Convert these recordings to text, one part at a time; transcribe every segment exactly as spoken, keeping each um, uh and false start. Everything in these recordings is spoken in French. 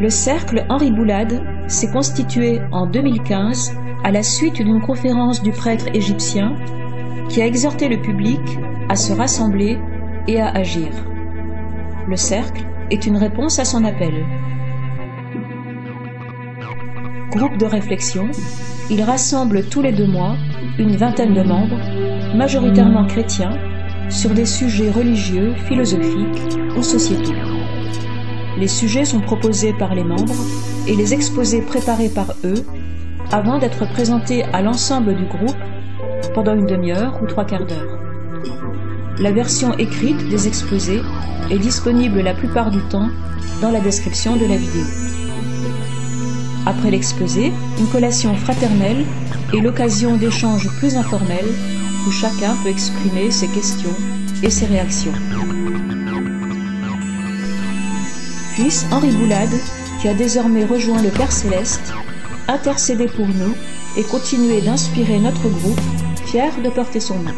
Le cercle Henri Boulade s'est constitué en deux mille quinze à la suite d'une conférence du prêtre égyptien qui a exhorté le public à se rassembler et à agir. Le cercle est une réponse à son appel. Groupe de réflexion, il rassemble tous les deux mois une vingtaine de membres, majoritairement chrétiens, sur des sujets religieux, philosophiques ou sociétaux. Les sujets sont proposés par les membres et les exposés préparés par eux avant d'être présentés à l'ensemble du groupe pendant une demi-heure ou trois quarts d'heure. La version écrite des exposés est disponible la plupart du temps dans la description de la vidéo. Après l'exposé, une collation fraternelle est l'occasion d'échanges plus informels où chacun peut exprimer ses questions et ses réactions. Fils Henri Boulade, qui a désormais rejoint le Père Céleste, intercédez pour nous et continuez d'inspirer notre groupe, fier de porter son nom.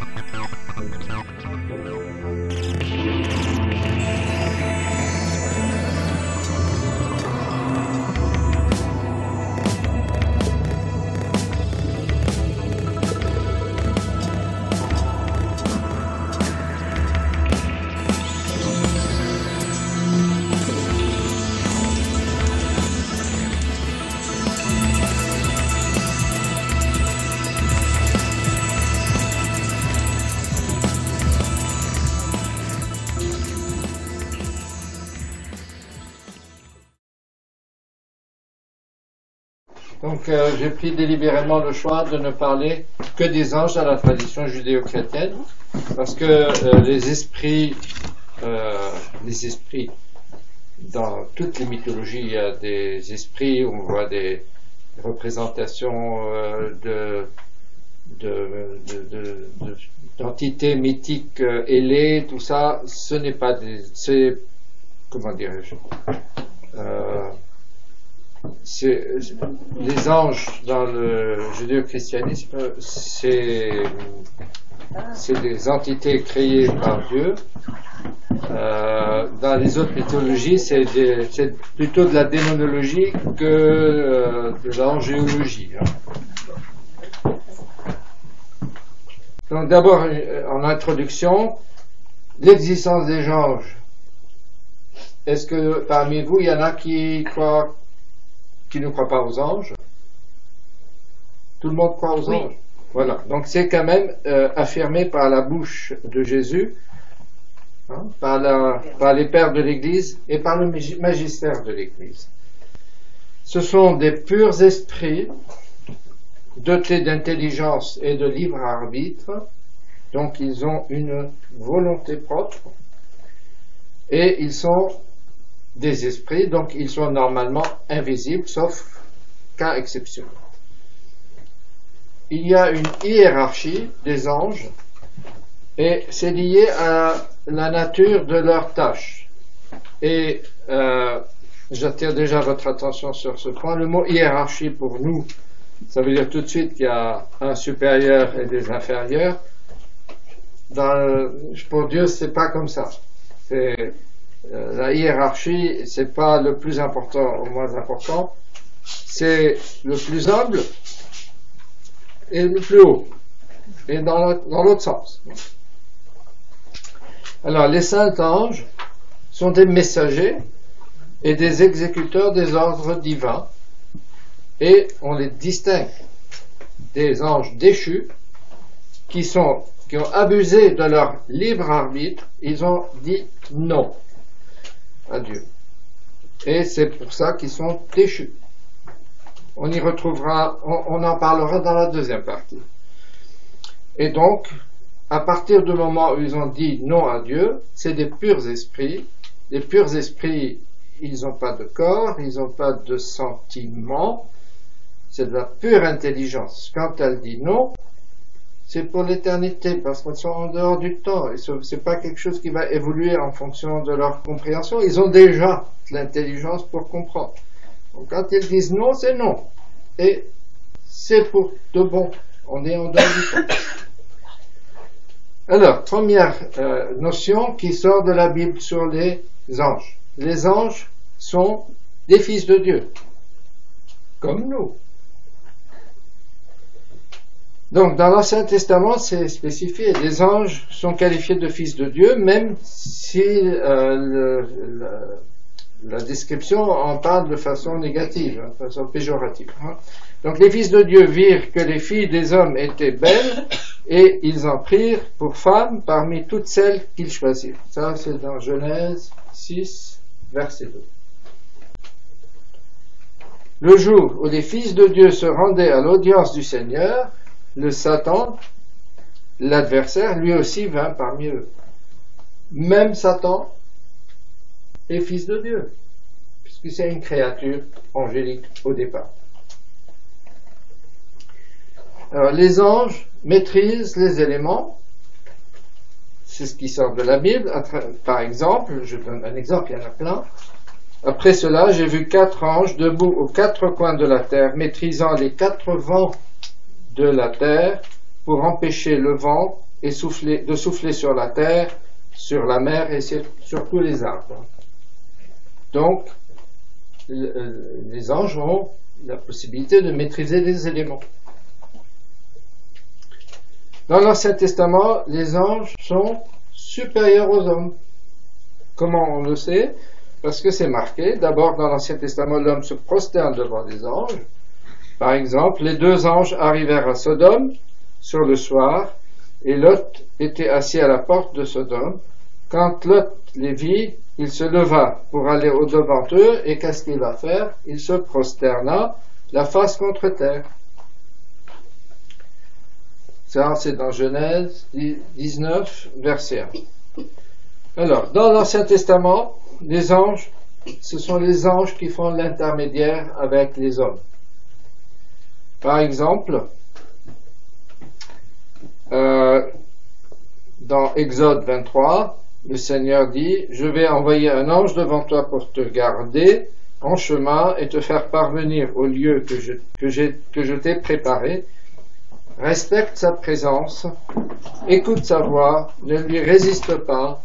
Donc euh, j'ai pris délibérément le choix de ne parler que des anges dans la tradition judéo-chrétienne, parce que euh, les esprits, euh, les esprits, dans toutes les mythologies, il y a des esprits, on voit des représentations euh, de, de, de, de, de, d'entités mythiques euh, ailées, tout ça, ce n'est pas des, c'est, comment dirais-je, euh, c'est, les anges dans le judéo-christianisme, c'est, c'est des entités créées par Dieu. Euh, dans les autres mythologies, c'est, des, c'est plutôt de la démonologie que euh, de l'angéologie. Hein. Donc d'abord, en introduction, l'existence des anges. Est-ce que parmi vous, il y en a qui croient, qui ne croient pas aux anges? Tout le monde croit aux oui. anges. Voilà. Donc c'est quand même euh, affirmé par la bouche de Jésus, hein, par, la, par les pères de l'Église et par le magistère de l'Église. Ce sont des purs esprits dotés d'intelligence et de libre arbitre, donc ils ont une volonté propre et ils sont des esprits, donc ils sont normalement invisibles, sauf cas exceptionnels. Il y a une hiérarchie des anges et c'est lié à la nature de leurs tâches. Et euh, j'attire déjà votre attention sur ce point. Le mot hiérarchie pour nous, ça veut dire tout de suite qu'il y a un supérieur et des inférieurs. Dans le, pour Dieu, c'est pas comme ça. C'est, euh, la hiérarchie, c'est pas le plus important au moins important, c'est le plus humble et le plus haut, et dans, la, dans l'autre sens. Alors, les saints anges sont des messagers et des exécuteurs des ordres divins, et on les distingue des anges déchus qui sont, qui ont abusé de leur libre arbitre. Ils ont dit non à Dieu, et c'est pour ça qu'ils sont déchus. On y retrouvera, on, on en parlera dans la deuxième partie. Et donc, à partir du moment où ils ont dit non à Dieu, c'est des purs esprits. Les purs esprits, ils n'ont pas de corps, ils n'ont pas de sentiments, c'est de la pure intelligence. Quand elle dit non, c'est pour l'éternité, parce qu'ils sont en dehors du temps, et ce n'est pas quelque chose qui va évoluer en fonction de leur compréhension. Ils ont déjà de l'intelligence pour comprendre. Donc quand ils disent non, c'est non. Et c'est pour de bon. On est en dehors du temps. Alors, première euh, notion qui sort de la Bible sur les anges. Les anges sont des fils de Dieu, comme nous. Donc, dans l'Ancien Testament, c'est spécifié. Les anges sont qualifiés de fils de Dieu, même si euh, le, le, la description en parle de façon négative, de façon péjorative. Hein. Donc, les fils de Dieu virent que les filles des hommes étaient belles, et ils en prirent pour femmes parmi toutes celles qu'ils choisirent. Ça, c'est dans Genèse six, verset deux. Le jour où les fils de Dieu se rendaient à l'audience du Seigneur, le Satan, l'adversaire, lui aussi vint parmi eux. Même Satan est fils de Dieu, puisque c'est une créature angélique au départ. Alors, les anges maîtrisent les éléments, c'est ce qui sort de la Bible. Par exemple, je donne un exemple, il y en a plein. Après cela, j'ai vu quatre anges debout aux quatre coins de la terre, maîtrisant les quatre vents de la terre pour empêcher le vent et souffler, de souffler sur la terre, sur la mer et sur, sur tous les arbres. Donc, le, les anges ont la possibilité de maîtriser les éléments. Dans l'Ancien Testament, les anges sont supérieurs aux hommes. Comment on le sait? Parce que c'est marqué. D'abord, dans l'Ancien Testament, l'homme se prosterne devant les anges. Par exemple, les deux anges arrivèrent à Sodome sur le soir, et Lot était assis à la porte de Sodome. Quand Lot les vit, il se leva pour aller au-devant d'eux, et qu'est-ce qu'il va faire? Il se prosterna, la face contre terre. Ça, c'est dans Genèse dix-neuf, verset un. Alors, dans l'Ancien Testament, les anges, ce sont les anges qui font l'intermédiaire avec les hommes. Par exemple, euh, dans Exode vingt-trois, le Seigneur dit, « Je vais envoyer un ange devant toi pour te garder en chemin et te faire parvenir au lieu que je, que j'ai, que je t'ai préparé. Respecte sa présence, écoute sa voix, ne lui résiste pas.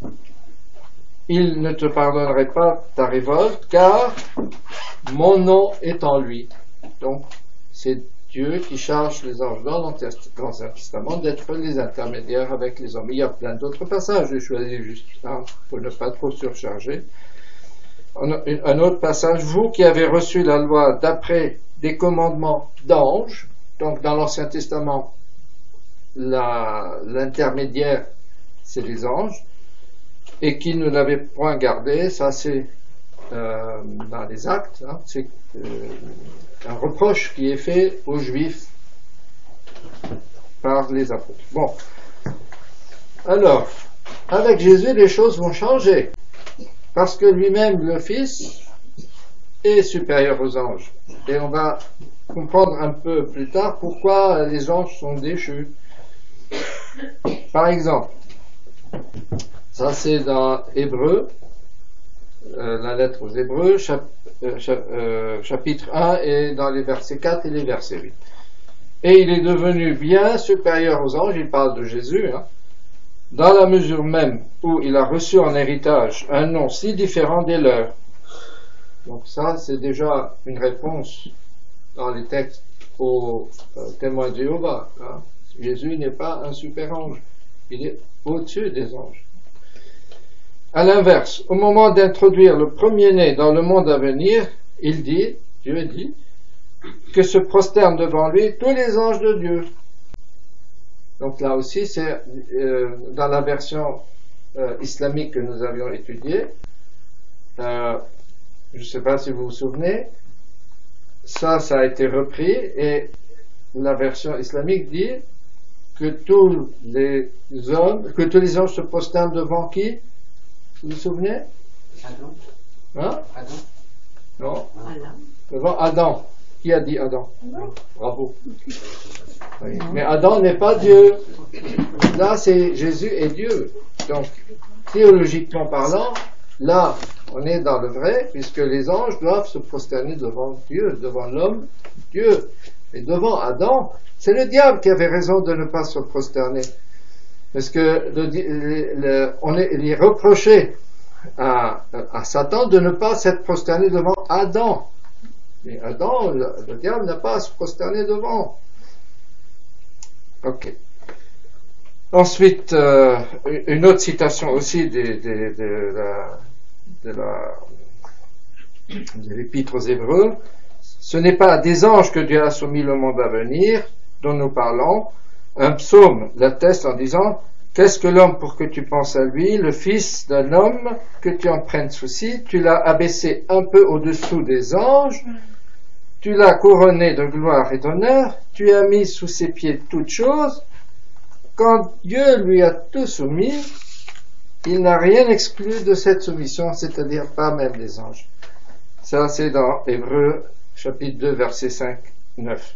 Il ne te pardonnerait pas ta révolte, car mon nom est en lui. » Donc, c'est Dieu qui charge les anges dans l'Ancien Testament d'être les intermédiaires avec les hommes. Il y a plein d'autres passages, j'ai choisi juste un pour ne pas trop surcharger. Un autre passage, vous qui avez reçu la loi d'après des commandements d'anges, donc dans l'Ancien Testament, la, l'intermédiaire, c'est les anges, et qui ne l'avait point gardé, ça c'est euh, dans les actes, hein, c'est euh, un reproche qui est fait aux Juifs par les apôtres. Bon, alors, avec Jésus, les choses vont changer, parce que lui-même, le Fils, est supérieur aux anges. Et on va comprendre un peu plus tard pourquoi les anges sont déchus. Par exemple, ça c'est dans Hébreux, euh, la lettre aux Hébreux, chap, euh, chap, euh, chapitre un, et dans les versets quatre et les versets huit. Et il est devenu bien supérieur aux anges, il parle de Jésus, hein, dans la mesure même où il a reçu en héritage un nom si différent des leurs. Donc ça, c'est déjà une réponse dans les textes aux euh, témoins de Jéhovah. Hein. Jésus n'est pas un super ange, il est au-dessus des anges. À l'inverse, au moment d'introduire le premier-né dans le monde à venir, il dit, Dieu dit, que se prosternent devant lui tous les anges de Dieu. Donc là aussi, c'est euh, dans la version euh, islamique que nous avions étudiée. Euh, je ne sais pas si vous vous souvenez, ça, ça a été repris, et la version islamique dit que tous les hommes, que tous les anges se prosternent devant qui? Vous vous souvenez? Adam. Hein? Adam. Non. Adam. Devant Adam. Qui a dit Adam? Non. Bravo. Oui. Mais Adam n'est pas Dieu. Là, c'est Jésus est Dieu. Donc, théologiquement parlant, là, on est dans le vrai, puisque les anges doivent se prosterner devant Dieu, devant l'homme, Dieu. Et devant Adam, c'est le diable qui avait raison de ne pas se prosterner. Parce que le, le, le, on est, il est reproché à, à Satan de ne pas s'être prosterné devant Adam. Mais Adam, le, le diable n'a pas à se prosterner devant. Ok. Ensuite, euh, une autre citation aussi de, de, de, la, de, la, de l'Épître aux Hébreux. Ce n'est pas à des anges que Dieu a soumis le monde à venir, dont nous parlons. Un psaume l'atteste en disant: qu'est-ce que l'homme pour que tu penses à lui, le fils d'un homme que tu en prennes souci? Tu l'as abaissé un peu au-dessous des anges, tu l'as couronné de gloire et d'honneur, tu as mis sous ses pieds toutes choses. Quand Dieu lui a tout soumis, il n'a rien exclu de cette soumission, c'est-à-dire pas même les anges. Ça, c'est dans Hébreux chapitre deux, versets cinq, neuf.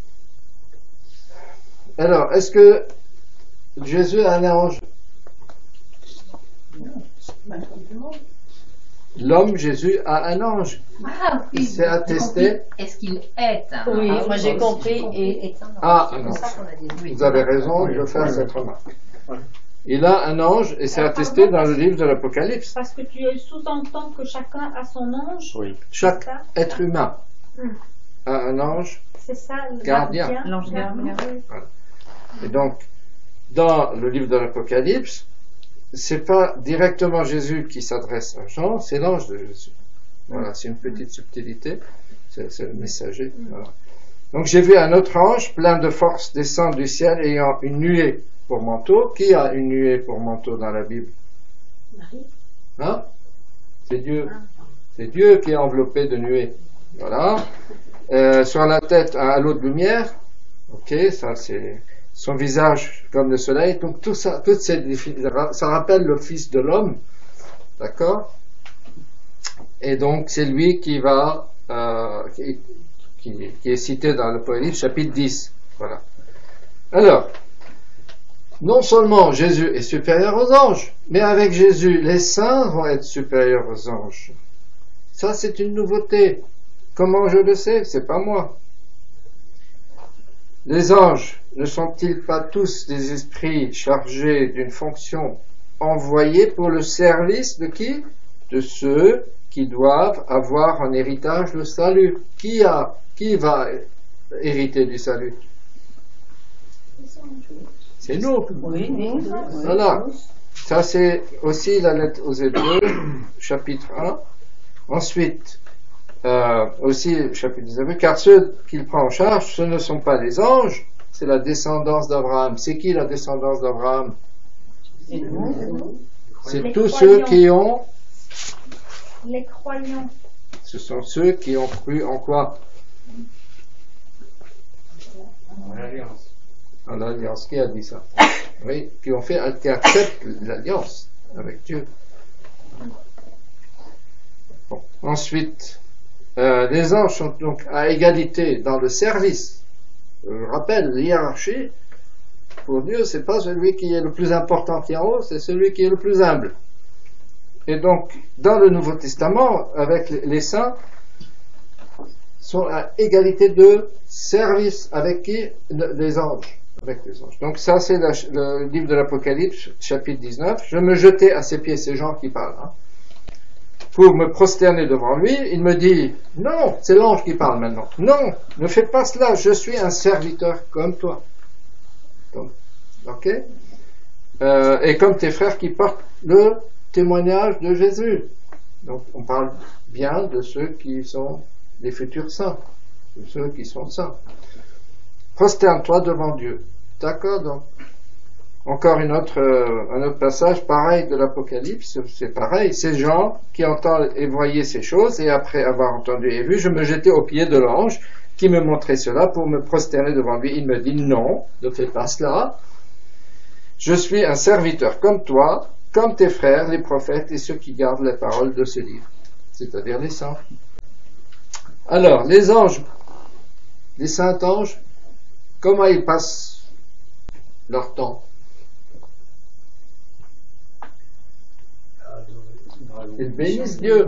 Alors, est-ce que Jésus a un ange? L'homme Jésus a un ange. Ah, oui, il s'est attesté. Est-ce qu'il est un Oui, ange? moi j'ai compris. Et... Et... Ah, c'est non. pour ça qu'on a dit oui. Vous avez raison de faire cette remarque. Il a un ange et c'est Alors, attesté pardon, dans le livre de l'Apocalypse. Parce que tu sous-entends que chacun a son ange. Oui. Chaque c'est ça être humain Hmm. a un ange. C'est ça, le Gardien. gardien. L'ange gardien. Oui. Et donc, dans le livre de l'Apocalypse, c'est pas directement Jésus qui s'adresse à Jean, c'est l'ange de Jésus. Voilà, c'est une petite subtilité. C'est, c'est le messager. Voilà. Donc j'ai vu un autre ange plein de force descendre du ciel ayant une nuée pour manteau. Qui a une nuée pour manteau dans la Bible? Marie. Hein? C'est Dieu. C'est Dieu qui est enveloppé de nuée. Voilà. Euh, sur la tête, un halo de lumière. Ok, ça c'est son visage comme le soleil. Donc tout ça, toutes ces définitions, ça rappelle le Fils de l'homme. D'accord? Et donc c'est lui qui va, euh, qui, qui, qui est cité dans l'Apocalypse chapitre dix. Voilà. Alors, non seulement Jésus est supérieur aux anges, mais avec Jésus, les saints vont être supérieurs aux anges. Ça, c'est une nouveauté. Comment je le sais? C'est pas moi. Les anges ne sont-ils pas tous des esprits chargés d'une fonction envoyée pour le service de qui? De ceux qui doivent avoir en héritage le salut. Qui a, qui va hériter du salut? C'est nous. Oui, oui. Voilà. Ça, c'est aussi la lettre aux Hébreux, chapitre un. Ensuite, euh, aussi, chapitre dix-neuf, car ceux qu'il prend en charge, ce ne sont pas les anges, c'est la descendance d'Abraham. C'est qui la descendance d'Abraham? C'est nous. C'est Les tous croyants. ceux qui ont, Les croyants. ce sont ceux qui ont cru en quoi? En alliance. En l'alliance. Qui a dit ça? Oui, qui ont fait, qui acceptent l'alliance avec Dieu. Bon. Ensuite, euh, les anges sont donc à égalité dans le service. Je rappelle, l'hiérarchie, pour Dieu, c'est pas celui qui est le plus important qui est en haut, c'est celui qui est le plus humble. Et donc, dans le Nouveau Testament, avec les saints, sont à égalité de service avec qui? Les anges. Avec les anges. Donc ça, c'est la, le livre de l'Apocalypse, chapitre dix-neuf. Je me jetai à ses pieds, ces gens qui parlent, hein, pour me prosterner devant lui. Il me dit, non, c'est l'ange qui parle maintenant. Non, ne fais pas cela, je suis un serviteur comme toi. Donc, ok euh, et comme tes frères qui portent le témoignage de Jésus. Donc on parle bien de ceux qui sont les futurs saints, de ceux qui sont saints. Prosterne-toi devant Dieu. D'accord, donc. Encore une autre, euh, un autre passage pareil de l'Apocalypse, c'est pareil. Ces gens qui entendent et voyaient ces choses, et après avoir entendu et vu, je me jetais aux pieds de l'ange qui me montrait cela pour me prosterner devant lui. Il me dit, non, ne fais pas cela. Je suis un serviteur comme toi, comme tes frères, les prophètes et ceux qui gardent les paroles de ce livre, c'est-à-dire les saints. Alors, les anges, les saints anges, comment ils passent leur temps? Ils bénissent Dieu.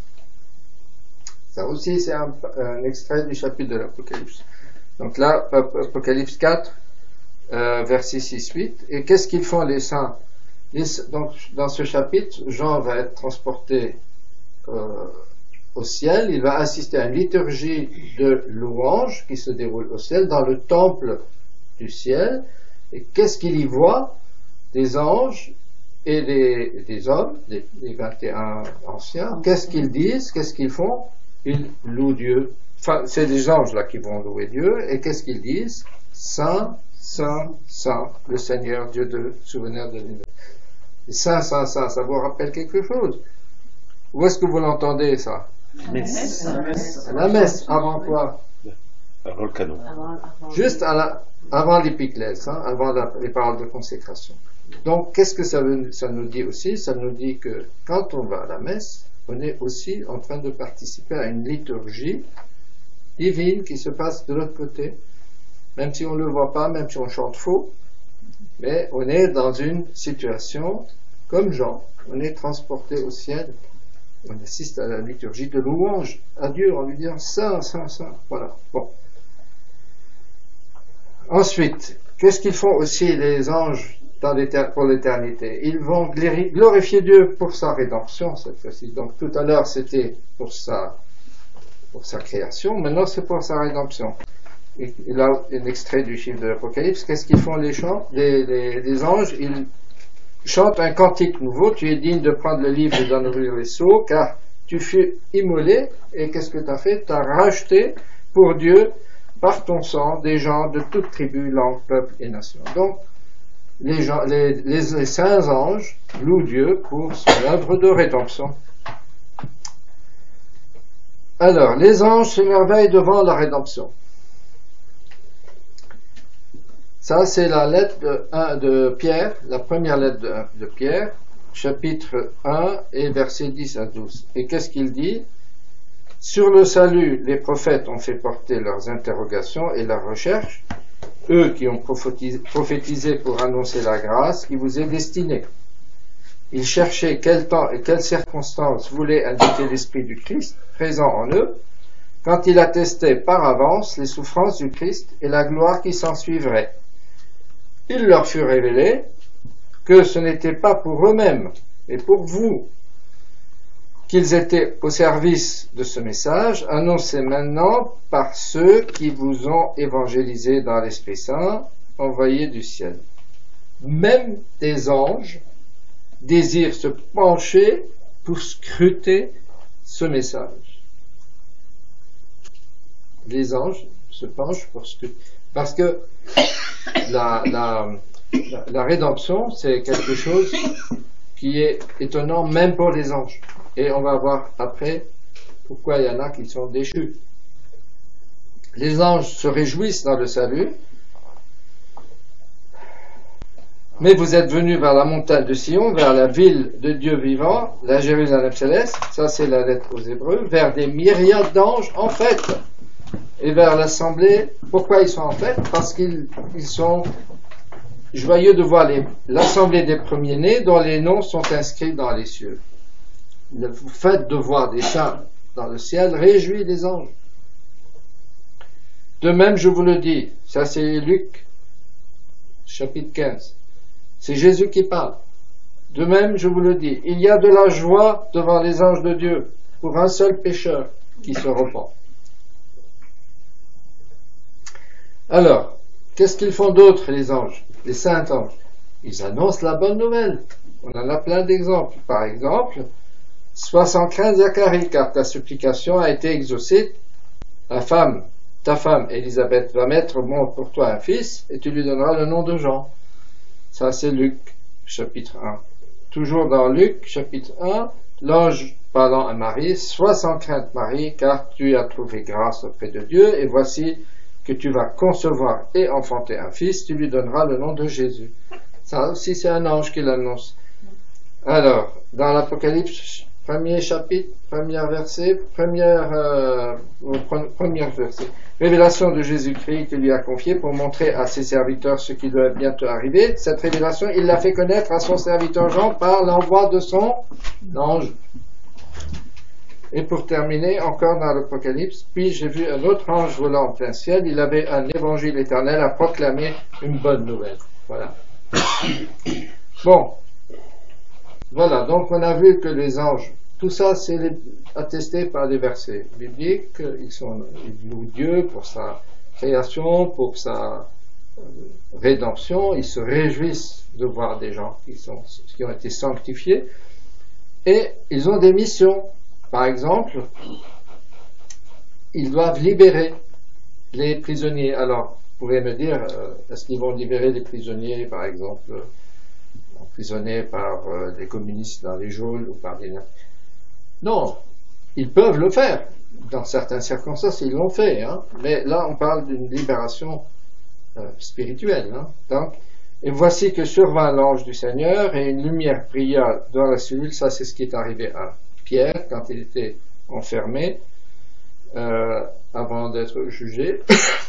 Ça aussi, c'est un, un extrait du chapitre de l'Apocalypse. Donc là, Apocalypse quatre, euh, versets six huit. Et qu'est-ce qu'ils font les saints? Les, donc, dans ce chapitre, Jean va être transporté euh, au ciel, il va assister à une liturgie de louanges qui se déroule au ciel, dans le temple du ciel. Et qu'est-ce qu'il y voit? Des anges et des, des hommes, les, les vingt et un anciens. Qu'est-ce qu'ils disent? Qu'est-ce qu'ils font? Ils louent Dieu. Enfin, c'est des anges là qui vont louer Dieu. Et qu'est-ce qu'ils disent? Saint, Saint, Saint, le Seigneur Dieu de souvenir de l'univers. Saint, Saint, Saint, ça vous rappelle quelque chose? Où est-ce que vous l'entendez, ça? Messe. La messe, avant quoi? Avant le canon. Juste à la, avant l'épiclèse, hein, avant la, les paroles de consécration. Donc, qu'est-ce que ça, veut, ça nous dit aussi? Ça nous dit que quand on va à la messe, on est aussi en train de participer à une liturgie divine qui se passe de l'autre côté, même si on ne le voit pas, même si on chante faux, mais on est dans une situation comme Jean, on est transporté au ciel, on assiste à la liturgie de louange à Dieu en lui disant Saint, Saint, Saint, voilà. Bon. Ensuite, qu'est-ce qu'ils font aussi les anges dans pour l'éternité? Ils vont glorifier Dieu pour sa rédemption cette fois-ci. Donc tout à l'heure c'était pour sa, pour sa création, maintenant c'est pour sa rédemption. Et là, un extrait du chiffre de l'Apocalypse, qu'est-ce qu'ils font les, chants, les, les, les anges? Ils chantent un cantique nouveau, tu es digne de prendre le livre et d'en ouvrir les sceaux, car tu fus immolé, et qu'est-ce que tu as fait? Tu as racheté pour Dieu, par ton sang, des gens de toute tribu, langue, peuple et nation. Donc, les, gens, les, les, les saints anges louent Dieu pour son œuvre de rédemption. Alors, les anges s'émerveillent devant la rédemption. Ça, c'est la lettre de, un, de Pierre, la première lettre de, de Pierre, chapitre un et versets dix à douze. Et qu'est-ce qu'il dit? Sur le salut, les prophètes ont fait porter leurs interrogations et leurs recherches, eux qui ont prophétisé pour annoncer la grâce qui vous est destinée. Ils cherchaient quel temps et quelles circonstances voulaient indiquer l'Esprit du Christ présent en eux, quand il attestait par avance les souffrances du Christ et la gloire qui s'en suivrait. Il leur fut révélé que ce n'était pas pour eux-mêmes, mais pour vous, qu'ils étaient au service de ce message, annoncé maintenant par ceux qui vous ont évangélisé dans l'Esprit Saint, envoyé du ciel. Même des anges désirent se pencher pour scruter ce message. Les anges se penchent pour scruter. Parce que la, la, la, la rédemption, c'est quelque chose qui est étonnant même pour les anges. Et on va voir après pourquoi il y en a qui sont déchus. Les anges se réjouissent dans le salut, mais vous êtes venus vers la montagne de Sion, vers la ville de Dieu vivant, la Jérusalem céleste, ça c'est la lettre aux Hébreux, vers des myriades d'anges en fait, et vers l'assemblée. Pourquoi ils sont en fait? Parce qu'ils ils sont joyeux de voir l'assemblée des premiers-nés dont les noms sont inscrits dans les cieux. Le fait de voir des saints dans le ciel réjouit les anges. De même, je vous le dis, ça c'est Luc, chapitre quinze. C'est Jésus qui parle. De même, je vous le dis, il y a de la joie devant les anges de Dieu pour un seul pécheur qui se repent. Alors, qu'est-ce qu'ils font d'autre, les anges, les saints anges? Ils annoncent la bonne nouvelle. On en a plein d'exemples. Par exemple, sois sans crainte, Zacharie, car ta supplication a été exaucée. Ta femme, ta femme, Élisabeth, va mettre au monde pour toi un fils, et tu lui donneras le nom de Jean. Ça, c'est Luc, chapitre un. Toujours dans Luc, chapitre un, l'ange parlant à Marie, sois sans crainte, Marie, car tu as trouvé grâce auprès de Dieu, et voici que tu vas concevoir et enfanter un fils, tu lui donneras le nom de Jésus. Ça aussi, c'est un ange qui l'annonce. Alors, dans l'Apocalypse, premier chapitre, premier verset, première, euh, premier verset. Révélation de Jésus-Christ qu'il lui a confiée pour montrer à ses serviteurs ce qui doit bientôt arriver. Cette révélation, il l'a fait connaître à son serviteur Jean par l'envoi de son ange. Et pour terminer, encore dans l'Apocalypse, puis j'ai vu un autre ange volant en plein ciel. Il avait un évangile éternel à proclamer, une bonne nouvelle. Voilà. Bon. Voilà, donc on a vu que les anges, tout ça c'est les- attesté par les versets bibliques, ils sont, ils louent Dieu pour sa création, pour sa euh, rédemption, ils se réjouissent de voir des gens qui sont, qui ont été sanctifiés, et ils ont des missions. Par exemple, ils doivent libérer les prisonniers. Alors, vous pouvez me dire, euh, est-ce qu'ils vont libérer les prisonniers, par exemple, euh, emprisonnés par euh, des communistes dans les geôles ou par des... Non, ils peuvent le faire. Dans certaines circonstances, ils l'ont fait. Hein. Mais là, on parle d'une libération euh, spirituelle. Hein. Donc, et voici que survint l'ange du Seigneur et une lumière brilla dans la cellule. Ça, c'est ce qui est arrivé à Pierre quand il était enfermé euh, avant d'être jugé.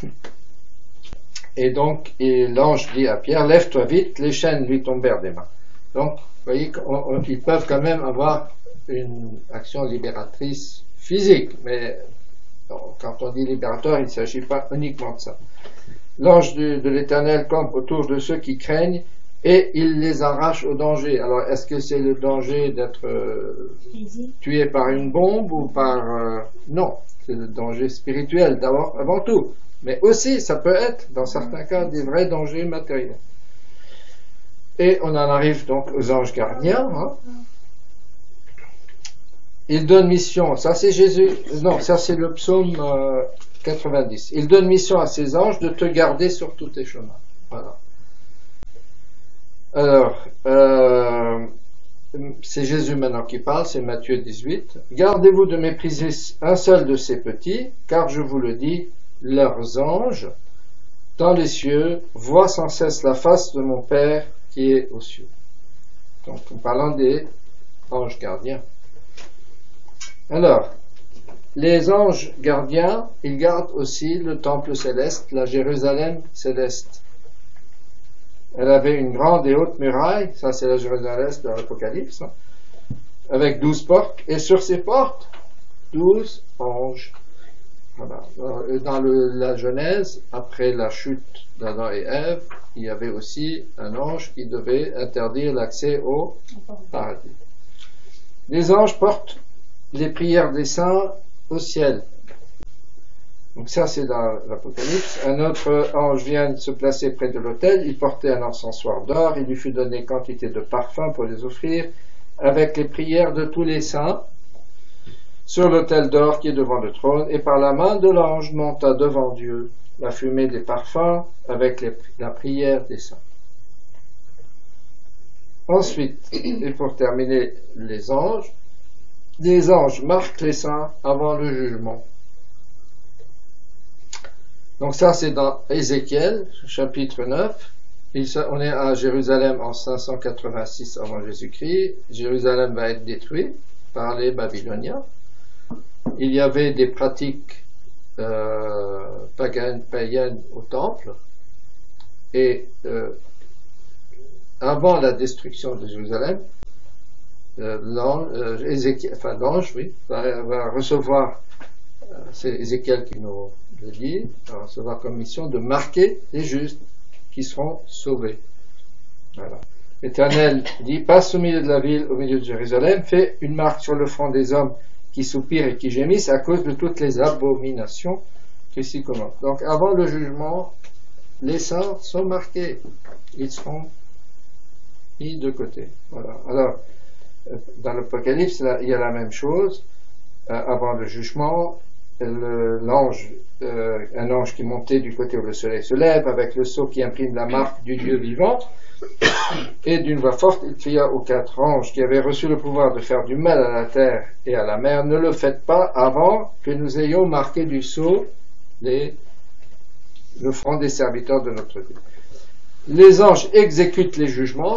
Et donc, et l'ange dit à Pierre, lève-toi vite, les chaînes lui tombèrent des mains. Donc, vous voyez qu'ils peuvent quand même avoir une action libératrice physique, mais bon, quand on dit libérateur, il ne s'agit pas uniquement de ça. L'ange de, de l'Éternel campe autour de ceux qui craignent et il les arrache au danger. Alors, est-ce que c'est le danger d'être euh, tué par une bombe ou par... Euh, non, c'est le danger spirituel d'abord, avant tout. Mais aussi, ça peut être, dans certains cas, des vrais dangers matériels. Et on en arrive donc aux anges gardiens. Hein. Il donne mission, ça c'est Jésus, non, ça c'est le psaume euh, quatre-vingt-dix. Il donne mission à ses anges de te garder sur tous tes chemins. Voilà. Alors, euh, c'est Jésus maintenant qui parle, c'est Matthieu dix-huit. Gardez-vous de mépriser un seul de ces petits, car je vous le dis, leurs anges, dans les cieux, voient sans cesse la face de mon Père qui est aux cieux. Donc, en parlant des anges gardiens. Alors, les anges gardiens, ils gardent aussi le temple céleste, la Jérusalem céleste. Elle avait une grande et haute muraille, ça c'est la Jérusalem de l'Apocalypse, hein, avec douze portes, et sur ces portes, douze anges. Voilà. Dans le, la Genèse, après la chute d'Adam et Ève, il y avait aussi un ange qui devait interdire l'accès au paradis. Les anges portent les prières des saints au ciel. Donc ça c'est dans l'Apocalypse. Un autre ange vient se placer près de l'autel, il portait un encensoir d'or, il lui fut donné quantité de parfums pour les offrir, avec les prières de tous les saints, sur l'autel d'or qui est devant le trône, et par la main de l'ange monta devant Dieu la fumée des parfums avec les, la prière des saints. Ensuite, et pour terminer les anges, les anges marquent les saints avant le jugement. Donc ça c'est dans Ézéchiel, chapitre neuf. Il, on est à Jérusalem en cinq cent quatre-vingt-six avant Jésus-Christ. Jérusalem va être détruite par les Babyloniens. Il y avait des pratiques euh, païennes, païennes au temple. Et euh, avant la destruction de Jérusalem, euh, l'ange, euh, Ézéchiel, enfin l'ange, oui, va, va recevoir, euh, c'est Ézéchiel qui nous le dit, va recevoir comme mission de marquer les justes qui seront sauvés. Voilà. L'Éternel dit, passe au milieu de la ville, au milieu de Jérusalem, fais une marque sur le front des hommes qui soupirent et qui gémissent à cause de toutes les abominations qui s'y commencent. Donc avant le jugement, les saints sont marqués, ils seront mis de côté. Voilà. Alors, dans l'Apocalypse, il y a la même chose. Euh, avant le jugement, le, l'ange, euh, un ange qui montait du côté où le soleil se lève, avec le sceau qui imprime la marque du Dieu vivant, et d'une voix forte, il cria aux quatre anges qui avaient reçu le pouvoir de faire du mal à la terre et à la mer, ne le faites pas avant que nous ayons marqué du sceau les, le front des serviteurs de notre Dieu. Les anges exécutent les jugements.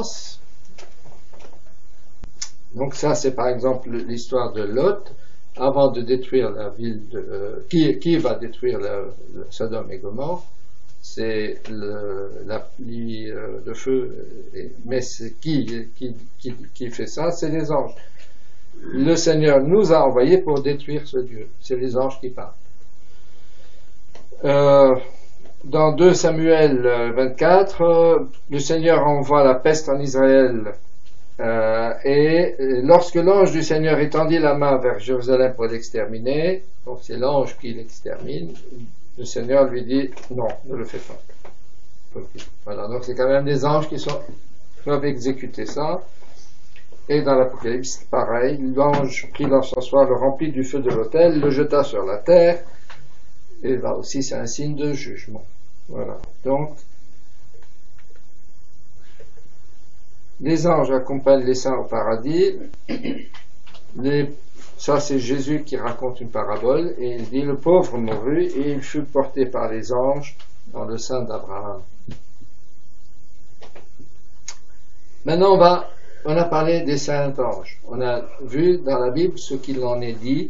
Donc ça, c'est par exemple l'histoire de Lot, avant de détruire la ville de... Euh, qui, qui va détruire la, la Sodome et Gomorrhe? C'est le, la pluie euh, de feu, et, mais c'est qui, qui, qui, qui fait ça? C'est les anges. Le Seigneur nous a envoyés pour détruire ce Dieu. C'est les anges qui parlent. Euh, dans deux Samuel vingt-quatre, euh, le Seigneur envoie la peste en Israël Euh, et lorsque l'ange du Seigneur étendit la main vers Jérusalem pour l'exterminer, donc c'est l'ange qui l'extermine, le Seigneur lui dit non, ne le fais pas. Okay. Voilà, donc c'est quand même des anges qui sont, peuvent exécuter ça. Et dans l'Apocalypse, pareil, l'ange prit l'encensoir, le remplit du feu de l'autel, le jeta sur la terre, et là aussi c'est un signe de jugement. Voilà, donc les anges accompagnent les saints au paradis. Les, ça c'est Jésus qui raconte une parabole, et il dit le pauvre mourut et il fut porté par les anges dans le sein d'Abraham. Maintenant on va, on a parlé des saints anges. On a vu dans la Bible ce qu'il en est dit.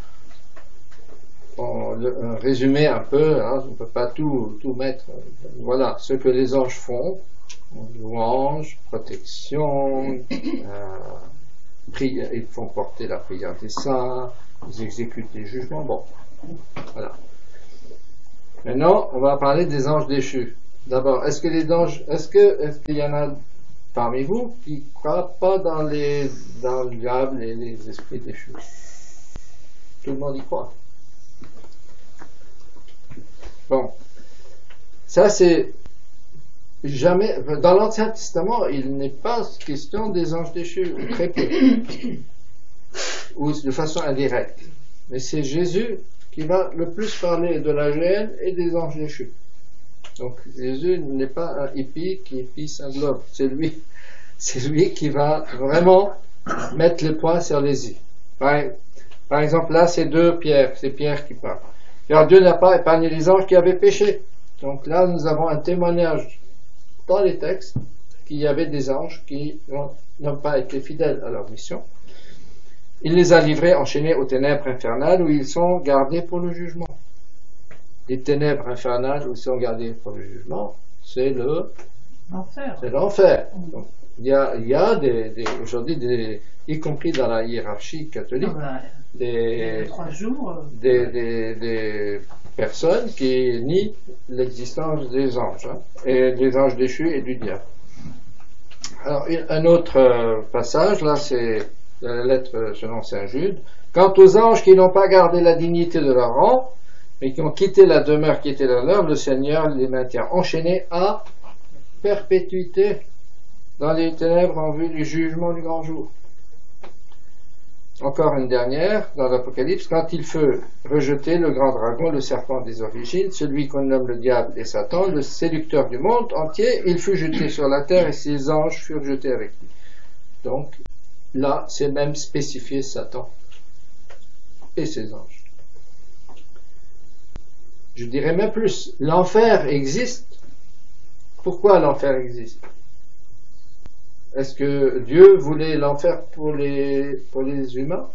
On, le, un résumé un peu, hein, on ne peut pas tout, tout mettre. Voilà ce que les anges font. Louange, protection, euh, prière, ils font porter la prière des saints, ils exécutent les jugements. Bon, voilà. Maintenant, on va parler des anges déchus. D'abord, est-ce que les anges, est-ce que, est-ce qu'il y en a parmi vous qui ne croient pas dans les, dans le diable et les esprits déchus? Tout le monde y croit. Bon, ça c'est jamais, dans l'Ancien Testament, il n'est pas question des anges déchus, ou très peu, ou de façon indirecte. Mais c'est Jésus qui va le plus parler de la géhenne et des anges déchus. Donc Jésus n'est pas un hippie qui pisse un globe, c'est lui, c'est lui qui va vraiment mettre les points sur les i. Par, par exemple, là, c'est deux Pierre, c'est Pierre qui parle. Car Dieu n'a pas épargné les anges qui avaient péché. Donc là, nous avons un témoignage dans les textes qu'il y avait des anges qui n'ont pas été fidèles à leur mission. Il les a livrés enchaînés aux ténèbres infernales où ils sont gardés pour le jugement. Les ténèbres infernales où ils sont gardés pour le jugement, c'est le L'enfer. c'est l'enfer. Donc, il y a, il y a des, des, aujourd'hui, des, y compris dans la hiérarchie catholique, Ah bah, des, trois jours. euh, des, des, des personnes qui nient l'existence des anges, hein, et des anges déchus et du diable. Alors, un autre euh, passage, là, c'est la lettre selon Saint Jude. Quant aux anges qui n'ont pas gardé la dignité de leur rang, mais qui ont quitté la demeure qui était la leur, le Seigneur les maintient enchaînés à perpétuité dans les ténèbres en vue du jugement du grand jour. Encore une dernière, dans l'Apocalypse, quand il fut rejeté, le grand dragon, le serpent des origines, celui qu'on nomme le diable et Satan, le séducteur du monde entier, il fut jeté sur la terre et ses anges furent jetés avec lui. Donc, là, c'est même spécifié Satan et ses anges. Je dirais même plus, l'enfer existe. Pourquoi l'enfer existe? Est-ce que Dieu voulait l'enfer pour les, pour les humains?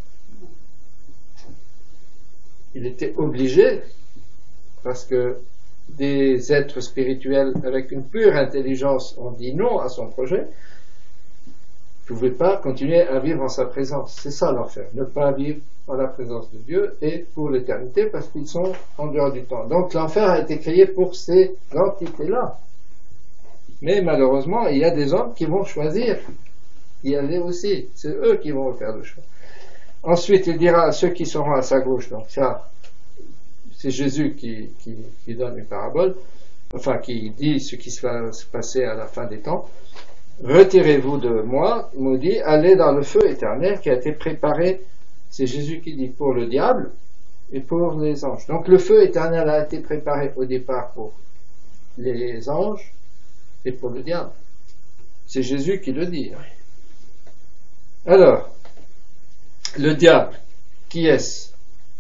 Il était obligé, parce que des êtres spirituels avec une pure intelligence ont dit non à son projet, ne pouvaient pas continuer à vivre en sa présence. C'est ça l'enfer, ne pas vivre en la présence de Dieu et pour l'éternité, parce qu'ils sont en dehors du temps. Donc l'enfer a été créé pour ces entités-là. Mais malheureusement, il y a des hommes qui vont choisir y aller aussi. C'est eux qui vont faire le choix. Ensuite, il dira à ceux qui seront à sa gauche, donc ça, c'est Jésus qui, qui, qui donne une parabole, enfin qui dit ce qui va se passer à la fin des temps. Retirez-vous de moi, maudit, allez dans le feu éternel qui a été préparé, c'est Jésus qui dit, pour le diable et pour les anges. Donc le feu éternel a été préparé au départ pour les anges et pour le diable. C'est Jésus qui le dit. Alors, le diable, qui est-ce?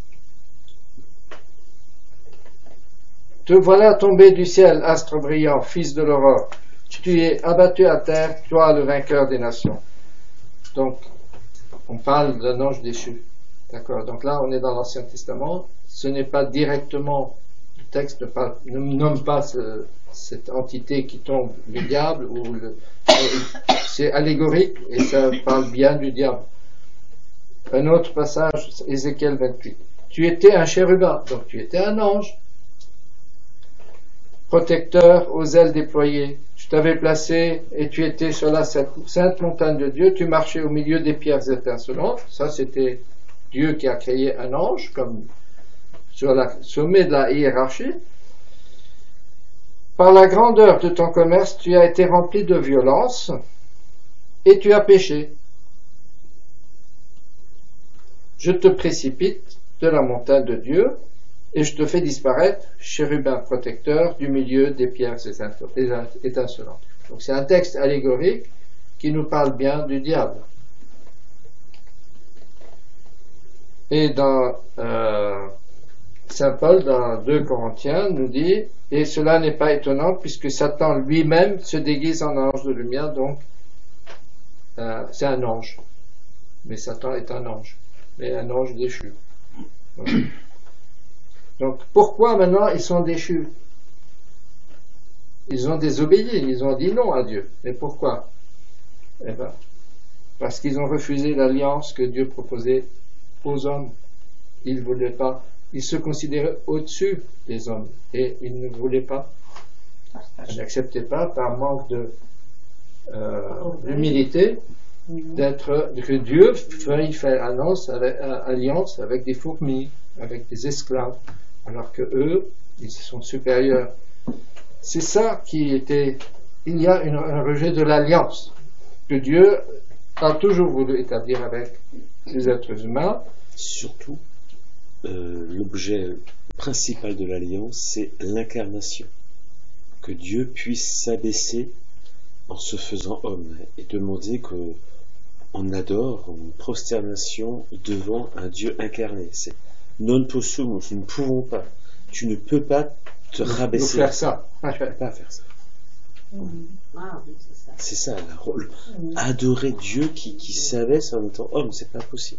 Te voilà tombé du ciel, astre brillant, fils de l'aurore. Tu es abattu à terre, toi le vainqueur des nations. Donc, on parle d'un ange déchu. D'accord? Donc là, on est dans l'Ancien Testament. Ce n'est pas directement, le texte ne, pas, ne nomme pas ce, cette entité qui tombe, le diable, ou le, c'est allégorique et ça parle bien du diable. Un autre passage, Ézéchiel vingt-huit. Tu étais un chérubin, donc tu étais un ange. protecteur aux ailes déployées. Je t'avais placé et tu étais sur la sainte montagne de Dieu, tu marchais au milieu des pierres étincelantes. Ça, c'était Dieu qui a créé un ange, comme sur le sommet de la hiérarchie. Par la grandeur de ton commerce, tu as été rempli de violence et tu as péché. Je te précipite de la montagne de Dieu et je te fais disparaître, chérubin protecteur, du milieu des pierres étincelantes. Donc c'est un texte allégorique qui nous parle bien du diable. Et dans euh, Saint Paul, dans deux Corinthiens, nous dit, et cela n'est pas étonnant puisque Satan lui-même se déguise en ange de lumière, donc euh, c'est un ange. Mais Satan est un ange, mais un ange déchu. Voilà. Donc pourquoi maintenant ils sont déchus? Ils ont désobéi, ils ont dit non à Dieu. Mais pourquoi? Eh bien, parce qu'ils ont refusé l'alliance que Dieu proposait aux hommes. Ils ne voulaient pas. Ils se considéraient au-dessus des hommes et ils ne voulaient pas. Ils n'acceptaient pas, par manque de euh, d'humilité, d'être que Dieu faille faire alliance avec, alliance avec des fourmis, avec des esclaves, alors que eux, ils sont supérieurs. C'est ça qui était. Il y a une, un rejet de l'alliance que Dieu a toujours voulu établir avec les êtres humains. Surtout, euh, l'objet principal de l'alliance, c'est l'incarnation. Que Dieu puisse s'abaisser en se faisant homme et demander qu'on adore en prosternation devant un Dieu incarné. C'est non possumus, nous ne pouvons pas. Tu ne peux pas te rabaisser. Nous faire ça. Tu ne peux pas faire ça. Ah, oui, c'est ça. C'est ça, la rôle. Adorer Dieu qui, qui s'abaisse en étant homme, c'est pas possible.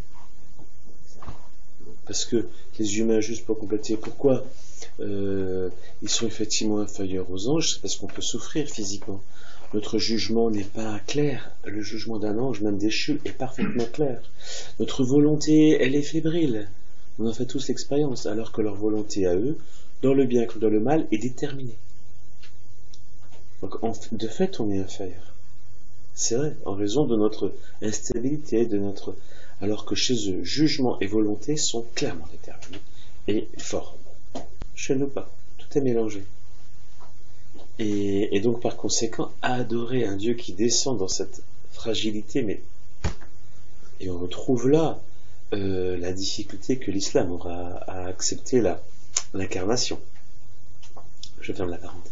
Parce que les humains, juste pour compléter, pourquoi euh, ils sont effectivement inférieurs aux anges? C'est parce qu'on peut souffrir physiquement. Notre jugement n'est pas clair. Le jugement d'un ange, même déchu, est parfaitement clair. Notre volonté, elle est fébrile. On en fait tous l'expérience, alors que leur volonté à eux, dans le bien comme dans le mal, est déterminée. Donc, en, de fait, on est inférieur. C'est vrai, en raison de notre instabilité, de notre... alors que chez eux, jugement et volonté sont clairement déterminés et forts. Chez nous pas, tout est mélangé. Et, et donc par conséquent, adorer un Dieu qui descend dans cette fragilité, mais et on retrouve là euh, la difficulté que l'islam aura à accepter la, l'incarnation. Je ferme la parenthèse.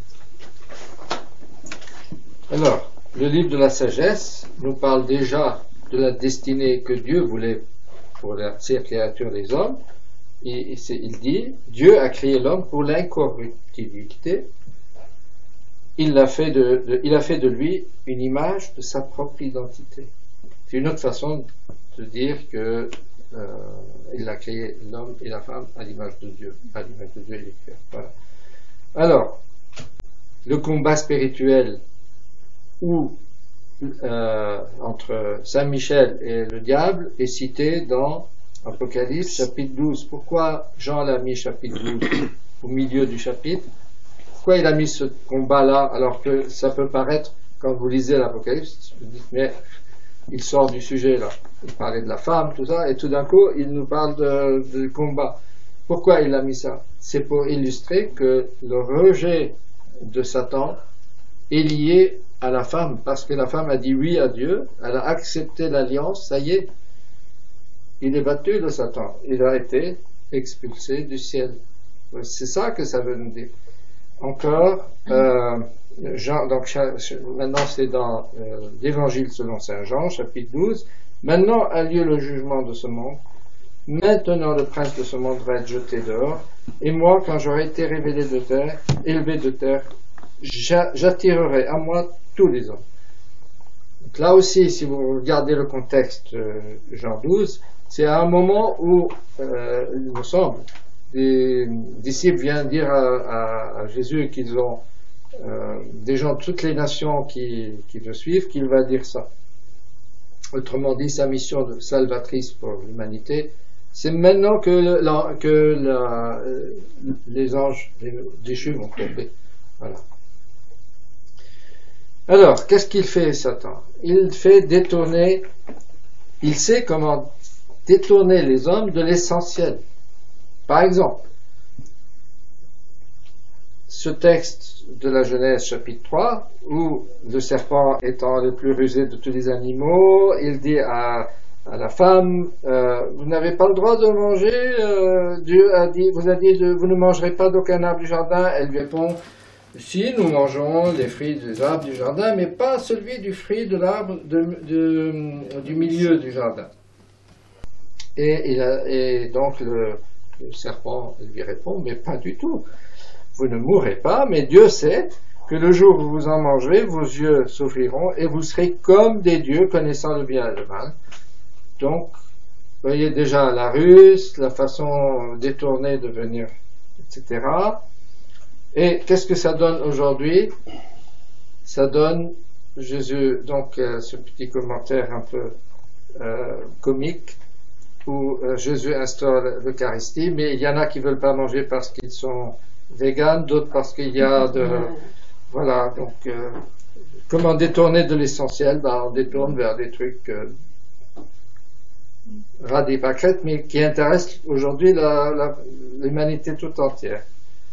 Alors, le livre de la sagesse nous parle déjà de la destinée que Dieu voulait pour la, ces créatures des hommes. Et, et il dit, Dieu a créé l'homme pour l'incorruptibilité. Il a, fait de, de, il a fait de lui une image de sa propre identité. C'est une autre façon de dire que euh, il a créé l'homme et la femme à l'image de Dieu. À l'image de Dieu, il est créé. Voilà. Alors, le combat spirituel où Euh, entre Saint Michel et le diable est cité dans Apocalypse chapitre douze. Pourquoi Jean l'a mis chapitre douze au milieu du chapitre? Pourquoi il a mis ce combat-là alors que ça peut paraître, quand vous lisez l'Apocalypse, vous dites mais il sort du sujet là. Il parlait de la femme, tout ça, et tout d'un coup il nous parle de, de combat. Pourquoi il a mis ça? C'est pour illustrer que le rejet de Satan est lié à la femme, parce que la femme a dit oui à Dieu, elle a accepté l'alliance, ça y est, il est battu de Satan, il a été expulsé du ciel. C'est ça que ça veut nous dire. Encore, euh, Jean, donc maintenant c'est dans euh, l'Évangile selon Saint Jean, chapitre douze, maintenant a lieu le jugement de ce monde, maintenant le prince de ce monde va être jeté dehors, et moi quand j'aurai été révélé de terre, élevé de terre, j'attirerai à moi tous les hommes. Donc là aussi, si vous regardez le contexte euh, Jean douze, c'est à un moment où, euh, il me semble, les disciples viennent dire à, à, à Jésus qu'ils ont euh, des gens de toutes les nations qui, qui le suivent, qu'il va dire ça. Autrement dit, sa mission de salvatrice pour l'humanité, c'est maintenant que, la, que la, les anges les déchus vont tomber. Voilà. Alors, qu'est-ce qu'il fait, Satan? Il fait détourner, il sait comment détourner les hommes de l'essentiel. Par exemple, ce texte de la Genèse chapitre trois, où le serpent étant le plus rusé de tous les animaux, il dit à, à la femme, euh, vous n'avez pas le droit de manger, euh, Dieu a dit, vous a dit, de, vous ne mangerez pas d'aucun arbre du jardin. Elle lui répond, si, nous mangeons les fruits des arbres du jardin, mais pas celui du fruit de l'arbre de, de, du milieu du jardin. Et, il a, et donc le, le serpent lui répond, mais pas du tout. Vous ne mourrez pas, mais Dieu sait que le jour où vous en mangerez, vos yeux s'ouvriront et vous serez comme des dieux connaissant le bien et le mal. Donc, vous voyez déjà la ruse, la façon détournée de venir, et cetera. Et qu'est-ce que ça donne aujourd'hui? Ça donne Jésus, donc euh, ce petit commentaire un peu euh, comique, où euh, Jésus instaure l'Eucharistie, mais il y en a qui ne veulent pas manger parce qu'ils sont véganes, d'autres parce qu'il y a de... Voilà, donc euh, comment détourner de l'essentiel? Ben, on détourne vers des trucs euh, radis pâquerettes, mais qui intéressent aujourd'hui l'humanité tout entière.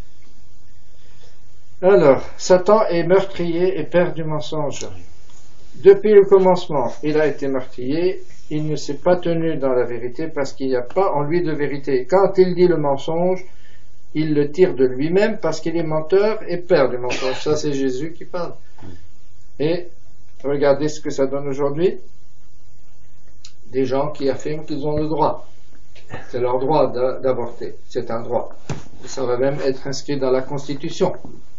Alors, Satan est meurtrier et père du mensonge. Depuis le commencement, il a été meurtrier, il ne s'est pas tenu dans la vérité parce qu'il n'y a pas en lui de vérité. Quand il dit le mensonge, il le tire de lui-même parce qu'il est menteur et père du mensonge. Ça, c'est Jésus qui parle. Et regardez ce que ça donne aujourd'hui. Des gens qui affirment qu'ils ont le droit. C'est leur droit d'avorter. C'est un droit. Et ça va même être inscrit dans la Constitution.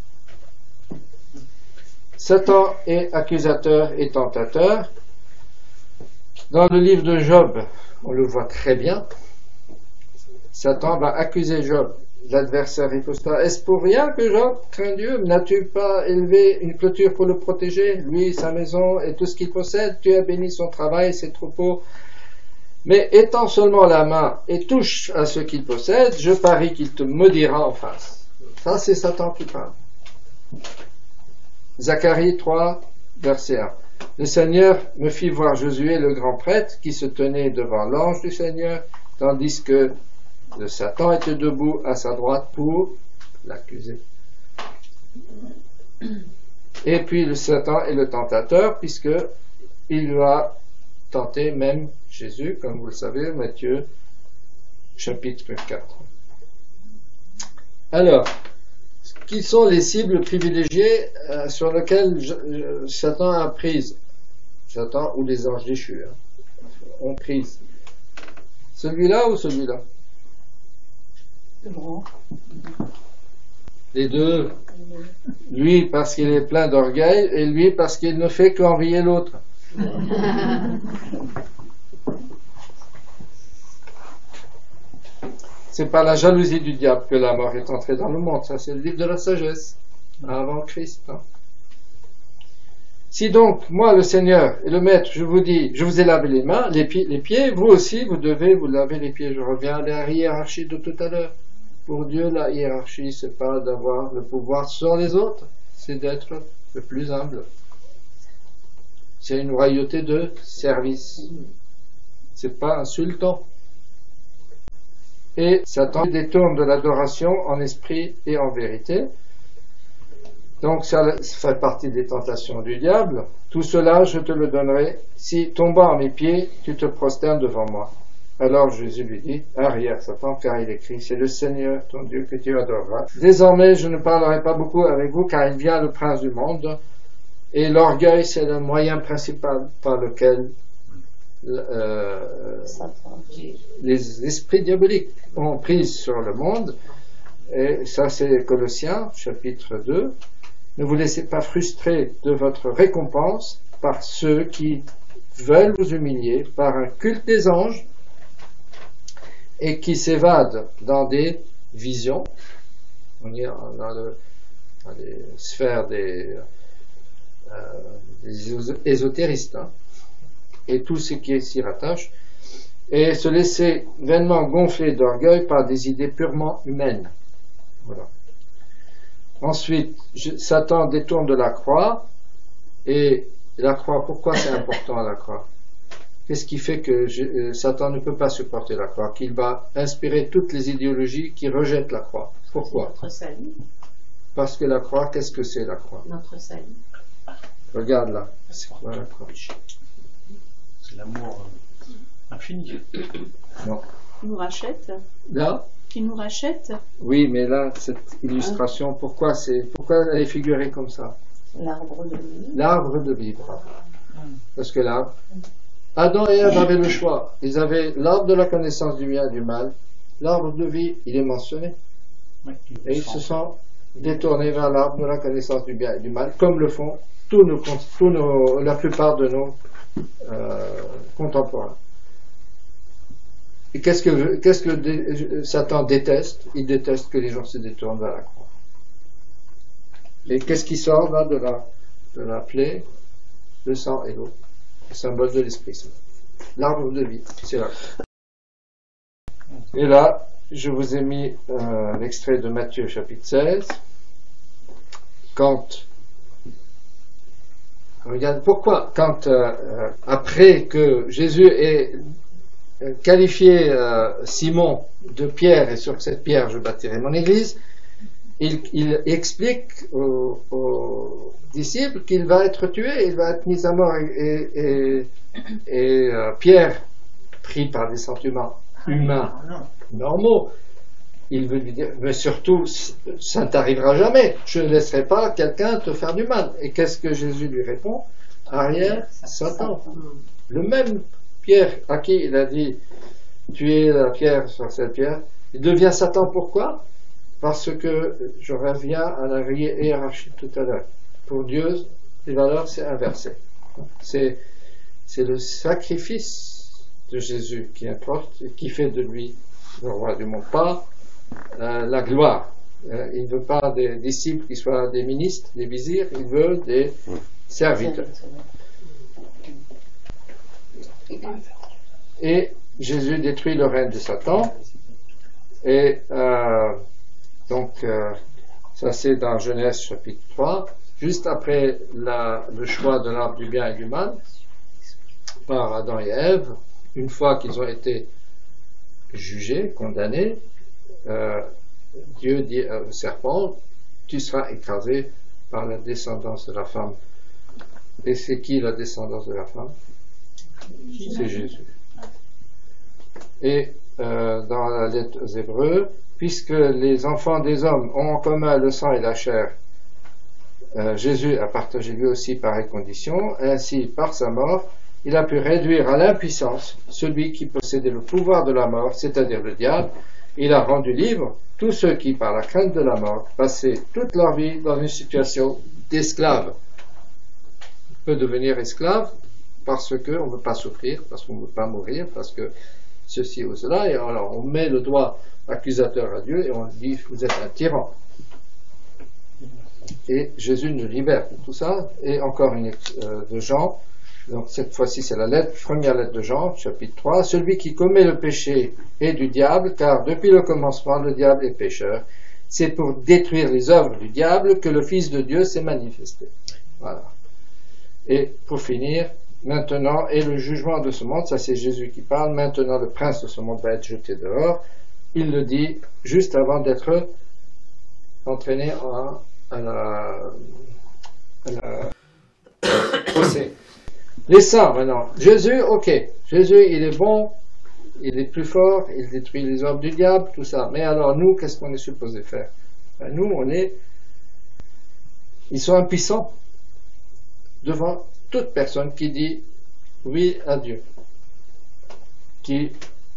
Satan est accusateur et tentateur. Dans le livre de Job, on le voit très bien. Satan va accuser Job. L'adversaire riposta. Est-ce pour rien que Job craint Dieu? N'as-tu pas élevé une clôture pour le protéger, lui, sa maison et tout ce qu'il possède? Tu as béni son travail, ses troupeaux. Mais étends seulement la main et touche à ce qu'il possède, je parie qu'il te maudira en face. Ça, c'est Satan qui parle. Zacharie trois, verset un. Le Seigneur me fit voir Josué, le grand prêtre, qui se tenait devant l'ange du Seigneur, tandis que le Satan était debout à sa droite pour l'accuser. Et puis le Satan est le tentateur, puisque il lui a tenté même Jésus, comme vous le savez, Matthieu chapitre quatre. Alors, qui sont les cibles privilégiées euh, sur lesquelles je, je, Satan a prise? Satan ou les anges déchus hein, ont prise. Celui-là ou celui-là? Les deux. Lui parce qu'il est plein d'orgueil et lui parce qu'il ne fait qu'envier l'autre. C'est par la jalousie du diable que la mort est entrée dans le monde. Ça, c'est le livre de la sagesse, avant Christ. Hein. Si donc, moi, le Seigneur et le Maître, je vous dis, je vous ai lavé les mains, les pieds, les pieds, vous aussi, vous devez vous laver les pieds. Je reviens à la hiérarchie de tout à l'heure. Pour Dieu, la hiérarchie, c'est pas d'avoir le pouvoir sur les autres, c'est d'être le plus humble. C'est une royauté de service. C'est pas insultant. Et Satan détourne de l'adoration en esprit et en vérité. Donc ça fait partie des tentations du diable. Tout cela, je te le donnerai si, tombant à mes pieds, tu te prosternes devant moi. Alors Jésus lui dit, arrière Satan, car il écrit, c'est le Seigneur ton Dieu que tu adoreras. Désormais, je ne parlerai pas beaucoup avec vous, car il vient le prince du monde, et l'orgueil, c'est le moyen principal par lequel euh, les esprits diaboliques ont prise sur le monde. Et ça, c'est Colossiens, chapitre deux. Ne vous laissez pas frustrer de votre récompense par ceux qui veulent vous humilier, par un culte des anges, et qui s'évadent dans des visions, on est dans, le, dans les sphères des, euh, des ésotéristes, hein, et tout ce qui s'y rattache, et se laisser vainement gonfler d'orgueil par des idées purement humaines. Voilà. ensuite, je, Satan détourne de la croix, et la croix, pourquoi c'est important la croix? Qu'est-ce qui fait que je, euh, Satan ne peut pas supporter la croix? Qu'il va inspirer toutes les idéologies qui rejettent la croix. Pourquoi? Notre salut. Parce que la croix, qu'est-ce que c'est la croix? Notre salut. Regarde là. C'est quoi la croix? C'est l'amour euh, infini. Non. Qui nous rachète. Là? Qui nous rachète. Oui, mais là, cette illustration, pourquoi c'est, pourquoi elle est figurée comme ça? L'arbre de vie. L'arbre de vie. Parce que là, Adam et Ève avaient le choix. Ils avaient l'arbre de la connaissance du bien et du mal. L'arbre de vie, il est mentionné. Et ils se sont détournés vers l'arbre de la connaissance du bien et du mal, comme le font tous nos, tous nos, la plupart de nos euh, contemporains. Et qu'est-ce que, qu'est-ce que dé, Satan déteste? Il déteste que les gens se détournent vers la croix. Et qu'est-ce qui sort là de la, de la plaie? Le sang et l'eau. Le symbole de l'Esprit Saint. L'arbre de vie, c'est là. Et là, je vous ai mis euh, l'extrait de Matthieu chapitre seize. Quand, regarde, pourquoi, quand euh, après que Jésus ait qualifié euh, Simon de pierre, et sur cette pierre je bâtirai mon église, il, il explique aux, aux disciples qu'il va être tué, il va être mis à mort, et, et, et euh, Pierre, pris par des sentiments humains normaux, il veut lui dire, mais surtout, ça ne t'arrivera jamais, je ne laisserai pas quelqu'un te faire du mal. Et qu'est-ce que Jésus lui répond? Arrière, Satan. Le même Pierre à qui il a dit, tu es la pierre sur cette pierre, il devient Satan. Pourquoi? Parce que, je reviens à la hiérarchie tout à l'heure. Pour Dieu, les valeurs, c'est inversé. C'est, c'est le sacrifice de Jésus qui importe et qui fait de lui le roi du monde, pas euh, la gloire. Euh, il ne veut pas des disciples qui soient des ministres, des vizirs, il veut des serviteurs. Et Jésus détruit le règne de Satan, et euh, donc euh, ça c'est dans Genèse chapitre trois, juste après la, le choix de l'arbre du bien et du mal par Adam et Ève. Une fois qu'ils ont été jugés, condamnés, euh, Dieu dit au serpent, tu seras écrasé par la descendance de la femme. Et c'est qui la descendance de la femme? C'est Jésus. Et euh, dans la lettre aux Hébreux, puisque les enfants des hommes ont en commun le sang et la chair, euh, Jésus a partagé lui aussi pareille condition, ainsi par sa mort, il a pu réduire à l'impuissance celui qui possédait le pouvoir de la mort, c'est-à-dire le diable. Il a rendu libre tous ceux qui, par la crainte de la mort, passaient toute leur vie dans une situation d'esclave. On peut devenir esclave parce qu'on ne veut pas souffrir, parce qu'on ne veut pas mourir, parce que ceci ou cela, et alors on met le doigt accusateur à Dieu et on dit vous êtes un tyran. Et Jésus nous libère de tout ça. Et encore une euh, de Jean, donc cette fois-ci c'est la lettre, première lettre de Jean, chapitre trois, celui qui commet le péché est du diable, car depuis le commencement le diable est pécheur. C'est pour détruire les œuvres du diable que le Fils de Dieu s'est manifesté. Voilà. Et pour finir, maintenant est le jugement de ce monde, ça c'est Jésus qui parle, maintenant le prince de ce monde va être jeté dehors. Il le dit juste avant d'être entraîné à, à la, à la procès. Les saints maintenant, Jésus, ok, Jésus il est bon, il est plus fort, il détruit les œuvres du diable, tout ça, mais alors nous, qu'est-ce qu'on est supposé faire? Ben, nous on est, ils sont impuissants devant toute personne qui dit oui à Dieu, qui,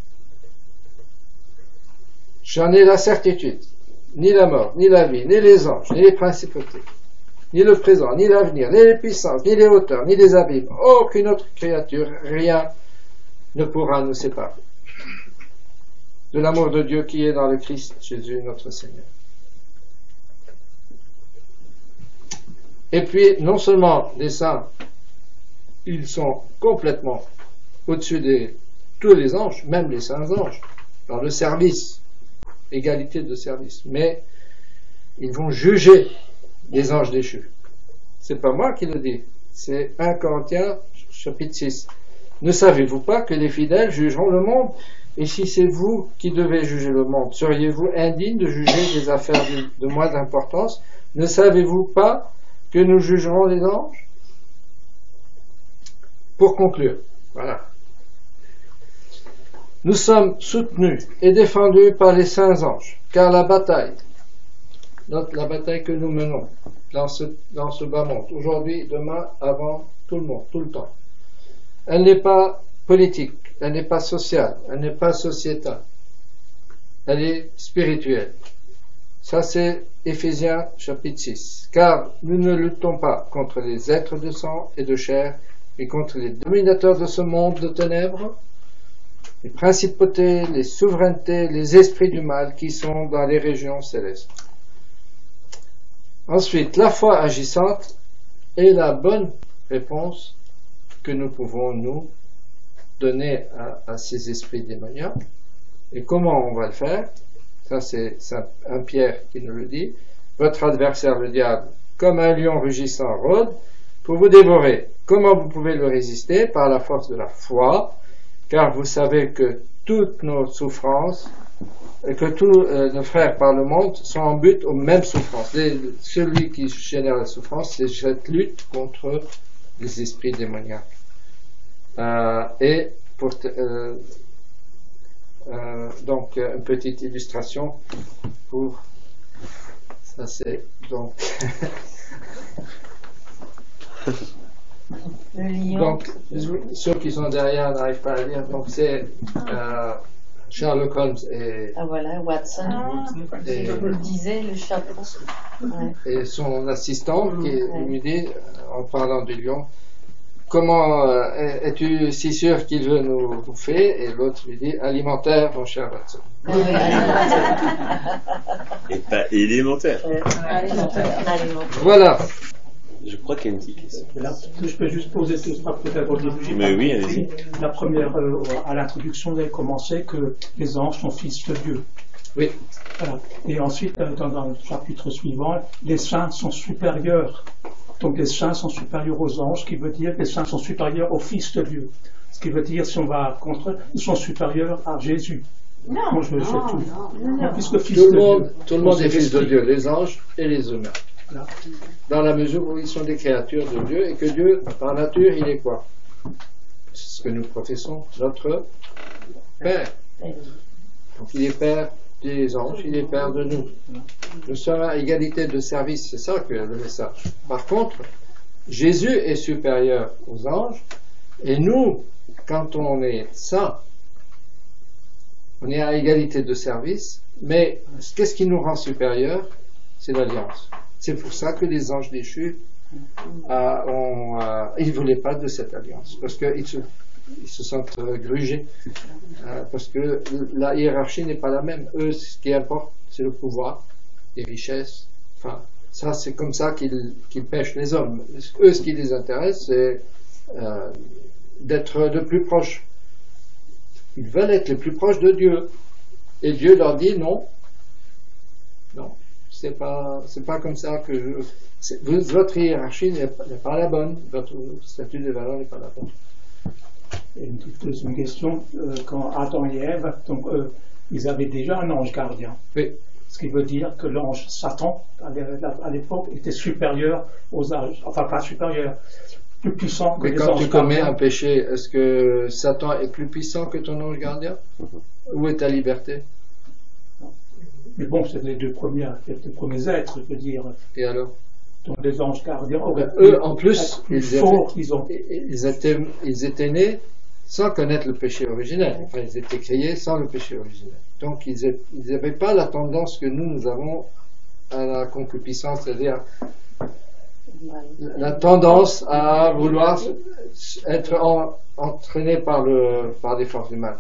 j'en ai la certitude, ni la mort, ni la vie, ni les anges, ni les principautés, ni le présent, ni l'avenir, ni les puissances, ni les hauteurs, ni les abîmes, aucune autre créature, rien ne pourra nous séparer de l'amour de Dieu qui est dans le Christ Jésus notre Seigneur. Et puis, non seulement les saints, ils sont complètement au-dessus de tous les anges, même les saints anges, dans le service, égalité de service, mais ils vont juger les anges déchus. C'est pas moi qui le dis, c'est un Corinthiens chapitre six. Ne savez-vous pas que les fidèles jugeront le monde? Et si c'est vous qui devez juger le monde, seriez-vous indigne de juger des affaires de, de moins d'importance? Ne savez-vous pas que nous jugerons les anges? Pour conclure, voilà. Nous sommes soutenus et défendus par les saints anges, car la bataille, notre, la bataille que nous menons dans ce, dans ce bas monde, aujourd'hui, demain, avant, tout le monde, tout le temps, elle n'est pas politique, elle n'est pas sociale, elle n'est pas sociétale, elle est spirituelle. Ça c'est Éphésiens chapitre six. Car nous ne luttons pas contre les êtres de sang et de chair, mais contre les dominateurs de ce monde de ténèbres, les principautés, les souverainetés, les esprits du mal qui sont dans les régions célestes. Ensuite, la foi agissante est la bonne réponse que nous pouvons nous donner à, à ces esprits démoniaques. Et comment on va le faire? Ça c'est un Pierre qui nous le dit. Votre adversaire le diable, comme un lion rugissant, rôde pour vous dévorer. Comment vous pouvez le résister? Par la force de la foi, car vous savez que toutes nos souffrances, et que tous euh, nos frères par le monde sont en but aux mêmes souffrances. Les, celui qui génère la souffrance, c'est cette lutte contre les esprits démoniaques. Euh, et pour euh, euh, donc une petite illustration pour ça, c'est donc Le lion. donc ceux qui sont derrière n'arrivent pas à lire, donc c'est euh, Sherlock Holmes et, Ah voilà, Watson. et, Je vous le disais, le chapeau. Ouais. et son assistant qui lui dit, en parlant du lion, comment euh, es-tu si sûr qu'il veut nous bouffer? Et l'autre lui dit, alimentaire, mon cher Watson. Et pas élémentaire. Euh, alimentaire. Alimentaire. Voilà. Je crois qu'il y a une petite question. Là, je peux juste poser deux trois peut-être au début. Mais oui, allez-y. La première, euh, à l'introduction, vous avez commencé que les anges sont fils de Dieu. Oui. Voilà. Et ensuite, euh, dans, dans le chapitre suivant, les saints sont supérieurs. Donc les saints sont supérieurs aux anges, ce qui veut dire que les saints sont supérieurs aux fils de Dieu. Ce qui veut dire, si on va contre, ils sont supérieurs à Jésus. Non, Moi, je, non, je, non, tout, non, non. Puisque fils Tout de le monde, Dieu, tout le monde c'est est fils de l'esprit. Dieu, les anges et les humains. Voilà. Dans la mesure où ils sont des créatures de Dieu et que Dieu, par nature, il est quoi? C'est ce que nous professons, notre Père. Donc il est Père des anges, il est Père de nous. Nous sommes à égalité de service, c'est ça que le message. Par contre, Jésus est supérieur aux anges et nous, quand on est saint, on est à égalité de service, mais qu'est-ce qui nous rend supérieurs? C'est l'alliance. C'est pour ça que les anges déchus, euh, ont, euh, ils ne voulaient pas de cette alliance, parce qu'ils se, ils se sentent euh, grugés, euh, parce que la hiérarchie n'est pas la même. Eux, ce qui importe, c'est le pouvoir, les richesses. Enfin, ça, c'est comme ça qu'ils qu'ils pêchent les hommes. Eux, ce qui les intéresse, c'est euh, d'être de plus proches. Ils veulent être les plus proches de Dieu. Et Dieu leur dit non, non. C'est pas, c'est pas comme ça que je, votre hiérarchie n'est pas, pas la bonne, votre statut de valeur n'est pas la bonne. Et une toute deuxième question, euh, quand Adam et Ève, donc, euh, ils avaient déjà un ange gardien. Oui. Ce qui veut dire que l'ange Satan, à l'époque, était supérieur aux anges, enfin pas supérieur, plus puissant que Mais les quand anges tu commets gardiens. un péché, est-ce que Satan est plus puissant que ton ange gardien? Où est ta liberté? Mais bon, c'est les deux premiers, les deux premiers êtres, je veux dire. Et alors? Donc les anges gardiens auraient Ben, pu eux, en plus, être plus ils, forts avaient- qu'ils ont. ils étaient, ils étaient nés sans connaître le péché originel. Enfin, ils étaient créés sans le péché originel. Donc, ils n'avaient pas la tendance que nous, nous avons à la concupiscence, c'est-à-dire la tendance à vouloir être en, entraîné par, le, par les forces du mal.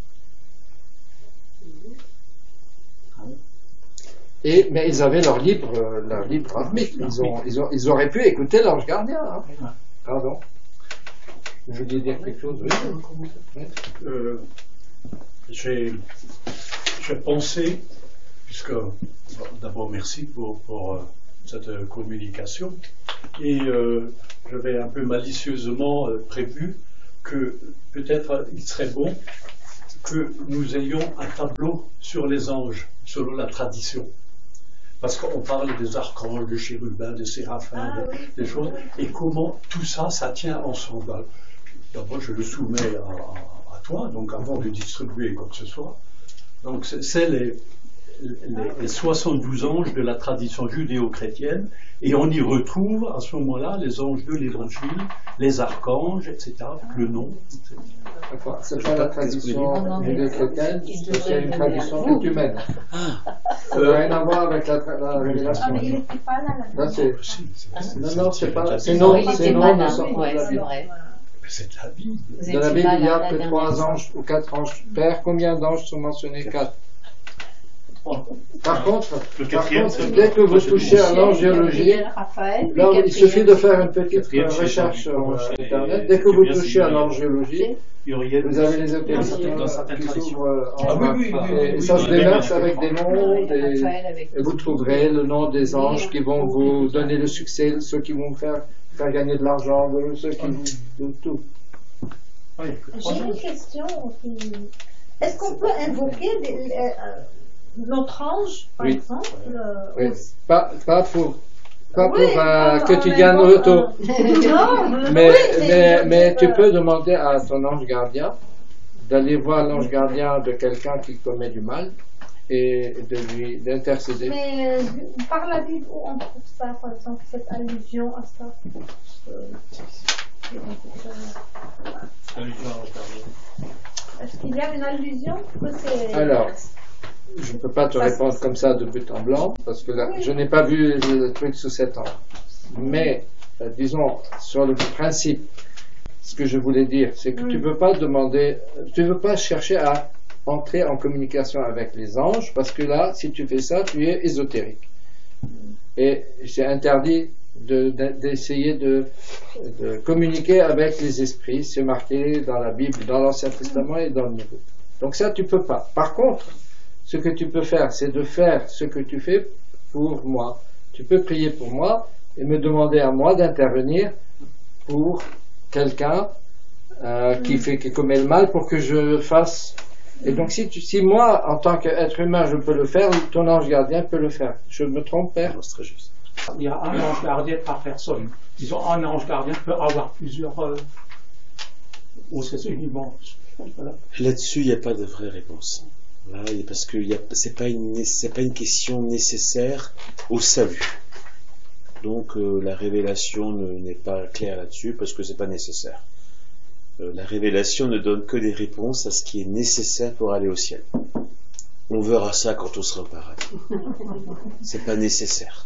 Et, mais ils avaient leur libre, leur libre arbitre. Ils, ont, ils, ont, ils auraient pu écouter l'ange gardien. Hein. Pardon. Vous vouliez dire quelque chose? Oui. Oui. Euh, j'ai j'ai pensé, puisque, bon, d'abord merci pour, pour euh, cette communication, et euh, j'avais un peu malicieusement euh, prévu que peut-être il serait bon que nous ayons un tableau sur les anges, selon la tradition. Parce qu'on parle des archanges, des chérubins, des séraphins, Ah, des, oui. des choses, et comment tout ça, ça tient ensemble. D'abord, je le soumets à, à toi, donc avant de distribuer quoi que ce soit. Donc, c'est, c'est les, les, les soixante-douze anges de la tradition judéo-chrétienne, et on y retrouve à ce moment-là les anges de l'évangile, les archanges, et cetera, avec le nom, et cetera. Enfin, c'est pas la tradition judéo-chrétienne, c'est une tradition œcuménique. Ça n'a rien à voir avec la, tra- la révélation. Ah, mais il n'était pas là, là. Là, c'est... Si, c'est- c'est- Non, non, c'est pas... c'est- C'est non, il c'est était non pas de là. sortir Ouais, de la c'est Bible. vrai. Mais c'est de la Bible. Vous Dans la étiez Bible, pas il n'y là a la que dernière trois fois. anges ou quatre anges. Père, combien d'anges sont mentionnés? Quatre. Par contre, Le par quatrième, contre, c'est- dès que vous moi, c'est touchez à douze. l'angiologie, Raphaël. là, il suffit de faire une petite Quatrième, c'est recherche Jean-Luc sur Paul, Internet. et- Dès que et vous bien, touchez à c'est l'angiologie, Uriel, vous avez les dans apparitions certaines- dans certaines qui traditions. s'ouvrent euh, en Ah oui, bas. oui, oui, Et oui, ça oui, se oui, déverse oui, avec oui. des noms, des... Raphaël avec et vous trouverez le nom des anges qui vont vous donner le succès, ceux qui vont faire, faire gagner de l'argent, de- ceux qui vous... de tout. Oui. J'ai une question. qui- Est-ce qu'on peut invoquer des- euh, euh, notre ange, par Oui. exemple euh, Oui. aussi Pas, pas pour, pas Oui, pour euh, on- que on tu gagnes invoque auto. un- Non, Mais, oui, mais, mais tu euh, peux demander à ton ange gardien d'aller voir l'ange gardien de quelqu'un qui commet du mal et de lui d'intercéder. Mais euh, par la Bible, où on trouve ça, par exemple, cette allusion à ça euh, Est-ce qu'il y a une allusion que c'est... Alors, je ne peux pas te répondre comme ça de but en blanc parce que là, je n'ai pas vu le truc sous cet angle. Mais, euh, disons, sur le principe, ce que je voulais dire, c'est que tu ne peux pas demander, tu ne veux pas chercher à entrer en communication avec les anges parce que là, si tu fais ça, tu es ésotérique. Et c'est interdit de- de- d'essayer de, de communiquer avec les esprits. C'est marqué dans la Bible, dans l'Ancien Testament et dans le Nouveau. Donc ça, tu peux pas. Par contre, ce que tu peux faire, c'est de faire ce que tu fais pour moi. Tu peux prier pour moi et me demander à moi d'intervenir pour quelqu'un euh, qui fait qui commet le mal pour que je fasse. Et donc si, tu, si moi, en tant qu'être humain, je peux le faire, ton ange gardien peut le faire. Je me trompe, Père? Non, c'est très juste. Il y a un ange gardien par personne. Disons, un ange gardien peut avoir plusieurs. Euh, ou c'est uniquement. Voilà. Là-dessus, il n'y a pas de vraie réponse. Là, il y a- parce que il y a- c'est pas une c'est pas une question nécessaire au salut. Donc euh, la révélation ne- n'est pas claire là-dessus parce que c'est pas nécessaire. Euh, la révélation ne donne que des réponses à ce qui est nécessaire pour aller au ciel. On verra ça quand on sera au paradis. C'est pas nécessaire.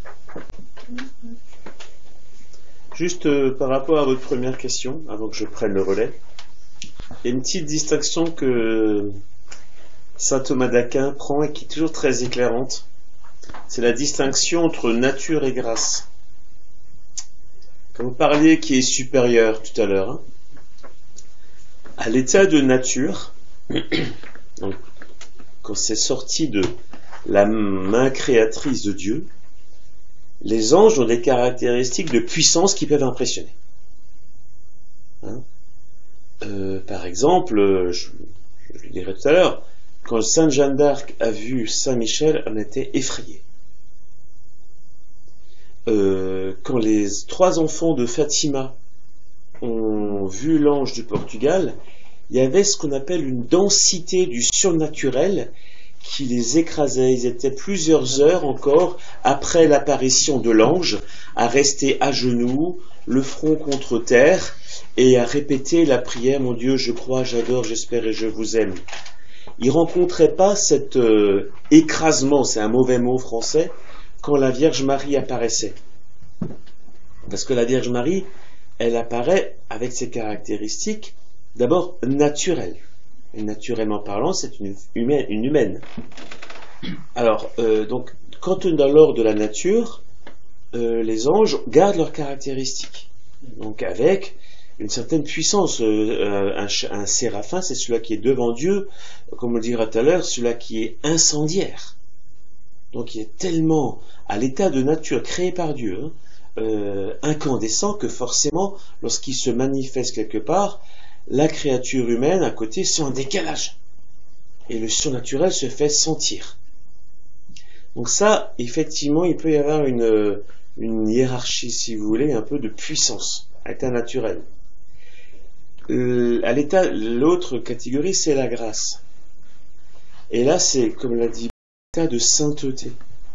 Juste euh, par rapport à votre première question, avant que je prenne le relais, il y a une petite distinction que saint Thomas d'Aquin prend et qui est toujours très éclairante. C'est la distinction entre nature et grâce. Quand vous parliez qui est supérieur tout à l'heure, hein, à l'état de nature, donc, quand c'est sorti de la main créatrice de Dieu, les anges ont des caractéristiques de puissance qui peuvent impressionner. Hein Euh, par exemple, je, je le dirai tout à l'heure, quand Sainte Jeanne d'Arc a vu Saint Michel, elle était effrayée. Euh, quand les trois enfants de Fatima ont vu l'ange du Portugal, il y avait ce qu'on appelle une densité du surnaturel qui les écrasait. Ils étaient plusieurs heures encore après l'apparition de l'ange à rester à genoux, le front contre terre, et à répéter la prière, mon Dieu, je crois, j'adore, j'espère et je vous aime. Ils ne rencontraient pas cet euh, écrasement, c'est un mauvais mot français, quand la Vierge Marie apparaissait. Parce que la Vierge Marie, elle apparaît avec ses caractéristiques, d'abord naturelles. Et naturellement parlant, c'est une humaine. Une humaine. Alors, euh, donc, quand on est dans l'ordre de la nature, euh, les anges gardent leurs caractéristiques. Donc, avec une certaine puissance. Euh, un, un séraphin, c'est celui qui est devant Dieu, comme on le dira tout à l'heure, celui qui est incendiaire. Donc il est tellement à l'état de nature créé par Dieu, hein, euh, incandescent, que forcément, lorsqu'il se manifeste quelque part, la créature humaine à côté sont en décalage. Et le surnaturel se fait sentir. Donc ça, effectivement, il peut y avoir une, une hiérarchie, si vous voulez, un peu de puissance à l'état naturel. Euh, à l'état, l'autre catégorie, c'est la grâce. Et là, c'est, comme l'a dit, l'état de sainteté.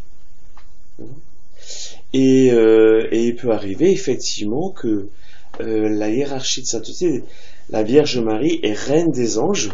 Et, euh, et il peut arriver, effectivement, que euh, la hiérarchie de sainteté, la Vierge Marie est reine des anges,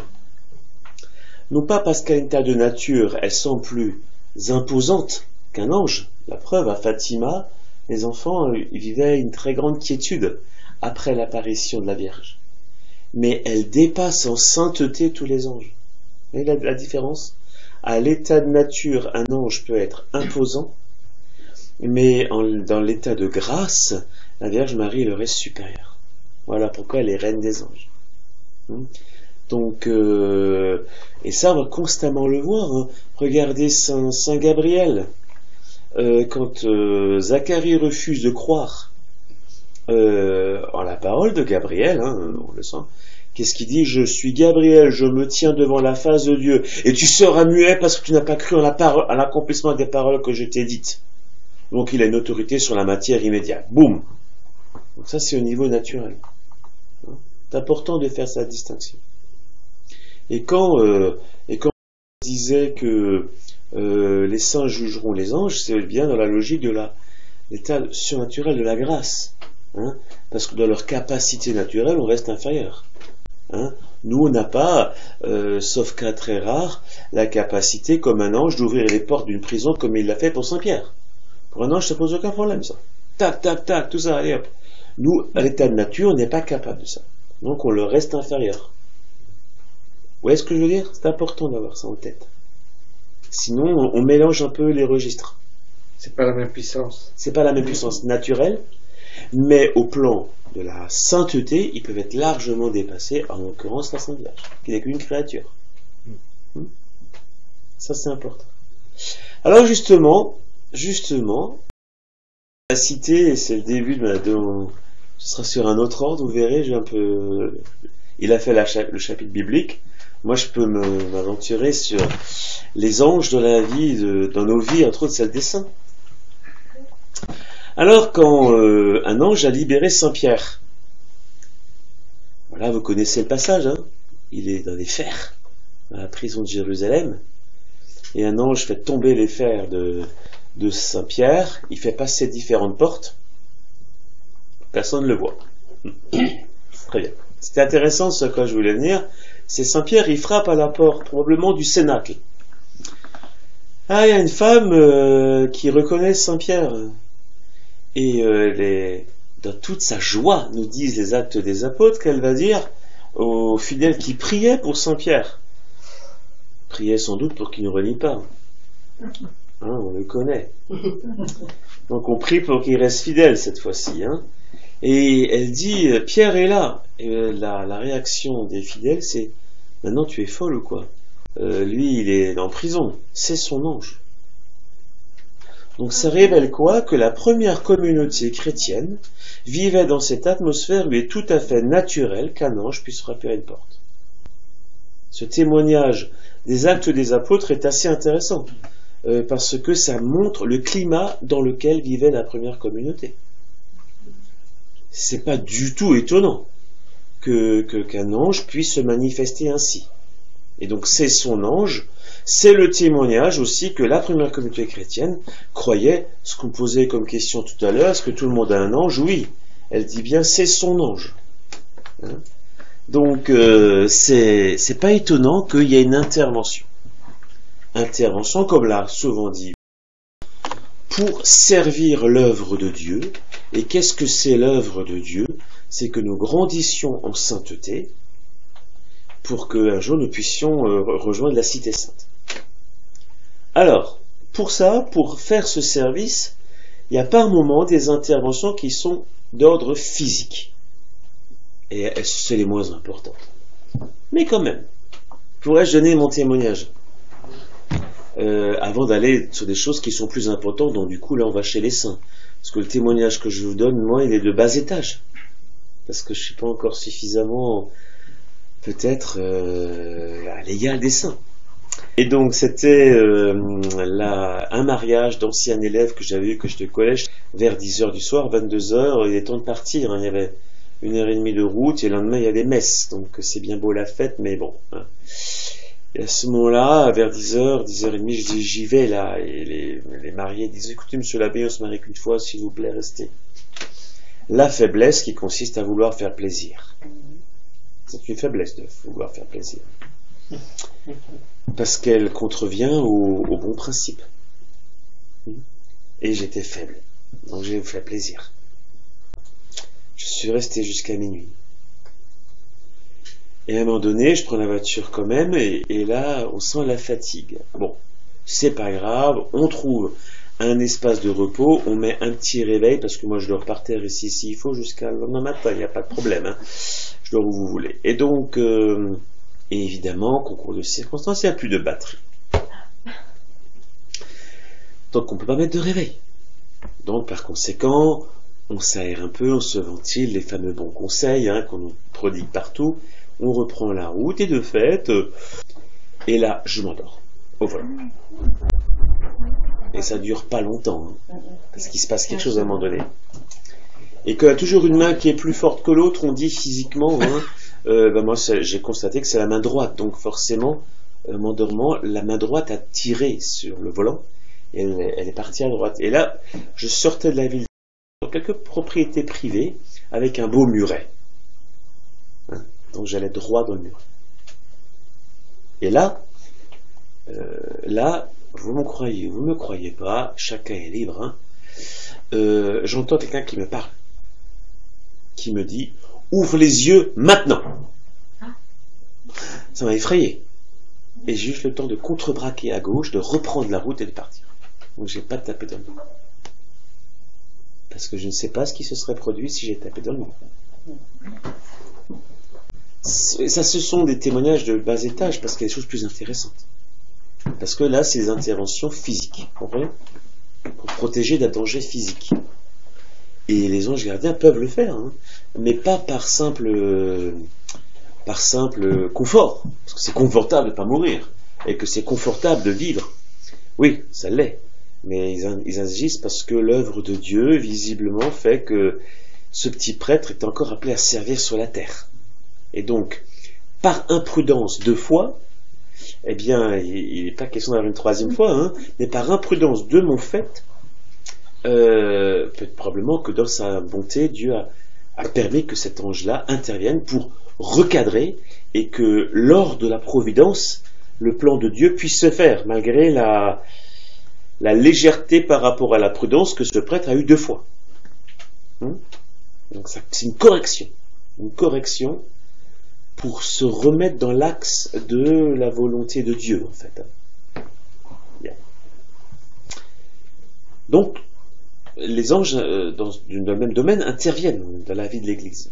non pas parce qu'à l'état de nature, elles sont plus imposantes qu'un ange. La preuve, à Fatima, les enfants ils vivaient une très grande quiétude après l'apparition de la Vierge. Mais elle dépasse en sainteté tous les anges. Vous voyez la, la différence? À l'état de nature, un ange peut être imposant, mais en, dans l'état de grâce, la Vierge Marie leur est supérieure. Voilà pourquoi elle est reine des anges. Donc, euh, et ça, on va constamment le voir. Hein. Regardez Saint, Saint Gabriel. Euh, quand euh, Zacharie refuse de croire euh, en la parole de Gabriel, hein, on le sent, qu'est-ce qu'il dit? Je suis Gabriel, je me tiens devant la face de Dieu, et tu seras muet parce que tu n'as pas cru en la parole, à l'accomplissement des paroles que je t'ai dites. Donc il a une autorité sur la matière immédiate. Boum. Donc ça, c'est au niveau naturel. C'est important de faire sa distinction. Et quand, euh, et quand on disait que euh, les saints jugeront les anges, c'est bien dans la logique de la, l'état surnaturel de la grâce. Hein, parce que dans leur capacité naturelle, on reste inférieur. Hein. Nous, on n'a pas, euh, sauf cas très rares, la capacité, comme un ange, d'ouvrir les portes d'une prison comme il l'a fait pour Saint-Pierre. Pour un ange, ça pose aucun problème, ça. Tac, tac, tac, tout ça, allez hop. Nous, à l'état de nature, on n'est pas capable de ça. Donc, on leur reste inférieur. Vous voyez ce que je veux dire? C'est important d'avoir ça en tête. Sinon, on, on mélange un peu les registres. C'est pas la même puissance. C'est pas la même puissance naturelle, mais au plan de la sainteté, ils peuvent être largement dépassés, en l'occurrence la Sainte Vierge, qui n'est qu'une créature. Hmm. Ça, c'est important. Alors, justement, justement, la cité, c'est le début de ma... De, ce sera sur un autre ordre, vous verrez, j'ai un peu... Il a fait la, le chapitre biblique. Moi, je peux me, m'aventurer sur les anges dans la vie, de, dans nos vies, entre autres celle des saints. Alors, quand euh, un ange a libéré Saint-Pierre, voilà, vous connaissez le passage, hein, il est dans les fers, dans la prison de Jérusalem, et un ange fait tomber les fers de, de Saint-Pierre, il fait passer différentes portes, personne ne le voit. Très bien. C'était intéressant ce à quoi je voulais venir. C'est Saint-Pierre, il frappe à la porte, probablement du Cénacle. Ah, il y a une femme euh, qui reconnaît Saint-Pierre. Et euh, les, dans toute sa joie, nous disent les Actes des Apôtres, qu'elle va dire aux fidèles qui priaient pour Saint-Pierre. Priaient sans doute pour qu'il ne renie pas. Hein, on le connaît. Donc on prie pour qu'il reste fidèle cette fois-ci. Hein. Et elle dit, Pierre est là. Et la, la réaction des fidèles, c'est, maintenant tu es folle ou quoi? euh, Lui, il est en prison. C'est son ange. Donc ça révèle quoi? Que la première communauté chrétienne vivait dans cette atmosphère où il est tout à fait naturel qu'un ange puisse frapper à une porte. Ce témoignage des Actes des Apôtres est assez intéressant, euh, parce que ça montre le climat dans lequel vivait la première communauté. C'est pas du tout étonnant que, que, qu'un ange puisse se manifester ainsi. Et donc c'est son ange, c'est le témoignage aussi que la première communauté chrétienne croyait, ce qu'on posait comme question tout à l'heure, est-ce que tout le monde a un ange? Oui. Elle dit bien c'est son ange. Hein? Donc euh, c'est, c'est pas étonnant qu'il y ait une intervention. Intervention, comme l'a souvent dit, pour servir l'œuvre de Dieu. Et qu'est-ce que c'est l'œuvre de Dieu? C'est que nous grandissions en sainteté pour qu'un jour nous puissions euh, rejoindre la cité sainte. Alors, pour ça, pour faire ce service, il y a par moments des interventions qui sont d'ordre physique. Et c'est les moins importantes. Mais quand même, pourrais-je donner mon témoignage? euh, avant d'aller sur des choses qui sont plus importantes. Donc du coup, là, on va chez les saints. Parce que le témoignage que je vous donne, moi, il est de bas étage. Parce que je ne suis pas encore suffisamment, peut-être, euh, à l'égal des saints. Et donc, c'était euh, là, un mariage d'ancien élève que j'avais eu, que j'étais au collège, vers dix heures du soir, vingt-deux heures, il est temps de partir. Hein, il y avait une heure et demie de route, et le lendemain, il y a des messes. Donc, c'est bien beau la fête, mais bon. Hein. Et à ce moment-là, vers dix heures, dix heures trente, je dis, j'y vais là. Et les, les mariés disent, écoutez, monsieur l'abbé, on se marie qu'une fois, s'il vous plaît, restez. La faiblesse qui consiste à vouloir faire plaisir. C'est une faiblesse de vouloir faire plaisir. Parce qu'elle contrevient au, au bon principe. Et j'étais faible. Donc j'ai fait plaisir. Je suis resté jusqu'à minuit. Et à un moment donné, je prends la voiture quand même, et, et là, on sent la fatigue. Bon, c'est pas grave, on trouve un espace de repos, on met un petit réveil, parce que moi je dors par terre ici, s'il faut, jusqu'à le lendemain matin, il n'y a pas de problème. Hein. Je dors où vous voulez. Et donc, euh, et évidemment, concours de circonstances, il n'y a plus de batterie. Donc on ne peut pas mettre de réveil. Donc par conséquent, on s'aère un peu, on se ventile les fameux bons conseils hein, qu'on nous prodigue partout. On reprend la route et de fait, euh, et là, je m'endors au volant. Et ça dure pas longtemps, hein, parce qu'il se passe quelque chose à un moment donné. Et qu'il y a toujours une main qui est plus forte que l'autre, on dit physiquement, hein, euh, ben moi j'ai constaté que c'est la main droite, donc forcément, euh, m'endormant, la main droite a tiré sur le volant, et elle, elle est partie à droite. Et là, je sortais de la ville, dans quelques propriétés privées, avec un beau muret. Hein, donc j'allais droit dans le muret. Et là, euh, là, vous me croyez, vous me croyez pas, chacun est libre, hein, euh, j'entends quelqu'un qui me parle, qui me dit « Ouvre les yeux maintenant !» Ça m'a effrayé. Et j'ai juste le temps de contrebraquer à gauche, de reprendre la route et de partir. Donc j'ai pas tapé dans le mur. Parce que je ne sais pas ce qui se serait produit si j'ai tapé dans le mur. Ça, ce sont des témoignages de bas étage, parce qu'il y a des choses plus intéressantes. Parce que là, c'est des interventions physiques, comprenez ? Pour protéger d'un danger physique. Et les anges gardiens peuvent le faire, hein, mais pas par simple, euh, par simple confort. Parce que c'est confortable de ne pas mourir, et que c'est confortable de vivre. Oui, ça l'est. Mais ils, ils agissent parce que l'œuvre de Dieu, visiblement, fait que ce petit prêtre est encore appelé à servir sur la terre. Et donc, par imprudence deux fois, eh bien, il n'est pas question d'avoir une troisième fois, hein, mais par imprudence de mon fait, euh, peut-être probablement que dans sa bonté, Dieu a, a permis que cet ange-là intervienne pour recadrer et que lors de la providence, le plan de Dieu puisse se faire, malgré la, la légèreté par rapport à la prudence que ce prêtre a eu deux fois. Hein? Donc ça, c'est une correction, une correction pour se remettre dans l'axe de la volonté de Dieu, en fait. Bien. Donc, les anges, euh, dans, dans le même domaine, interviennent dans la vie de l'Église.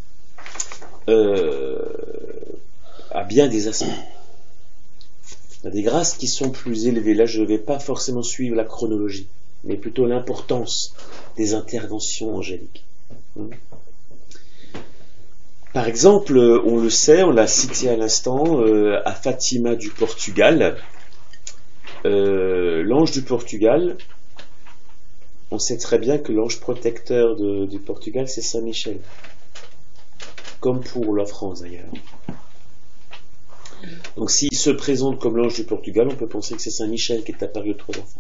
Euh, à bien des aspects. Il y a des grâces qui sont plus élevées. Là, je ne vais pas forcément suivre la chronologie, mais plutôt l'importance des interventions angéliques. Hum. Par exemple, on le sait, on l'a cité à l'instant, euh, à Fatima du Portugal, euh, l'ange du Portugal, on sait très bien que l'ange protecteur de, du Portugal, c'est Saint Michel, comme pour la France d'ailleurs. Donc s'il se présente comme l'ange du Portugal, on peut penser que c'est Saint Michel qui est apparu aux trois enfants.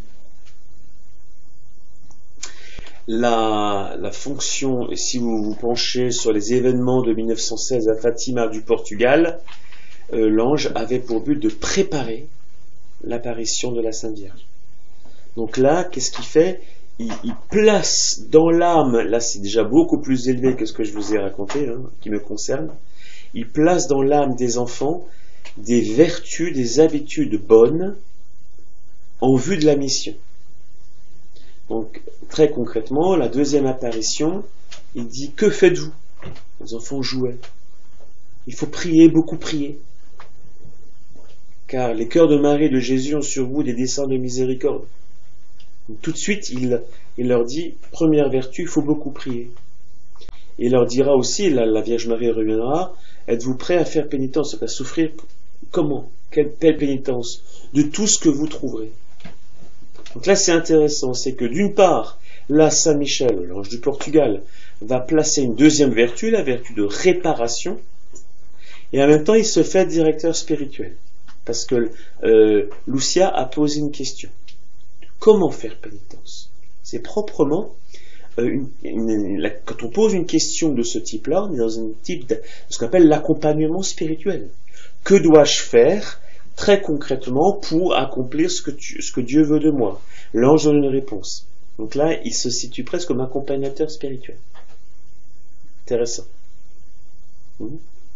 La, la fonction, si vous vous penchez sur les événements de mille neuf cent seize à Fatima du Portugal, euh, l'ange avait pour but de préparer l'apparition de la Sainte Vierge. Donc là, qu'est-ce qu'il fait ? il, il place dans l'âme, là c'est déjà beaucoup plus élevé que ce que je vous ai raconté, hein, qui me concerne, il place dans l'âme des enfants des vertus, des habitudes bonnes en vue de la mission. Donc, très concrètement, la deuxième apparition, il dit « Que faites-vous » Les enfants jouaient. Il faut prier, beaucoup prier. car les cœurs de Marie et de Jésus ont sur vous des desseins de miséricorde. Donc, tout de suite, il, il leur dit, première vertu, il faut beaucoup prier. Et il leur dira aussi, la, la Vierge Marie reviendra, êtes-vous prêts à faire pénitence, à souffrir? Comment? Quelle, quelle pénitence? De tout ce que vous trouverez. Donc là, c'est intéressant, c'est que d'une part, là, Saint Michel, l'ange du Portugal, va placer une deuxième vertu, la vertu de réparation, et en même temps, il se fait directeur spirituel. Parce que euh, Lucia a posé une question. Comment faire pénitence? C'est proprement, euh, une, une, la, quand on pose une question de ce type-là, on est dans un type de ce qu'on appelle l'accompagnement spirituel. Que dois-je faire très concrètement pour accomplir ce que, tu, ce que Dieu veut de moi? L'ange donne une réponse. Donc là, il se situe presque comme accompagnateur spirituel. Intéressant. Mmh.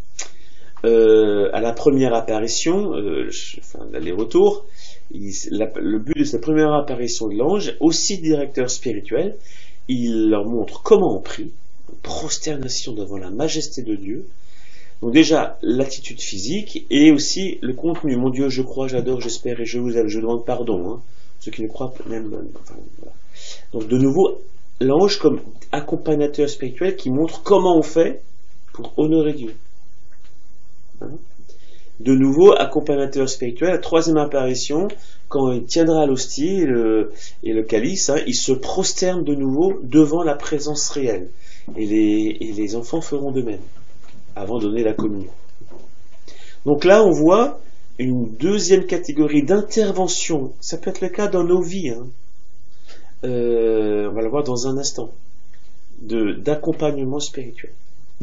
Euh, à la première apparition, euh, enfin, l'aller-retour, il, la, le but de cette première apparition de l'ange, aussi directeur spirituel, il leur montre comment on prie, prosternation devant la majesté de Dieu. Donc déjà, l'attitude physique et aussi le contenu. Mon Dieu, je crois, j'adore, j'espère et je vous aime. Je demande pardon. Hein, ceux qui ne croient pas, même. Enfin, voilà. Donc de nouveau, l'ange comme accompagnateur spirituel qui montre comment on fait pour honorer Dieu. Hein? De nouveau, accompagnateur spirituel, la troisième apparition, quand il tiendra l'hostie et le, et le calice, hein, il se prosterne de nouveau devant la présence réelle. Et les, et les enfants feront de même, avant de donner la communion. Donc là, on voit une deuxième catégorie d'intervention. Ça peut être le cas dans nos vies. Hein. Euh, on va le voir dans un instant. De, d'accompagnement spirituel.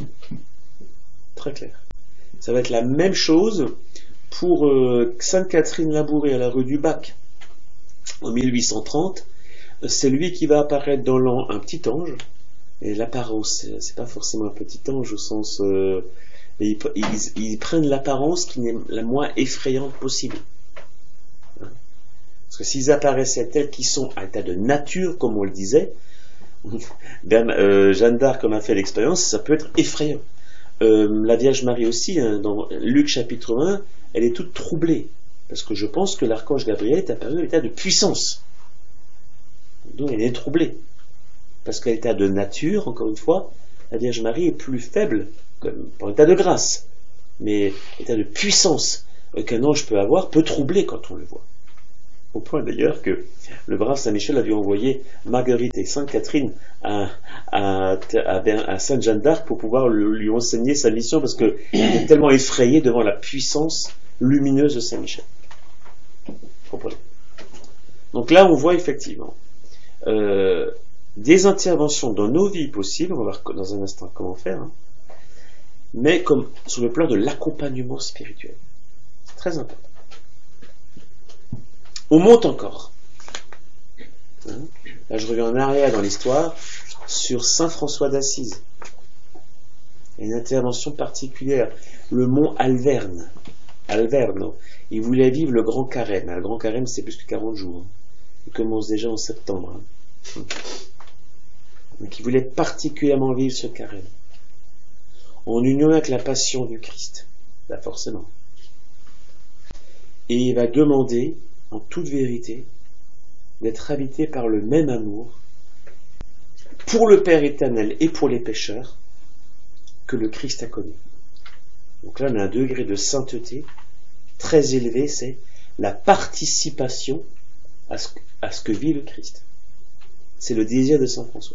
Très clair. Ça va être la même chose pour euh, Sainte Catherine Labouré à la rue du Bac en mille huit cent trente. C'est lui qui va apparaître dans l'an un petit ange. Et l'apparence, c'est pas forcément un petit ange au sens... Euh, ils, ils, ils prennent l'apparence qui n'est la moins effrayante possible. Parce que s'ils apparaissaient tels qu'ils sont à l'état de nature, comme on le disait, ben, euh, Jeanne d'Arc en a fait l'expérience, ça peut être effrayant. Euh, la Vierge Marie aussi, hein, dans Luc chapitre un, elle est toute troublée. Parce que je pense que l'archange Gabriel est apparu à l'état de puissance. Donc elle est troublée. Parce qu'à l'état de nature, encore une fois, la Vierge Marie est plus faible, comme par l'état de grâce. Mais l'état de puissance qu'un ange peut avoir peut troubler quand on le voit. Au point d'ailleurs que le brave Saint Michel avait envoyé Marguerite et Sainte Catherine à, à, à, à Sainte Jeanne d'Arc pour pouvoir le, lui enseigner sa mission parce qu'il était tellement effrayé devant la puissance lumineuse de Saint Michel. Vous comprenez? Donc là, on voit effectivement euh, des interventions dans nos vies possibles, on va voir dans un instant comment faire, hein, mais comme sur le plan de l'accompagnement spirituel. C'est très important. On monte encore. Hein? Là, je reviens en arrière dans l'histoire sur Saint François d'Assise. Il y a une intervention particulière. Le mont Alverne. Alverno. Il voulait vivre le grand carême. Le grand carême, c'est plus que quarante jours. Il commence déjà en septembre. Hein? Donc, il voulait particulièrement vivre ce carême. En union avec la passion du Christ. Là, forcément. Et il va demander en toute vérité, d'être habité par le même amour pour le Père éternel et pour les pécheurs que le Christ a connu. Donc là, on a un degré de sainteté très élevé, c'est la participation à ce, à ce que vit le Christ. C'est le désir de Saint François.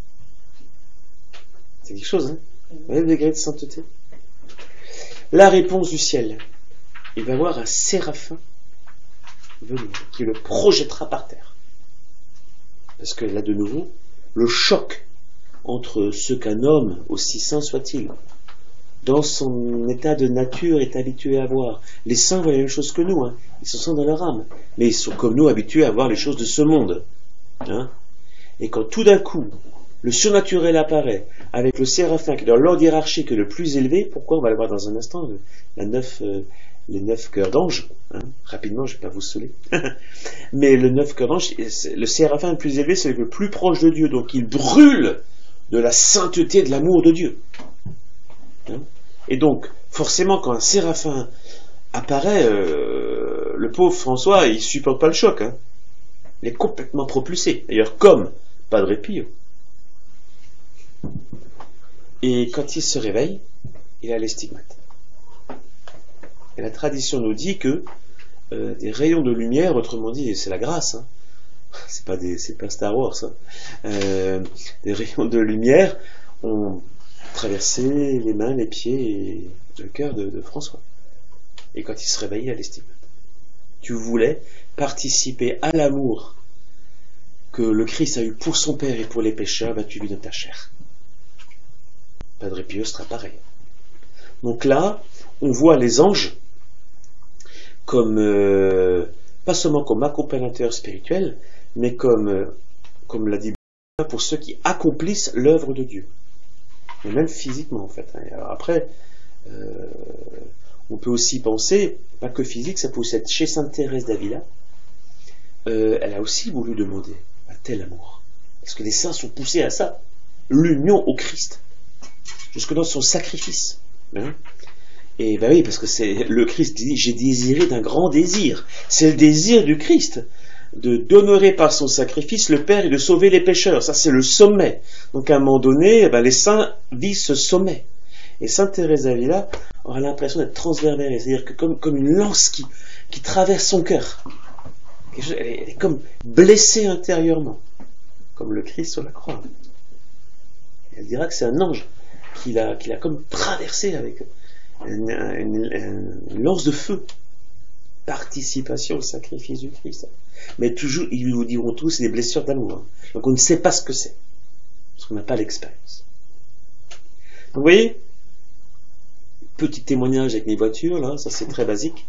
C'est quelque chose, hein? Vous voyez le degré de sainteté? La réponse du ciel. Il va y avoir un séraphin venir, qui le projettera par terre. Parce que là, de nouveau, le choc entre ce qu'un homme, aussi saint soit-il, dans son état de nature est habitué à voir. Les saints voient la même chose que nous, hein. Ils se sentent dans leur âme, mais ils sont comme nous habitués à voir les choses de ce monde. Hein. Et quand tout d'un coup, le surnaturel apparaît, avec le séraphin qui est dans l'ordre hiérarchique le plus élevé, pourquoi on va le voir dans un instant, la neuf... Euh, les neuf cœurs d'ange, hein, rapidement, je ne vais pas vous saouler, mais le neuf cœurs d'ange, le séraphin le plus élevé, c'est le plus proche de Dieu, donc il brûle de la sainteté, de l'amour de Dieu. Hein. Et donc, forcément, quand un séraphin apparaît, euh, le pauvre François, il supporte pas le choc. Hein. Il est complètement propulsé. D'ailleurs, comme Padre Pio. Et quand il se réveille, il a les stigmates. Et la tradition nous dit que euh, des rayons de lumière, autrement dit, c'est la grâce, hein. c'est pas des, c'est pas Star Wars, hein. euh, des rayons de lumière ont traversé les mains, les pieds et le cœur de, de François. Et quand il se réveille, il a les stigmates. Tu voulais participer à l'amour que le Christ a eu pour son Père et pour les pécheurs, bah, tu lui donnes ta chair. Padre Pio sera pareil. Donc là, on voit les anges comme, euh, pas seulement comme accompagnateurs spirituels, mais comme, euh, comme l'a dit pour ceux qui accomplissent l'œuvre de Dieu. Et même physiquement, en fait. Alors après, euh, on peut aussi penser, pas que physique, ça peut aussi être chez Sainte Thérèse d'Avila. Euh, elle a aussi voulu demander un tel amour. Parce que les saints sont poussés à ça. L'union au Christ. Jusque dans son sacrifice. Hein? Et ben oui, parce que c'est le Christ dit, j'ai désiré d'un grand désir. C'est le désir du Christ de d'honorer par son sacrifice le Père et de sauver les pécheurs. Ça, c'est le sommet. Donc à un moment donné, ben, les saints visent ce sommet. Et Sainte Thérèse d'Avila aura l'impression d'être transverbérée, c'est-à-dire que comme, comme une lance qui, qui traverse son cœur. Elle est, elle est comme blessée intérieurement, comme le Christ sur la croix. Et elle dira que c'est un ange qui l'a, qui l'a comme traversé avec une, une, une lance de feu. Participation au sacrifice du Christ. Mais toujours, ils vous diront tous, c'est des blessures d'amour. Donc on ne sait pas ce que c'est, parce qu'on n'a pas l'expérience. Donc vous voyez, petit témoignage avec mes voitures, là, ça c'est très basique.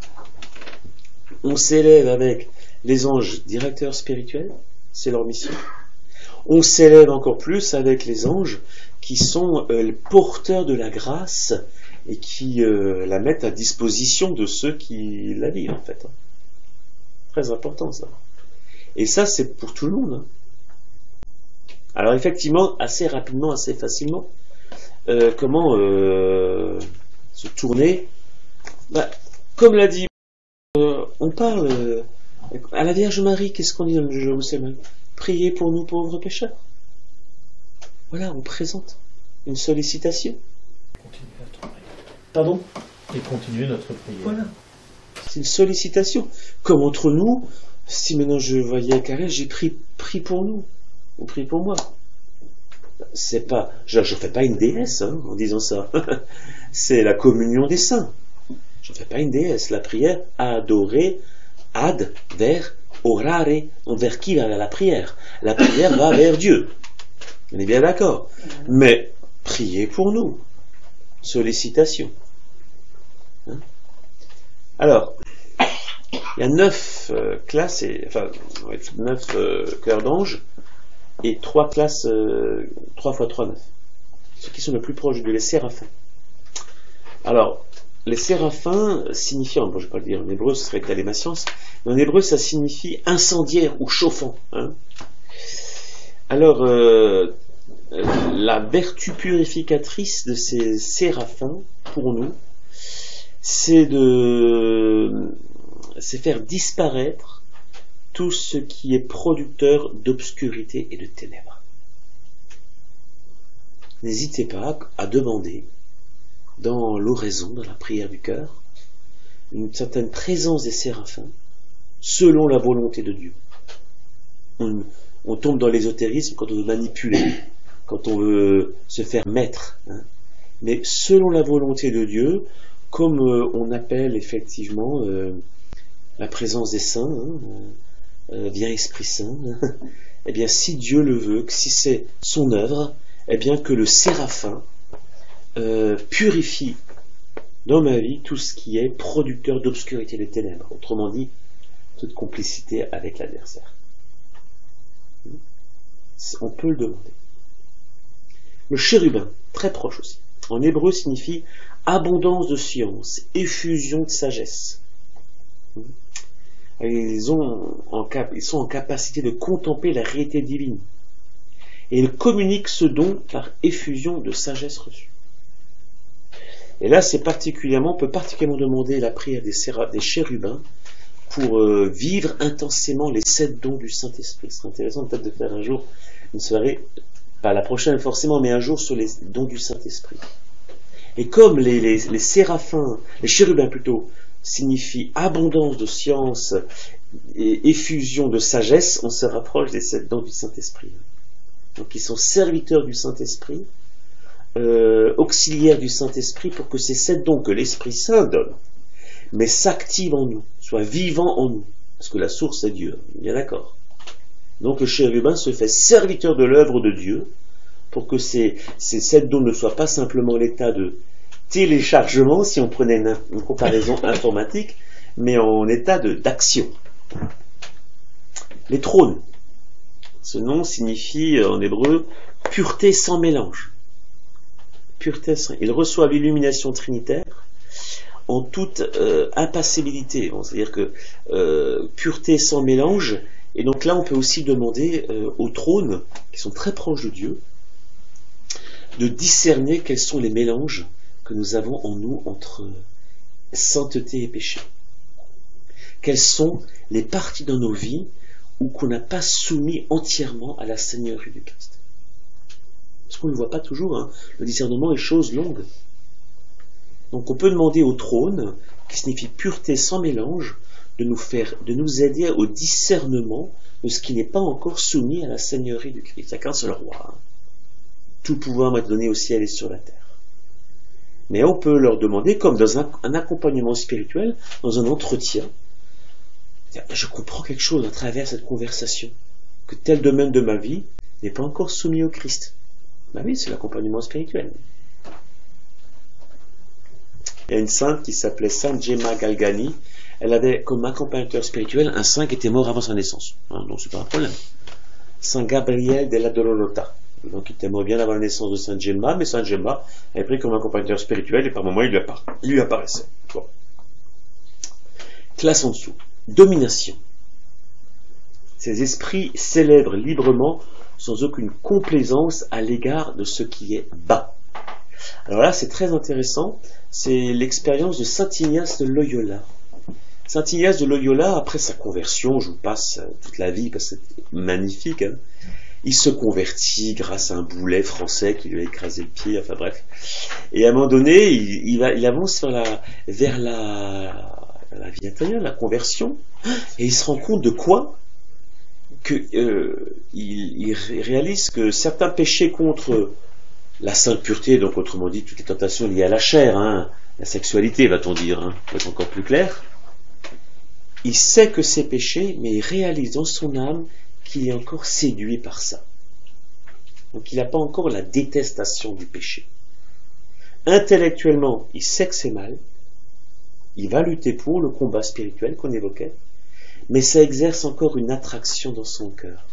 On s'élève avec les anges directeurs spirituels, c'est leur mission. On s'élève encore plus avec les anges qui sont euh, les porteurs de la grâce et qui euh, la mettent à disposition de ceux qui la vivent, en fait. Très important, ça. Et ça, c'est pour tout le monde. Hein. Alors, effectivement, assez rapidement, assez facilement, euh, comment euh, se tourner bah, comme l'a dit, euh, on parle euh, à la Vierge Marie, qu'est-ce qu'on dit dans le Je vous sais même priez pour nous pauvres pécheurs. Voilà, on présente une sollicitation. Pardon ? Et continuer notre prière. Voilà. C'est une sollicitation. Comme entre nous, si maintenant je voyais Karel, j'ai pris, pris pour nous, ou pris pour moi. C'est pas, je ne fais pas une déesse hein, en disant ça. C'est la communion des saints. Je ne fais pas une déesse. La prière, adorer, ad, vers, orare. Vers qui va la prière? La prière va vers Dieu. On est bien d'accord. Mais priez pour nous. Sollicitation. Hein? Alors, il y a neuf euh, classes, et, enfin, neuf euh, cœurs d'anges, et trois classes, euh, trois fois trois, neuf. Ceux qui sont le plus proches de Dieu, les séraphins. Alors, les séraphins signifient, bon, je ne vais pas le dire en hébreu, ce serait étaler ma science, mais en hébreu, ça signifie incendiaire ou chauffant. Hein. Alors, euh, la vertu purificatrice de ces séraphins, pour nous, c'est de c'est faire disparaître tout ce qui est producteur d'obscurité et de ténèbres. N'hésitez pas à demander dans l'oraison, dans la prière du cœur, une certaine présence des séraphins selon la volonté de Dieu. On, on tombe dans l'ésotérisme quand on veut manipuler, quand on veut se faire maître. Hein. Mais selon la volonté de Dieu, comme euh, on appelle effectivement euh, la présence des saints, hein, euh, bien Esprit Saint, hein, eh bien si Dieu le veut, que si c'est son œuvre, eh bien que le séraphin euh, purifie dans ma vie tout ce qui est producteur d'obscurité et de ténèbres. Autrement dit, toute complicité avec l'adversaire. On peut le demander. Le chérubin, très proche aussi, en hébreu signifie abondance de science, effusion de sagesse. Ils, ont en cap- ils sont en capacité de contempler la réalité divine. Et ils communiquent ce don par effusion de sagesse reçue. Et là, c'est particulièrement, on peut particulièrement demander la prière des, séra- des chérubins pour euh, vivre intensément les sept dons du Saint-Esprit. C'est intéressant peut-être de faire un jour une soirée, pas la prochaine forcément, mais un jour sur les dons du Saint-Esprit. Et comme les, les, les séraphins, les chérubins plutôt, signifient abondance de science et effusion de sagesse, on se rapproche des sept dons du Saint-Esprit. Donc ils sont serviteurs du Saint-Esprit, euh, auxiliaires du Saint-Esprit, pour que ces sept dons que l'Esprit Saint donne, mais s'activent en nous, soient vivants en nous, parce que la source est Dieu, bien d'accord. Donc le chérubin se fait serviteur de l'œuvre de Dieu, pour que ces, ces sept dons ne soient pas simplement l'état de téléchargement, si on prenait une, une comparaison informatique, mais en état de, d'action. Les trônes. Ce nom signifie en hébreu pureté sans mélange. Pureté sans... Ils reçoivent l'illumination trinitaire en toute euh, impassibilité. Bon, c'est-à-dire que euh, pureté sans mélange. Et donc là, on peut aussi demander euh, aux trônes, qui sont très proches de Dieu, de discerner quels sont les mélanges que nous avons en nous entre sainteté et péché. Quelles sont les parties dans nos vies où qu'on n'a pas soumis entièrement à la Seigneurie du Christ. Parce qu'on ne le voit pas toujours, hein. Le discernement est chose longue. Donc on peut demander au trône, qui signifie pureté sans mélange, de nous faire, de nous aider au discernement de ce qui n'est pas encore soumis à la Seigneurie du Christ. Il n'y a qu'un seul roi. Hein. Tout pouvoir m'a donné au ciel et sur la terre. Mais on peut leur demander, comme dans un, un accompagnement spirituel, dans un entretien, je comprends quelque chose à travers cette conversation, que tel domaine de ma vie n'est pas encore soumis au Christ. Ben oui, c'est l'accompagnement spirituel. Il y a une sainte qui s'appelait Sainte Gemma Galgani. Elle avait comme accompagnateur spirituel un saint qui était mort avant sa naissance. Hein, donc c'est pas un problème. Saint Gabriel della Dolorosa. Donc il était mort bien avant la naissance de Sainte Gemma, mais Sainte Gemma avait pris comme accompagnateur spirituel et par moments il lui, appara- il lui apparaissait. Bon. Classe en dessous. Domination. Ces esprits célèbrent librement sans aucune complaisance à l'égard de ce qui est bas. Alors là, c'est très intéressant. C'est l'expérience de Saint Ignace de Loyola. Saint Ignace de Loyola, après sa conversion, je vous passe toute la vie parce que c'est magnifique, hein, il se convertit grâce à un boulet français qui lui a écrasé le pied, enfin bref. Et à un moment donné, il, il, va, il avance vers la, vers la, la vie intérieure, la conversion, et il se rend compte de quoi que euh, il, il réalise que certains péchés contre la sainte pureté, donc autrement dit toutes les tentations liées à la chair, hein, la sexualité va-t-on dire, hein, pour être encore plus clair, il sait que c'est péché, mais il réalise dans son âme qu'il est encore séduit par ça. Donc il n'a pas encore la détestation du péché. Intellectuellement, il sait que c'est mal, il va lutter pour le combat spirituel qu'on évoquait, mais ça exerce encore une attraction dans son cœur.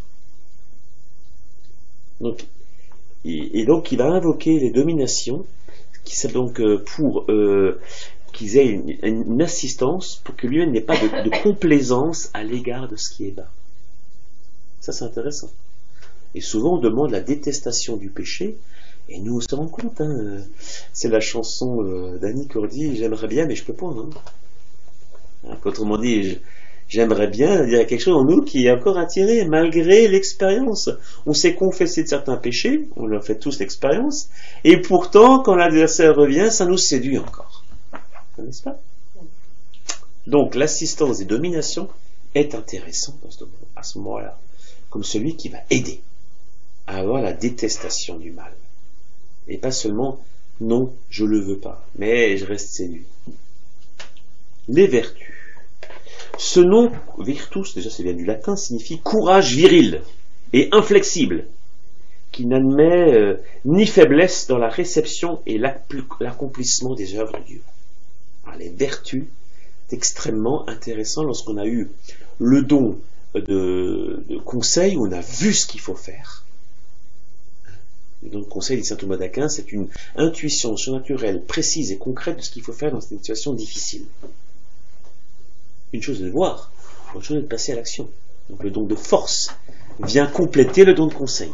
Donc, et donc il va invoquer les dominations, qui c'est donc pour euh, qu'ils aient une, une assistance, pour que lui-même n'ait pas de, de complaisance à l'égard de ce qui est bas. Ça c'est intéressant. Et souvent on demande la détestation du péché, et nous on se rend compte, hein, c'est la chanson euh, d'Annie Cordy, j'aimerais bien mais je peux pas. Hein. Hein, autrement dit, je, j'aimerais bien, il y a quelque chose en nous qui est encore attiré, malgré l'expérience. On s'est confessé de certains péchés, on en fait tous l'expérience, et pourtant, quand l'adversaire revient, ça nous séduit encore. N'est-ce pas? Donc, l'assistance des dominations est intéressante à ce moment-là, comme celui qui va aider à avoir la détestation du mal. Et pas seulement, non, je le veux pas, mais je reste séduit. Les vertus. Ce nom, virtus, déjà ça vient du latin, signifie courage viril et inflexible, qui n'admet euh, ni faiblesse dans la réception et l'accomplissement des œuvres de Dieu. Alors, les vertus, c'est extrêmement intéressant lorsqu'on a eu le don de, de conseil, où on a vu ce qu'il faut faire. Le don de conseil, dit saint Thomas d'Aquin, c'est une intuition surnaturelle, précise et concrète de ce qu'il faut faire dans une situation difficile. Une chose est de voir, autre chose est de passer à l'action. Donc le don de force vient compléter le don de conseil.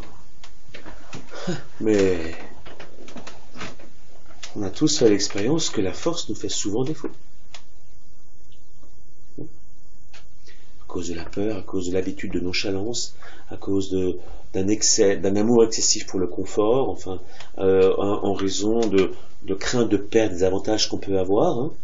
Mais on a tous fait l'expérience que la force nous fait souvent défaut. cause de la peur, à cause de l'habitude de nonchalance, à cause de, d'un excès, d'un amour excessif pour le confort, enfin, euh, en, en raison de, de crainte de perdre des avantages qu'on peut avoir. Hein.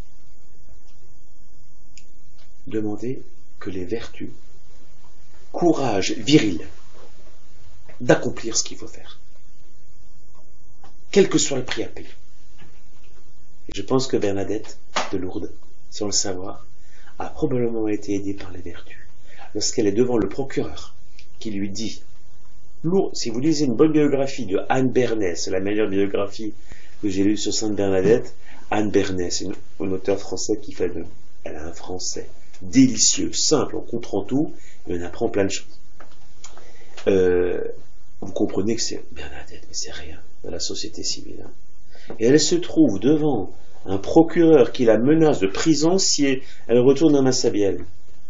Demandez que les vertus, courage viril d'accomplir ce qu'il faut faire, quel que soit le prix à payer. Et je pense que Bernadette de Lourdes, sans le savoir, a probablement été aidée par les vertus. Lorsqu'elle est devant le procureur, qui lui dit, Lourdes, si vous lisez une bonne biographie de Anne Bernet, c'est la meilleure biographie que j'ai lue sur Sainte Bernadette, Anne Bernet, c'est une, une auteure française qui fait de, elle a un français délicieux, simple, on comprend tout, et on apprend plein de choses. Euh, vous comprenez que c'est Bernadette, mais c'est rien dans la société civile. Hein. Et elle se trouve devant un procureur qui la menace de prison si elle retourne à Massabielle.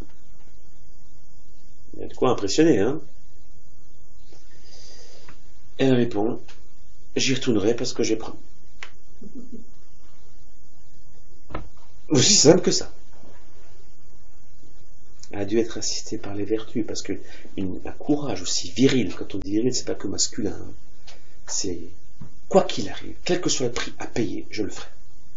Il y a de quoi impressionner, hein. Elle répond, j'y retournerai parce que j'ai promis. Aussi simple que ça. Elle a dû être assistée par les vertus, parce que une, un courage aussi viril, quand on dit viril, c'est pas que masculin, hein. C'est quoi qu'il arrive, quel que soit le prix à payer, je le ferai.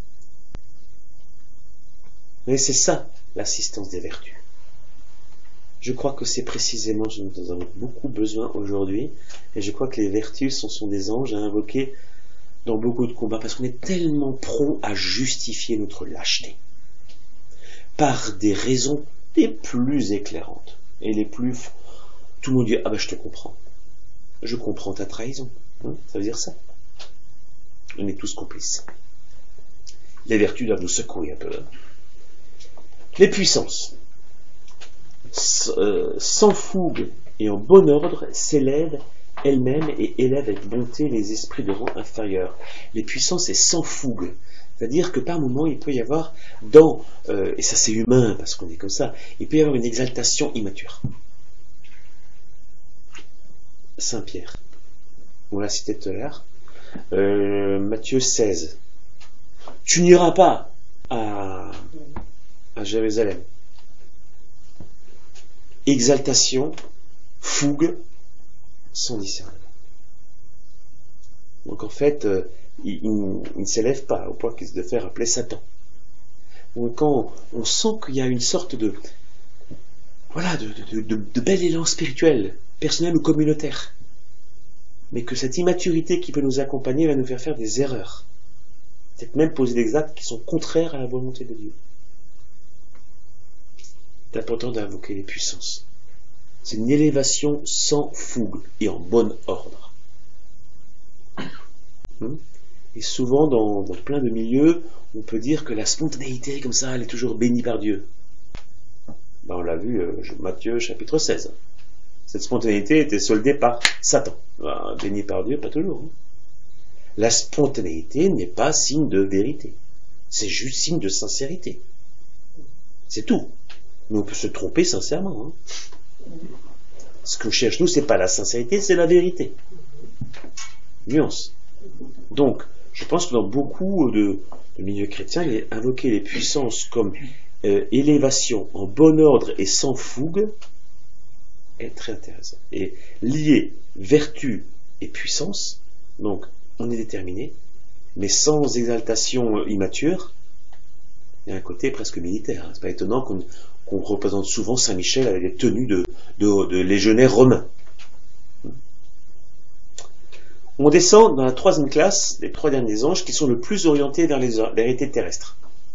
Mais c'est ça, l'assistance des vertus. Je crois que c'est précisément ce dont nous avons beaucoup besoin aujourd'hui, et je crois que les vertus sont, sont des anges à invoquer dans beaucoup de combats, parce qu'on est tellement prompt à justifier notre lâcheté, par des raisons les plus éclairantes, et les plus... Tout le monde dit, ah ben je te comprends. Je comprends ta trahison. Hein, ça veut dire ça. On est tous complices. Les vertus doivent nous secouer un peu. Les puissances, sans fougue et en bon ordre, s'élèvent elles-mêmes et élèvent avec bonté les esprits de rang inférieur. Les puissances, c'est sans fougue. C'est-à-dire que par moments, il peut y avoir dans, euh, et ça c'est humain parce qu'on est comme ça, il peut y avoir une exaltation immature. Saint Pierre, on l'a cité tout à l'heure, euh, Matthieu seize. Tu n'iras pas à, à Jérusalem. Exaltation, fougue, sans discernement. Donc en fait, euh, il, il, il ne s'élève pas au point qu'il se fait appeler Satan. Donc quand on sent qu'il y a une sorte de, voilà, de, de, de, de bel élan spirituel, personnel ou communautaire, mais que cette immaturité qui peut nous accompagner va nous faire faire des erreurs, peut-être même poser des actes qui sont contraires à la volonté de Dieu. C'est important d'invoquer les puissances. C'est une élévation sans fougue et en bon ordre. Et souvent, dans, dans plein de milieux, on peut dire que la spontanéité, comme ça, elle est toujours bénie par Dieu. Ben, on l'a vu, euh, Matthieu chapitre seize. Cette spontanéité était soldée par Satan. Ben, bénie par Dieu, pas toujours. Hein. La spontanéité n'est pas signe de vérité. C'est juste signe de sincérité. C'est tout. Mais on peut se tromper sincèrement. Hein. Ce qu'on cherche, nous, c'est pas la sincérité, c'est la vérité. Nuance. Donc, je pense que dans beaucoup de, de milieux chrétiens, il est invoqué les puissances comme euh, élévation en bon ordre et sans fougue est très intéressant. Et lier vertu et puissance, donc on est déterminé, mais sans exaltation immature, il y a un côté presque militaire. C'est pas étonnant qu'on qu'on représente souvent Saint-Michel avec des tenues de, de, de légionnaires romains. On descend dans la troisième classe, les trois derniers anges, qui sont le plus orientés vers les vérités terrestres.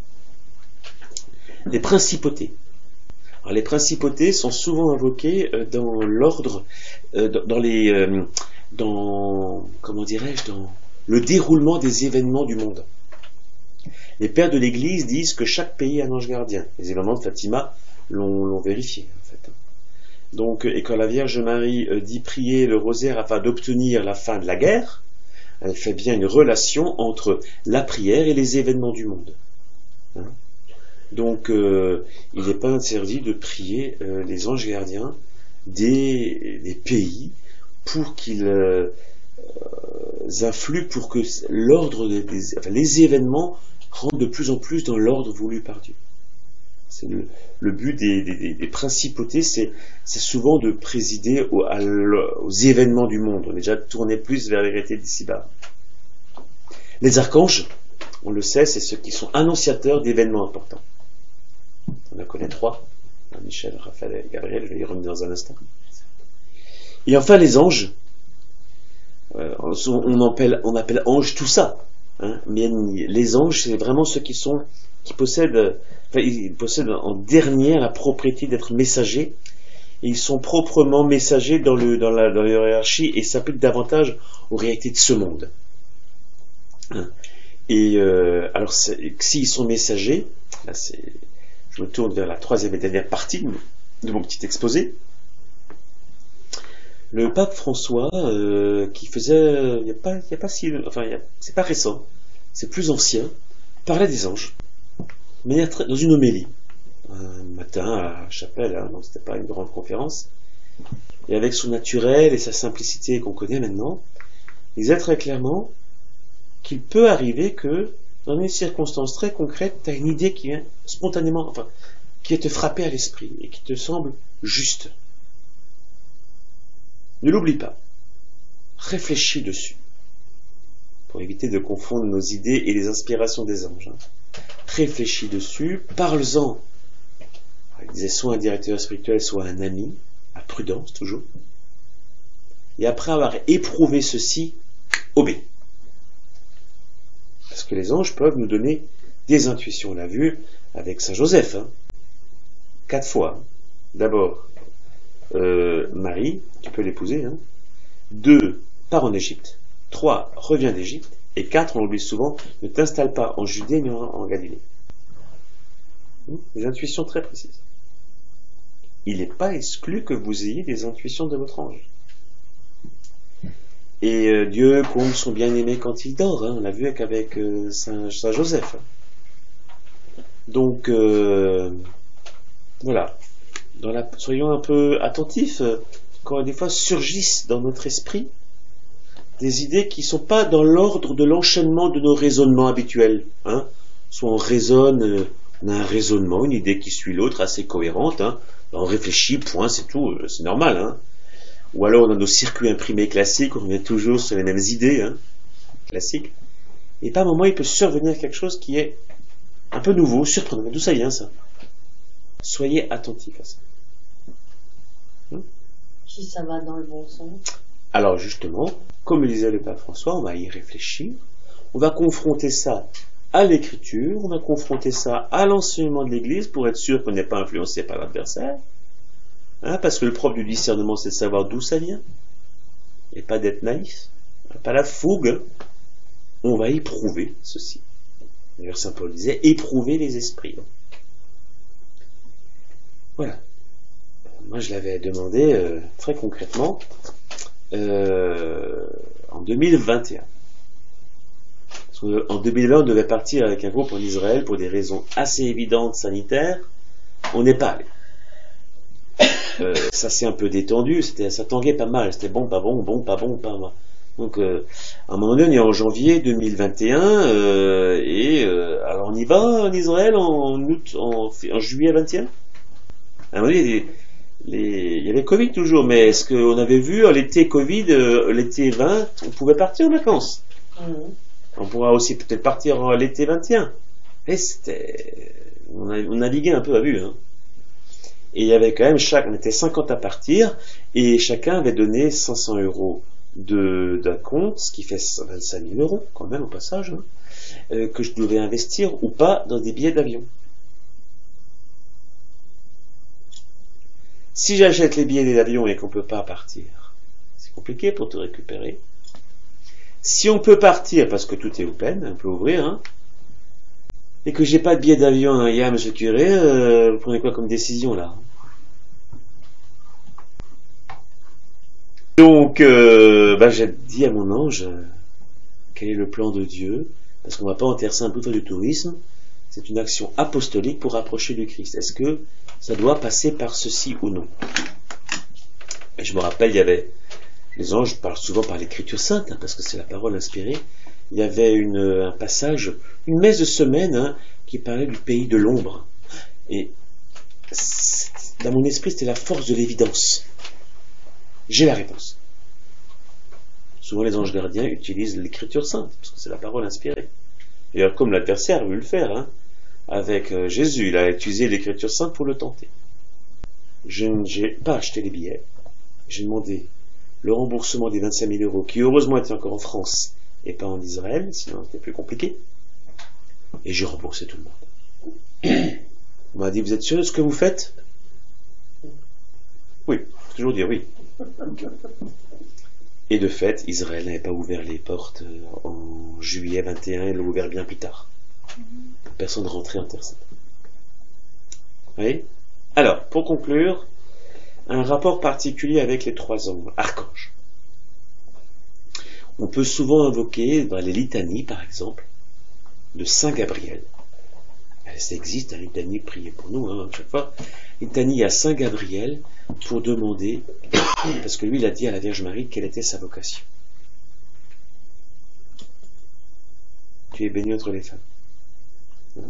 Les principautés. Alors, les principautés sont souvent invoquées dans l'ordre, dans les, dans, comment dirais-je, dans le déroulement des événements du monde. Les pères de l'Église disent que chaque pays a un ange gardien. Les événements de Fatima l'ont, l'ont vérifié, en fait. Donc, et quand la Vierge Marie dit prier le rosaire afin d'obtenir la fin de la guerre, elle fait bien une relation entre la prière et les événements du monde. Hein? Donc, euh, il n'est pas interdit de prier euh, les anges gardiens des, des pays pour qu'ils euh, influent, pour que l'ordre des, des, enfin, les événements rentrent de plus en plus dans l'ordre voulu par Dieu. C'est le, le but des, des, des principautés, c'est souvent de présider au, à aux événements du monde. On est déjà tourné plus vers les vérités d'ici-bas. Les archanges, on le sait, c'est ceux qui sont annonciateurs d'événements importants. On en connaît trois. Michel, Raphaël et Gabriel, je vais y revenir dans un instant. Et enfin les anges, euh, on, appelle, on appelle anges tout ça. Hein, mais les anges, c'est vraiment ceux qui sont, qui possèdent, enfin, ils possèdent en dernier la propriété d'être messagers. Et ils sont proprement messagers dans, le, dans, la, dans la hiérarchie et s'appliquent davantage aux réalités de ce monde. Hein. Et euh, alors, s'ils sont messagers, là c'est, je me tourne vers la troisième et dernière partie de, de mon petit exposé. Le pape François, euh, qui faisait, il n'y a pas, il y a pas si, enfin, c'est pas récent, c'est plus ancien, parlait des anges, mais dans une homélie, un matin à la chapelle, hein, donc c'était pas une grande conférence, et avec son naturel et sa simplicité qu'on connaît maintenant, il disait très clairement qu'il peut arriver que, dans une circonstance très concrète, tu as une idée qui vient spontanément, enfin, qui va te frapper à l'esprit et qui te semble juste. Ne l'oublie pas. Réfléchis dessus. Pour éviter de confondre nos idées et les inspirations des anges. Hein. Réfléchis dessus, parle-en. Il disait soit un directeur spirituel, soit un ami, à prudence toujours. Et après avoir éprouvé ceci, obéis. Parce que les anges peuvent nous donner des intuitions. On l'a vu avec Saint Joseph. Hein. Quatre fois. D'abord, Euh, Marie, tu peux l'épouser, hein. Deux, pars en Égypte. Trois, reviens d'Égypte. Et quatre, on l'oublie souvent, ne t'installe pas en Judée mais en, en Galilée. Des intuitions très précises. Il n'est pas exclu que vous ayez des intuitions de votre ange. Et euh, Dieu comble son bien-aimé quand il dort, hein. On l'a vu avec, avec euh, Saint, Saint Joseph. Donc, euh, voilà. Dans la, soyons un peu attentifs euh, quand des fois surgissent dans notre esprit des idées qui ne sont pas dans l'ordre de l'enchaînement de nos raisonnements habituels. Hein. Soit on raisonne, euh, on a un raisonnement, une idée qui suit l'autre, assez cohérente. Hein. On réfléchit, point, c'est tout, euh, c'est normal. Hein. Ou alors on a nos circuits imprimés classiques, on revient toujours sur les mêmes idées hein, classiques. Et par moment, il peut survenir quelque chose qui est un peu nouveau, surprenant. D'où ça vient ça? Soyez attentifs à ça. Si ça va dans le bon sens. Alors justement, comme le disait le pape François, on va y réfléchir. On va confronter ça à l'écriture, on va confronter ça à l'enseignement de l'Église pour être sûr qu'on n'est pas influencé par l'adversaire. Hein, parce que le propre du discernement, c'est de savoir d'où ça vient. Et pas d'être naïf. Pas la fougue. On va éprouver ceci. D'ailleurs, Saint Paul disait, éprouver les esprits. Voilà. Moi, je l'avais demandé euh, très concrètement euh, en deux mille vingt et un. Parce que, en deux mille vingt, on devait partir avec un groupe en Israël pour des raisons assez évidentes sanitaires. On n'est pas allé. Euh, ça s'est un peu détendu, c'était, ça tanguait pas mal. C'était bon, pas bon, bon, pas bon, pas mal. Donc, euh, à un moment donné, on est en janvier deux mille vingt et un, euh, et euh, alors on y va en Israël en août, en, en juillet vingt et un. À un moment donné, les, les, il y avait Covid toujours, mais est-ce qu'on avait vu l'été Covid, euh, l'été vingt, on pouvait partir en vacances. Mmh. On pourra aussi peut-être partir en l'été vingt et un. Et c'était, on, a, on naviguait un peu à vue. Hein. Et il y avait quand même chaque, on était cinquante à partir, et chacun avait donné cinq cents euros de, d'un compte, ce qui fait vingt-cinq mille euros quand même au passage, hein, euh, que je devais investir ou pas dans des billets d'avion. Si j'achète les billets d'avion et qu'on ne peut pas partir, c'est compliqué pour te récupérer. Si on peut partir, parce que tout est open, on peut ouvrir, hein, et que j'ai pas de billet d'avion, hein, hier, monsieur curé, euh, vous prenez quoi comme décision là? Donc, euh, bah, j'ai dit à mon ange, euh, quel est le plan de Dieu? Parce qu'on ne va pas en terre sainte pour faire du tourisme. C'est une action apostolique pour rapprocher du Christ. Est-ce que ça doit passer par ceci ou non? Et je me rappelle, il y avait, les anges parlent souvent par l'écriture sainte, hein, parce que c'est la parole inspirée. Il y avait une, un passage, une messe de semaine, hein, qui parlait du pays de l'ombre. Et dans mon esprit, c'était la force de l'évidence. J'ai la réponse. Souvent, les anges gardiens utilisent l'écriture sainte, parce que c'est la parole inspirée. Et alors, comme l'adversaire a voulu le faire, hein, avec euh, Jésus, il a utilisé l'écriture sainte pour le tenter. Je n'ai pas acheté les billets. J'ai demandé le remboursement des vingt-cinq mille euros, qui heureusement était encore en France et pas en Israël, sinon c'était plus compliqué. Et j'ai remboursé tout le monde. On m'a dit, vous êtes sûr de ce que vous faites? Oui, faut toujours dire oui. Et de fait, Israël n'avait pas ouvert les portes en juillet vingt et un, il l'a ouvert bien plus tard. Personne ne rentrait en Terre Sainte. Vous voyez? Alors, pour conclure, un rapport particulier avec les trois anges, archanges. On peut souvent invoquer ben, les litanies, par exemple, de Saint Gabriel. Ça existe, un litanie, priez pour nous, hein, à chaque fois. Litanie à Saint Gabriel pour demander, parce que lui, il a dit à la Vierge Marie quelle était sa vocation. Tu es bénie entre les femmes. Hein?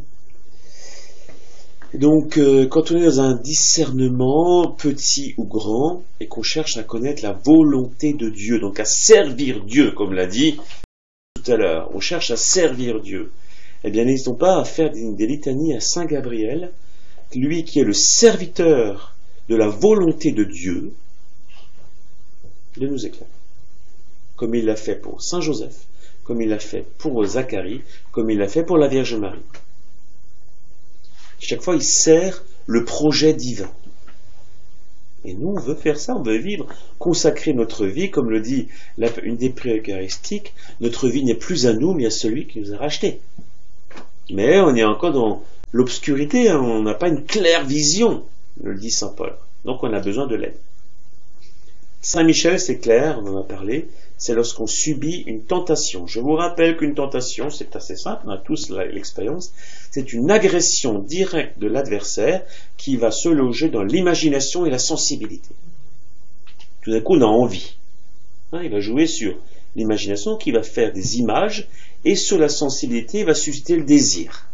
Donc, euh, quand on est dans un discernement, petit ou grand, et qu'on cherche à connaître la volonté de Dieu, donc à servir Dieu, comme l'a dit tout à l'heure, on cherche à servir Dieu, eh bien, n'hésitons pas à faire des, des litanies à Saint Gabriel, lui qui est le serviteur de la volonté de Dieu, de nous éclairer. Comme il l'a fait pour Saint Joseph, comme il l'a fait pour Zacharie, comme il l'a fait pour la Vierge Marie. Chaque fois, il sert le projet divin. Et nous, on veut faire ça, on veut vivre, consacrer notre vie, comme le dit la, une des prières eucharistiques, notre vie n'est plus à nous, mais à celui qui nous a rachetés. Mais on est encore dans l'obscurité, hein, on n'a pas une claire vision, le dit saint Paul. Donc on a besoin de l'aide. Saint Michel, c'est clair, on en a parlé, c'est lorsqu'on subit une tentation. Je vous rappelle qu'une tentation, c'est assez simple, on a tous l'expérience, c'est une agression directe de l'adversaire qui va se loger dans l'imagination et la sensibilité. Tout d'un coup, on a envie. Hein, il va jouer sur l'imagination qui va faire des images et sur la sensibilité, il va susciter le désir.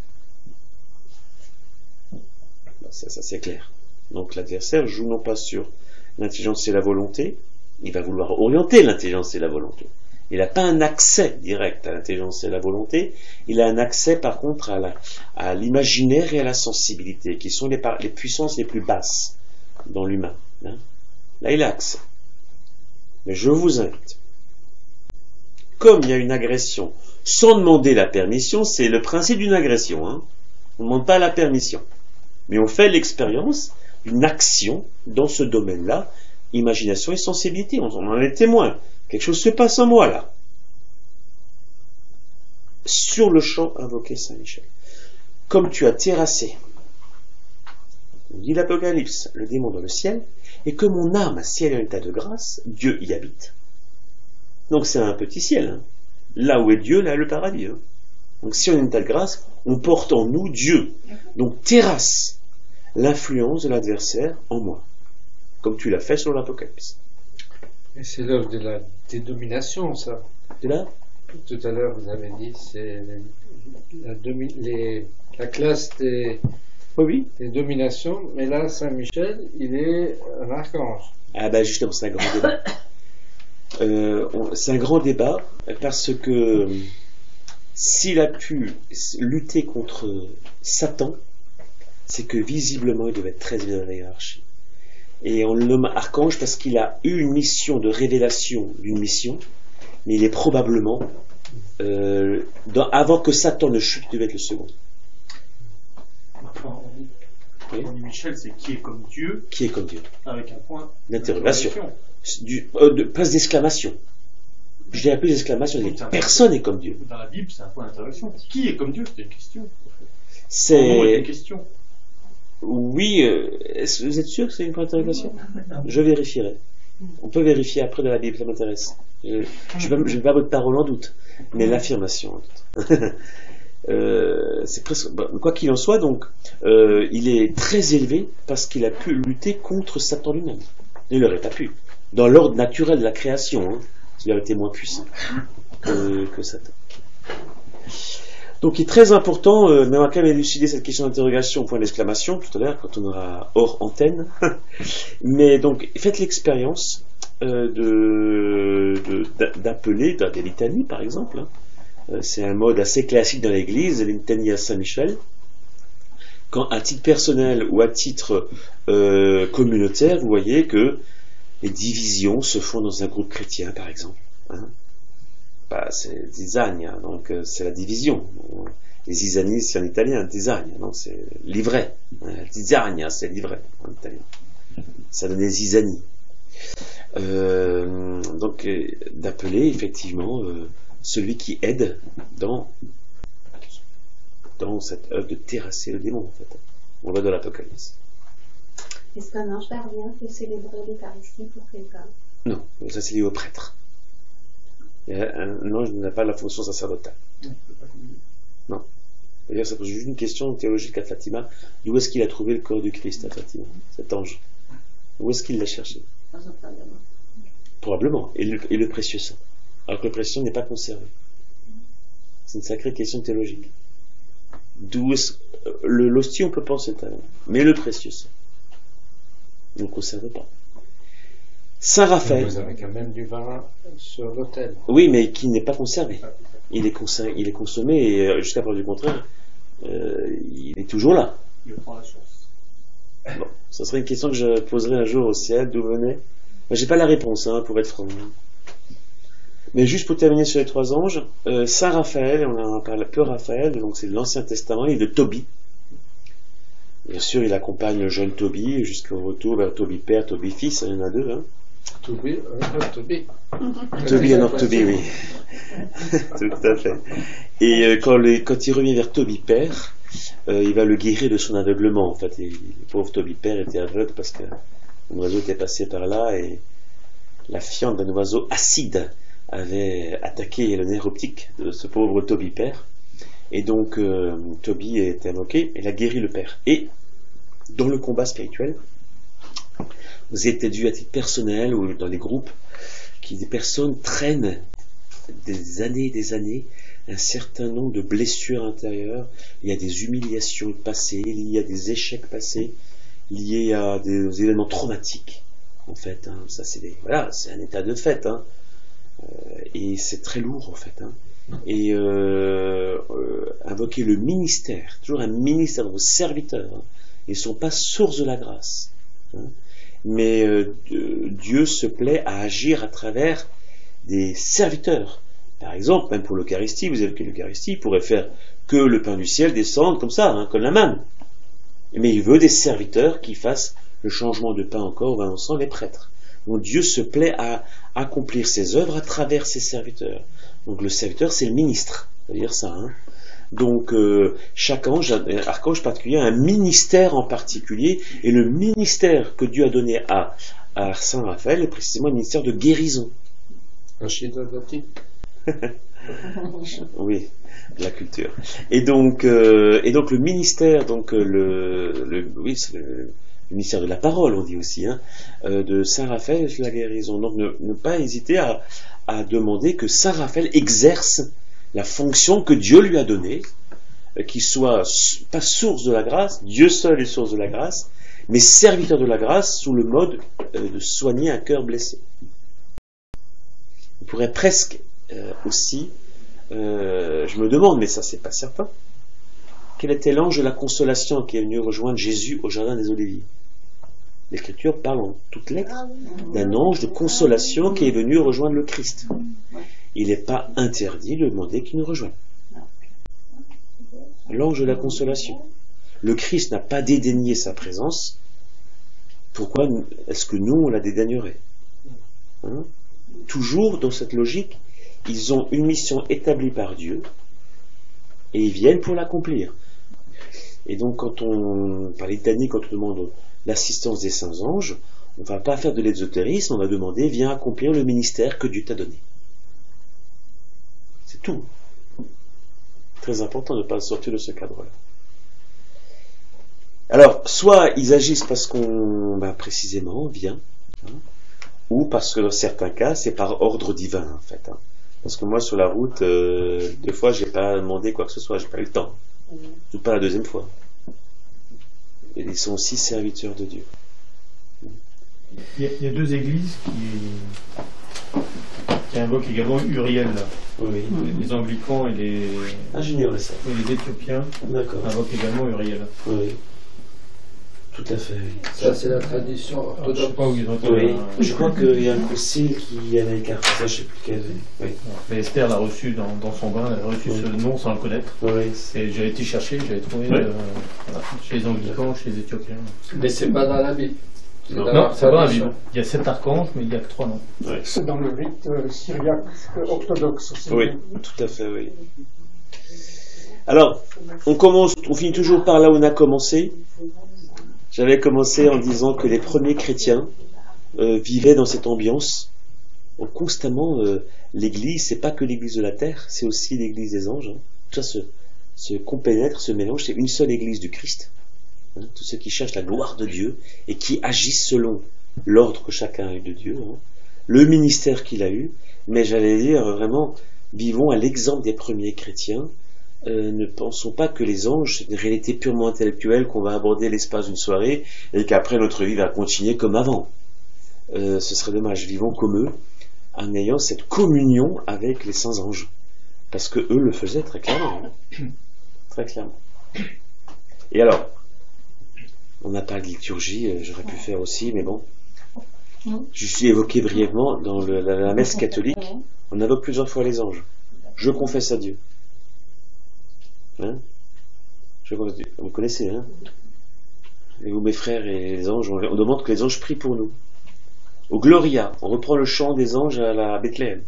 Ça, ça c'est clair. Donc l'adversaire joue non pas sur l'intelligence et la volonté, il va vouloir orienter l'intelligence et la volonté. Il n'a pas un accès direct à l'intelligence et la volonté, il a un accès par contre à, la, à l'imaginaire et à la sensibilité, qui sont les, les puissances les plus basses dans l'humain. Hein. Là, il a accès. Mais je vous invite, comme il y a une agression, sans demander la permission, c'est le principe d'une agression. Hein. On ne demande pas la permission. Mais on fait l'expérience d'une action dans ce domaine-là, imagination et sensibilité. On en est témoin. Quelque chose se passe en moi, là. Sur le champ, invoquer Saint Michel. Comme tu as terrassé, dit l'Apocalypse, le démon dans le ciel, et que mon âme, si elle est en état de grâce, Dieu y habite. Donc c'est un petit ciel. Hein. Là où est Dieu, là est le paradis. Hein. Donc si on est en état de grâce, on porte en nous Dieu. Donc terrasse l'influence de l'adversaire en moi. Comme tu l'as fait sur l'Apocalypse. Et c'est l'œuvre de la dédomination, ça. De là Tout à l'heure, vous avez dit, c'est la, domi- les, la classe des, oui, oui. des dominations, mais là, Saint-Michel, il est un archange. Ah ben justement, c'est un grand débat. Euh, on, c'est un grand débat parce que s'il a pu lutter contre Satan, c'est que visiblement il devait être très élevé dans la hiérarchie. Et on le nomme archange parce qu'il a eu une mission de révélation d'une mission, mais il est probablement, euh, dans, avant que Satan ne chute, il devait être le second. Enfin, on dit, oui. on dit Michel, c'est qui est comme Dieu, qui est comme Dieu, avec un point d'interrogation, du, euh, de, place d'exclamation. Je dirais plus d'exclamation, personne n'est comme Dieu. Dans la Bible, c'est un point d'interrogation. Qui est comme Dieu? C'est une question. C'est une question. Oui, euh, est-ce, vous êtes sûr que c'est une point d'interrogation? Je vérifierai. On peut vérifier après dans la Bible, ça m'intéresse. Je ne vais pas votre parole en doute, mais l'affirmation en doute. euh, c'est presque, bah, quoi qu'il en soit, donc, euh, il est très élevé parce qu'il a pu lutter contre Satan lui-même. Il n'aurait pas pu. Dans l'ordre naturel de la création, hein, il aurait été moins puissant que, que Satan. Donc il est très important, euh, mais on va quand même élucider cette question d'interrogation au point d'exclamation tout à l'heure quand on aura hors antenne. Mais donc faites l'expérience euh, de, de, d'appeler dans des litanies par exemple. Hein. Euh, c'est un mode assez classique dans l'Église, les litanies à Saint-Michel. Quand à titre personnel ou à titre euh, communautaire, vous voyez que les divisions se font dans un groupe chrétien par exemple. Hein. Bah, c'est zizania, donc euh, c'est la division. Les zizani, c'est en italien, zizania, donc c'est livret. Zizania, c'est livret en italien. Ça donnait zizani. Euh, donc, euh, d'appeler effectivement euh, celui qui aide dans, dans cette œuvre de terrasser le démon, en fait. On va dans l'Apocalypse. Est-ce qu'un ange gardien peut célébrer l'Eucharistie pour quelqu'un? Non, ça c'est lié au prêtre. Un ange n'a pas la fonction sacerdotale. Non. D'ailleurs, ça pose juste une question théologique à Fatima. D'où est-ce qu'il a trouvé le corps du Christ à Fatima, cet ange? Où est-ce qu'il l'a cherché? Probablement. Et le, et le précieux sang. Alors que le précieux sang n'est pas conservé. C'est une sacrée question théologique. D'où est-ce... Le, l'hostie, on peut penser à... Mais le précieux sang, on ne le conserve pas. Saint Raphaël. Vous avez quand même du vin sur l'autel. Oui, mais qui n'est pas conservé. Il est, conservé, il est consommé et euh, jusqu'à preuve du contraire, euh, il est toujours là. Il prend la source. Bon, ça serait une question que je poserai un jour au ciel, d'où venait. Moi, j'ai pas la réponse, hein, pour être franc. Mais juste pour terminer sur les trois anges, euh, Saint Raphaël, on en parle peu Raphaël, donc c'est de l'Ancien Testament, il est de Tobie. Bien sûr, il accompagne le jeune Tobie jusqu'au retour vers Tobie père, Tobie fils, il y en a deux, hein. Tobie, euh, Tobie. Tobie, alors Tobie, oui. Tout à fait. Et euh, quand, les, quand il revient vers Tobie père, euh, il va le guérir de son aveuglement. En fait, et, le pauvre Tobie père était aveugle parce qu'un oiseau était passé par là et la fiente d'un oiseau acide avait attaqué le nerf optique de ce pauvre Tobie père. Et donc euh, Tobie était invoqué, il a guéri le père. Et dans le combat spirituel, vous avez peut-être vu à titre personnel ou dans les groupes, que des personnes traînent des années et des années un certain nombre de blessures intérieures. Il y a des humiliations passées, il y a des échecs passés, liés à des événements traumatiques. En fait, hein. Ça c'est des, voilà, c'est un état de fait, hein. euh, et c'est très lourd en fait. Hein. Et euh, euh, invoquer le ministère, toujours un ministère de vos serviteurs. Hein. Ils ne sont pas source de la grâce. Hein. Mais euh, Dieu se plaît à agir à travers des serviteurs. Par exemple, même pour l'Eucharistie, vous évoquez l'Eucharistie, il pourrait faire que le pain du ciel descende comme ça, hein, comme la manne. Mais il veut des serviteurs qui fassent le changement de pain encore au vin encens, les prêtres. Donc Dieu se plaît à accomplir ses œuvres à travers ses serviteurs. Donc le serviteur, c'est le ministre, c'est-à-dire ça. Hein. Donc euh, chaque ange, archange particulier, a un ministère en particulier, et le ministère que Dieu a donné à, à Saint Raphaël est précisément le ministère de guérison. Un chidodati. Oui, la culture. Et donc, euh, et donc le ministère, donc le, le oui, c'est le, le ministère de la parole, on dit aussi, hein, euh, de Saint Raphaël, c'est la guérison. Donc ne, ne pas hésiter à, à demander que Saint Raphaël exerce la fonction que Dieu lui a donnée, euh, qu'il soit pas source de la grâce, Dieu seul est source de la grâce, mais serviteur de la grâce sous le mode euh, de soigner un cœur blessé. On pourrait presque euh, aussi, euh, je me demande, mais ça c'est pas certain, quel était l'ange de la consolation qui est venu rejoindre Jésus au jardin des Oliviers. L'Écriture parle en toutes lettres d'un ange de consolation qui est venu rejoindre le Christ. Il n'est pas interdit de demander qu'il nous rejoigne. L'ange de la consolation. Le Christ n'a pas dédaigné sa présence. Pourquoi est-ce que nous, on la dédaignerait, hein? Toujours dans cette logique, ils ont une mission établie par Dieu et ils viennent pour l'accomplir. Et donc, quand on, par litanie, quand on demande l'assistance des saints anges, on ne va pas faire de l'ésotérisme, on va demander, viens accomplir le ministère que Dieu t'a donné. C'est tout. Très important de ne pas sortir de ce cadre-là. Alors, soit ils agissent parce qu'on, ben, précisément, vient, hein, ou parce que dans certains cas, c'est par ordre divin, en fait. Hein. Parce que moi, sur la route, euh, deux fois, j'ai pas demandé quoi que ce soit, j'ai pas eu le temps. Ou pas la deuxième fois. Et ils sont aussi serviteurs de Dieu. Il y a, il y a deux églises qui, qui invoquent également Uriel. Là. Oui. Les, les anglicans et les, ah, j'ignorais ça. Et les éthiopiens invoquent également Uriel. Oui. Tout à fait. Ça, c'est la tradition orthodoxe. Je sais pas où ils ont été. Oui. Je crois qu'il y a un concile qui avait écarté ça, je ne sais plus quel. Oui. Mais Esther l'a reçu dans, dans son bain, elle a reçu oui. ce nom sans le connaître. Oui. Et j'ai été chercher, j'avais trouvé oui. euh, voilà, chez les anglicans, chez les éthiopiens. Mais c'est pas dans la Bible. Non, non c'est pas dans la Bible. Il y a sept archanges, mais il n'y a que trois noms. Oui. C'est dans le rite euh, syriaque orthodoxe aussi. Oui, tout à fait, oui. Alors, on commence, on finit toujours par là où on a commencé. J'avais commencé en disant que les premiers chrétiens euh, vivaient dans cette ambiance. Donc, constamment, euh, l'Église, c'est pas que l'Église de la terre, c'est aussi l'Église des anges. Hein. Tout ça se, se compénètre, se mélange. C'est une seule Église du Christ. Hein. Tous ceux qui cherchent la gloire de Dieu et qui agissent selon l'ordre que chacun a eu de Dieu. Hein. Le ministère qu'il a eu. Mais j'allais dire vraiment, vivons à l'exemple des premiers chrétiens. Euh, ne pensons pas que les anges, c'est une réalité purement intellectuelle qu'on va aborder l'espace d'une soirée et qu'après notre vie va continuer comme avant. Euh, ce serait dommage. Vivons comme eux en ayant cette communion avec les saints anges. Parce que eux le faisaient très clairement. Très clairement. Et alors, on n'a pas de liturgie, j'aurais pu faire aussi, mais bon. Je suis évoqué brièvement dans le, la, la messe catholique, on invoque plusieurs fois les anges. Je confesse à Dieu. Hein Je, vous connaissez, hein et vous, mes frères et les anges, on, on demande que les anges prient pour nous. Au Gloria, on reprend le chant des anges à la Bethléem.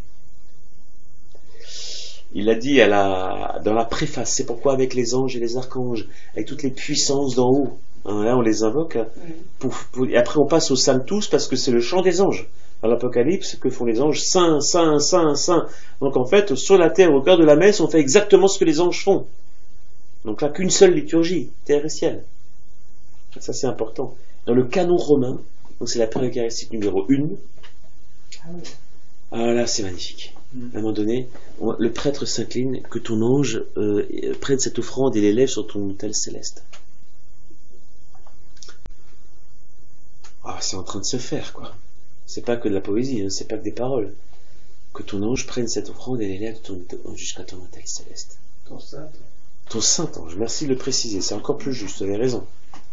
Il a dit à la, dans la préface, c'est pourquoi avec les anges et les archanges, avec toutes les puissances d'en haut, hein, là on les invoque, pour, pour, et après on passe au Sanctus parce que c'est le chant des anges. Dans l'Apocalypse, que font les anges? Saint, saint, saint, saint. Donc en fait, sur la terre, au cœur de la messe, on fait exactement ce que les anges font. Donc là, qu'une seule liturgie, terre et ciel. Ça, c'est important. Dans le canon romain, donc c'est la prière eucharistique numéro un. Ah là, c'est magnifique. À un moment donné, on, le prêtre s'incline, que ton ange euh, prenne cette offrande et l'élève sur ton autel céleste. Ah, c'est en train de se faire, quoi. C'est pas que de la poésie, hein, c'est pas que des paroles. Que ton ange prenne cette offrande et l'élève jusqu'à ton autel céleste. Ton saint Ton saint ange, merci de le préciser, c'est encore plus juste, vous avez raison.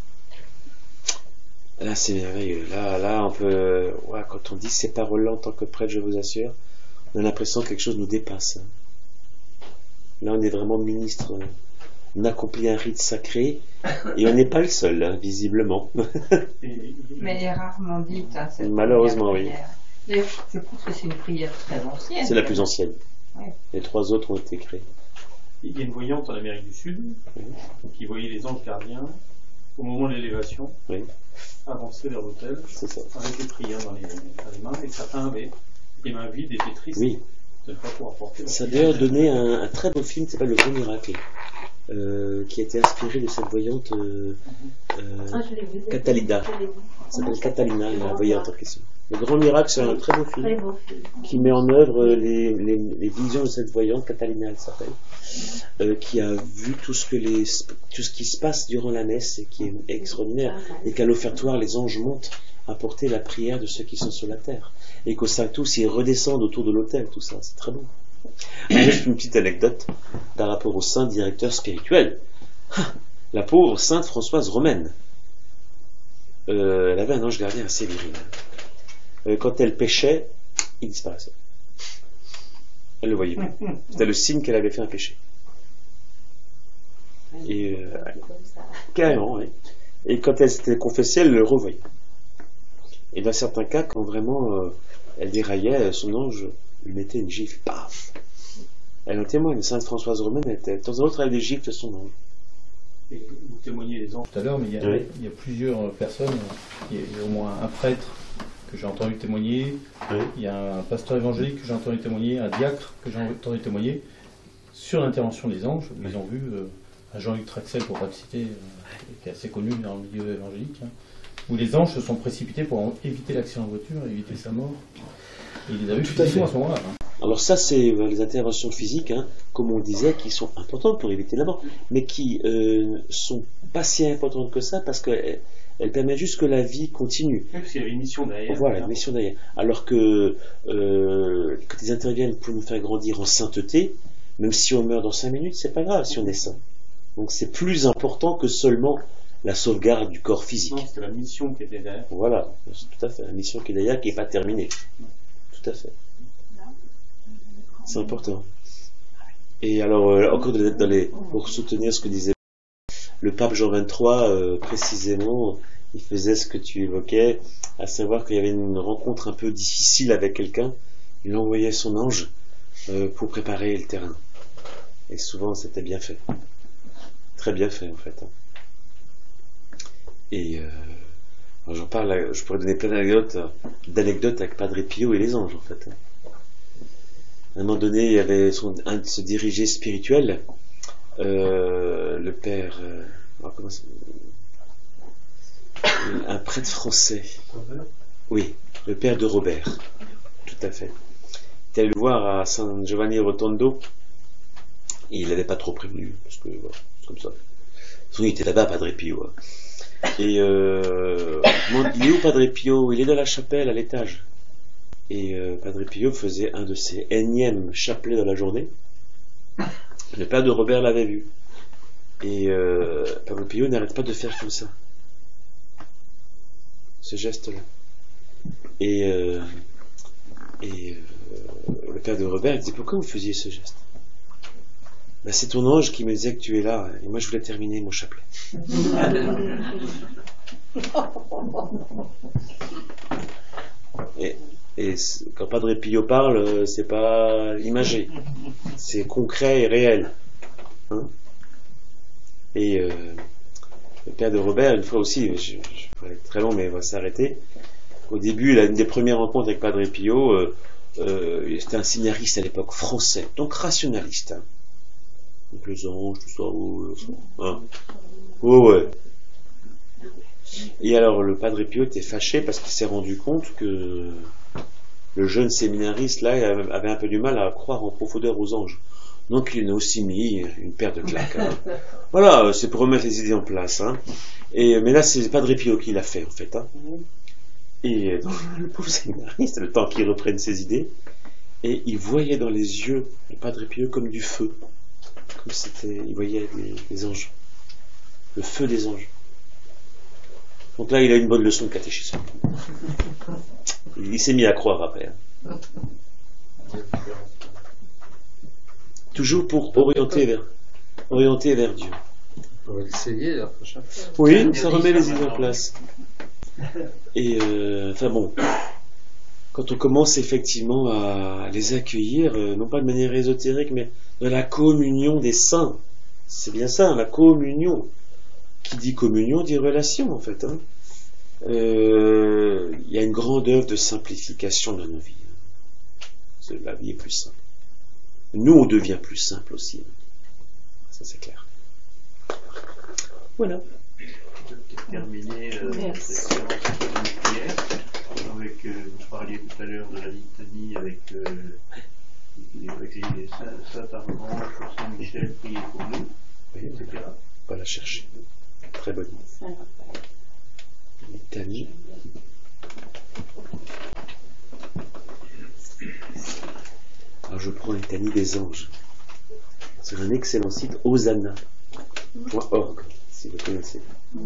Là, c'est merveilleux. Là, là, on peut. Ouais, quand on dit ces paroles-là en tant que prêtre, je vous assure, on a l'impression que quelque chose nous dépasse. Là, on est vraiment ministre. On accomplit un rite sacré et on n'est pas le seul, hein, visiblement. Mais elle est rarement dite. Hein, cette Malheureusement, oui. D'ailleurs, je pense que c'est une prière très ancienne. C'est la plus ancienne. Ouais. Les trois autres ont été créés. Il y a une voyante en Amérique du Sud oui. qui voyait les anges gardiens au moment de l'élévation oui. avancer vers l'autel avec les prières dans les, dans les mains et certains avaient les mains vides et étaient tristes oui. de ne pas pouvoir porter. Ça a d'ailleurs donné un, un très beau film qui s'appelle Le Grand Miracle euh, qui a été inspiré de cette voyante euh, euh, ah, Catalina. Ça s'appelle Catalina, la voyante en question. Le Grand Miracle, c'est un très beau film, très beau film. Qui met en œuvre les, les, les visions de cette voyante, Catalina elle s'appelle, euh, qui a vu tout ce, que les, tout ce qui se passe durant la messe et qui est extraordinaire, et qu'à l'offertoire les anges montent à porter la prière de ceux qui sont sur la terre, et qu'au Sanctus ils redescendent autour de l'autel, tout ça, c'est très beau. Juste une petite anecdote par rapport au saint directeur spirituel. La pauvre sainte Françoise Romaine, euh, elle avait un ange gardien assez viril. Quand elle péchait, il disparaissait. Elle ne le voyait plus. C'était le signe qu'elle avait fait un péché. Et euh, carrément, oui. Et quand elle s'était confessée, elle le revoyait. Et dans certains cas, quand vraiment euh, elle déraillait, son ange lui mettait une gifle. Paf. Elle en témoigne. Sainte Françoise Romaine, elle était, de temps en temps, elle avait des gifles de son ange. Et vous témoignez les anges tout à l'heure, mais il y, a, oui. il y a plusieurs personnes. Il y a au moins un prêtre que j'ai entendu témoigner, oui. il y a un pasteur évangélique que j'ai entendu témoigner, un diacre que j'ai entendu témoigner sur l'intervention des anges. Ils ont vu euh, un Jean-Luc Traxel, pour ne pas le citer, euh, qui est assez connu dans le milieu évangélique, hein, où les anges se sont précipités pour éviter l'accident de voiture, éviter sa mort. Et il les a vus tout à fait à ce moment-là. Hein. Alors ça, c'est euh, les interventions physiques, hein, comme on disait, qui sont importantes pour éviter la mort, mais qui euh, sont pas si importantes que ça, parce qu'elles elles permettent juste que la vie continue. Oui, parce qu'il y a une mission derrière. Voilà, une mission derrière. Alors que euh, quand ils interviennent pour nous faire grandir en sainteté, même si on meurt dans cinq minutes, c'est pas grave si on est saint. Donc c'est plus important que seulement la sauvegarde du corps physique. Non, c'était la mission qui était derrière. Voilà, c'est tout à fait, la mission qui est derrière, qui n'est pas terminée. Tout à fait. C'est important. Et alors, euh, encore dans les, pour soutenir ce que disait le pape Jean vingt-trois, euh, précisément, il faisait ce que tu évoquais, à savoir qu'il y avait une rencontre un peu difficile avec quelqu'un, il envoyait son ange euh, pour préparer le terrain. Et souvent, c'était bien fait. Très bien fait, en fait. Et euh, j'en parle, je pourrais donner plein d'anecdotes, d'anecdotes avec Padre Pio et les anges, en fait. À un moment donné, il y avait son, un de ses dirigés spirituels, euh, le père, euh, alors comment ça, un prêtre français. Oui, le père de Robert, tout à fait. Il est allé le voir à San Giovanni Rotondo, et il n'avait pas trop prévenu, parce que voilà, c'est comme ça. Il était là-bas, Padre Pio. Hein. Et euh, il est où Padre Pio? Il est dans la chapelle à l'étage. Et euh, Padre Pio faisait un de ses énièmes chapelets dans la journée. Le père de Robert l'avait vu. Et euh, Padre Pio n'arrête pas de faire comme ça. Ce geste-là. Et, euh, et euh, le père de Robert il disait, pourquoi vous faisiez ce geste? Ben, c'est ton ange qui me disait que tu es là, et moi je voulais terminer mon chapelet. et, et quand Padre Pio parle, c'est pas imagé, c'est concret et réel. Hein, et euh, le père de Robert, une fois aussi, je, je vais être très long, mais on va s'arrêter. Au début, là, une des premières rencontres avec Padre Pio, euh, euh, c'était un scénariste à l'époque français, donc rationaliste. Hein. Donc les anges, tout ça, oh, hein. Oh ouais. Et alors le Padre Pio était fâché parce qu'il s'est rendu compte que le jeune séminariste là avait un peu du mal à croire en profondeur aux anges. Donc il en a aussi mis une paire de claques. Hein. Voilà, c'est pour remettre les idées en place. Hein. Et, mais là c'est le Padre Pio qui l'a fait en fait. Hein. Et donc, le pauvre séminariste, le temps qu'il reprenne ses idées, et il voyait dans les yeux du Padre Pio comme du feu. Comme c'était, il voyait les, les anges, le feu des anges. Donc là, il a une bonne leçon de catéchisme. Il, il s'est mis à croire après. Hein. Toujours pour orienter vers, orienter vers Dieu. On va essayer la prochaine fois. Oui, ça remet les idées en place. Et euh, enfin bon, quand on commence effectivement à les accueillir, euh, non pas de manière ésotérique, mais de la communion des saints. C'est bien ça, la communion. Qui dit communion dit relation, en fait. Hein. Euh, il y a une grande œuvre de simplification dans nos vies. La vie est plus simple. Nous, on devient plus simple aussi. Ça, c'est clair. Voilà. Terminer euh, notre séance de prière avec, euh, vous parliez tout à l'heure de la litanie avec euh, avec les Saint-Archange, Saint-Michel, priez pour nous, et cetera. On va la chercher. Très bonne. Litanie. Alors je prends litanie des anges. C'est un excellent site, hosanna point org, si vous connaissez.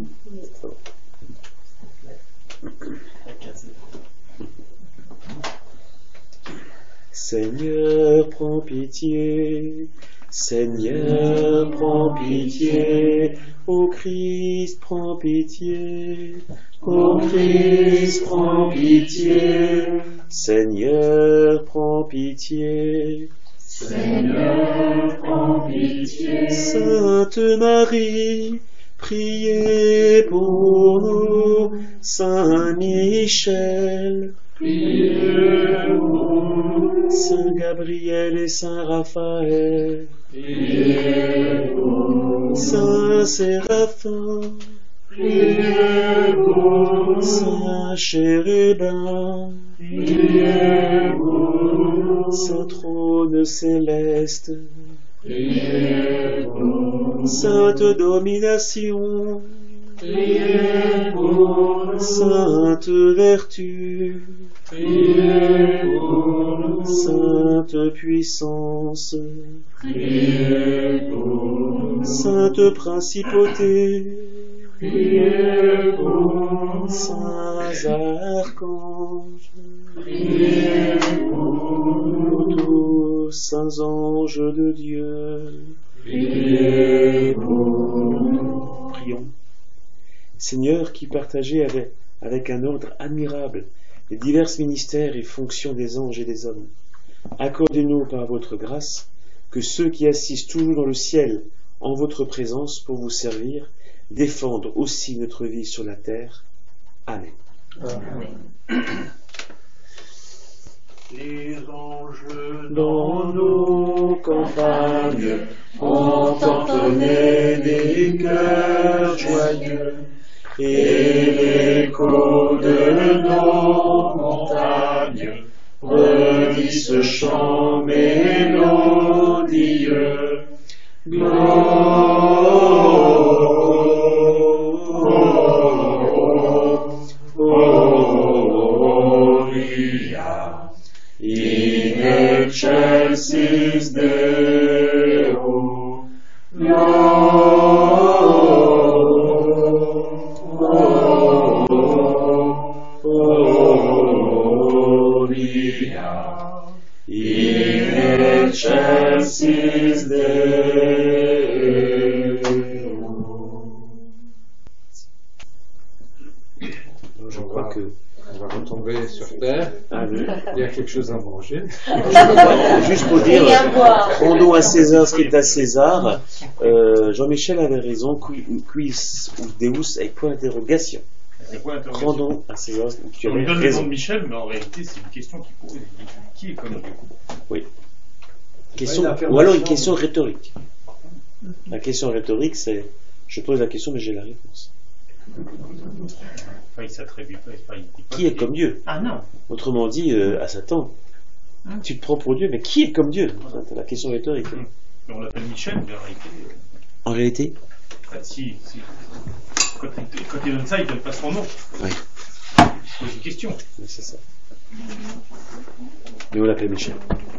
Seigneur, prends pitié. Seigneur, prends pitié. Ô Christ, prends pitié. Ô Christ, prends pitié. Seigneur, prends pitié. Seigneur, prends pitié. Sainte Marie, priez pour nous. Saint Michel, priez pour nous. Saint Gabriel et Saint Raphaël, priez pour nous. Saint Séraphin, priez pour nous. Saint Chérubin, priez pour nous. Saint trône céleste, priez pour Sainte domination, priez pour Sainte vertu, priez pour Sainte puissance, priez pour Sainte principauté, priez pour Saints archanges, priez pour tous saints anges de Dieu, priez pour. Prions. Seigneur, qui partagez avec, avec un ordre admirable les divers ministères et fonctions des anges et des hommes, accordez-nous par votre grâce que ceux qui assistent toujours dans le ciel en votre présence pour vous servir défendent aussi notre vie sur la terre. Amen. Amen. Les anges Dans nos campagnes ont entonné des cœurs joyeux, et l'écho de nos montagnes redit ce chant mélodieux. Gloria in excelsis Deo. Gloria in excelsis Deo. Je crois que on va retomber sur terre. Ah, oui. Il y a quelque chose à manger. Juste pour dire, rendons à César ce qui est à César. Euh, Jean-Michel avait raison. Quis ou Deus avec point d'interrogation. Rendons à César. Tu On avais lui donne le raison. nom de Michel, mais en réalité, c'est une question qui pose. Qui est comme Dieu? Oui. Question, ou alors une question rhétorique. La question rhétorique, c'est je pose la question, mais j'ai la réponse. Enfin, il s'attribue pas. Enfin, il dit pas Qui est comme Dieu? Ah non. Autrement dit, euh, à Satan, Hein? tu te prends pour Dieu, mais qui est comme Dieu? Enfin, c'est la question rhétorique. Hum. Mais on l'appelle Michel, mais en réalité. euh, En réalité, Enfin, si, si. Quand, il, quand il donne ça, il donne pas son nom. oui, Il pose une question. c'est ça. Mais on l'appelle Michel.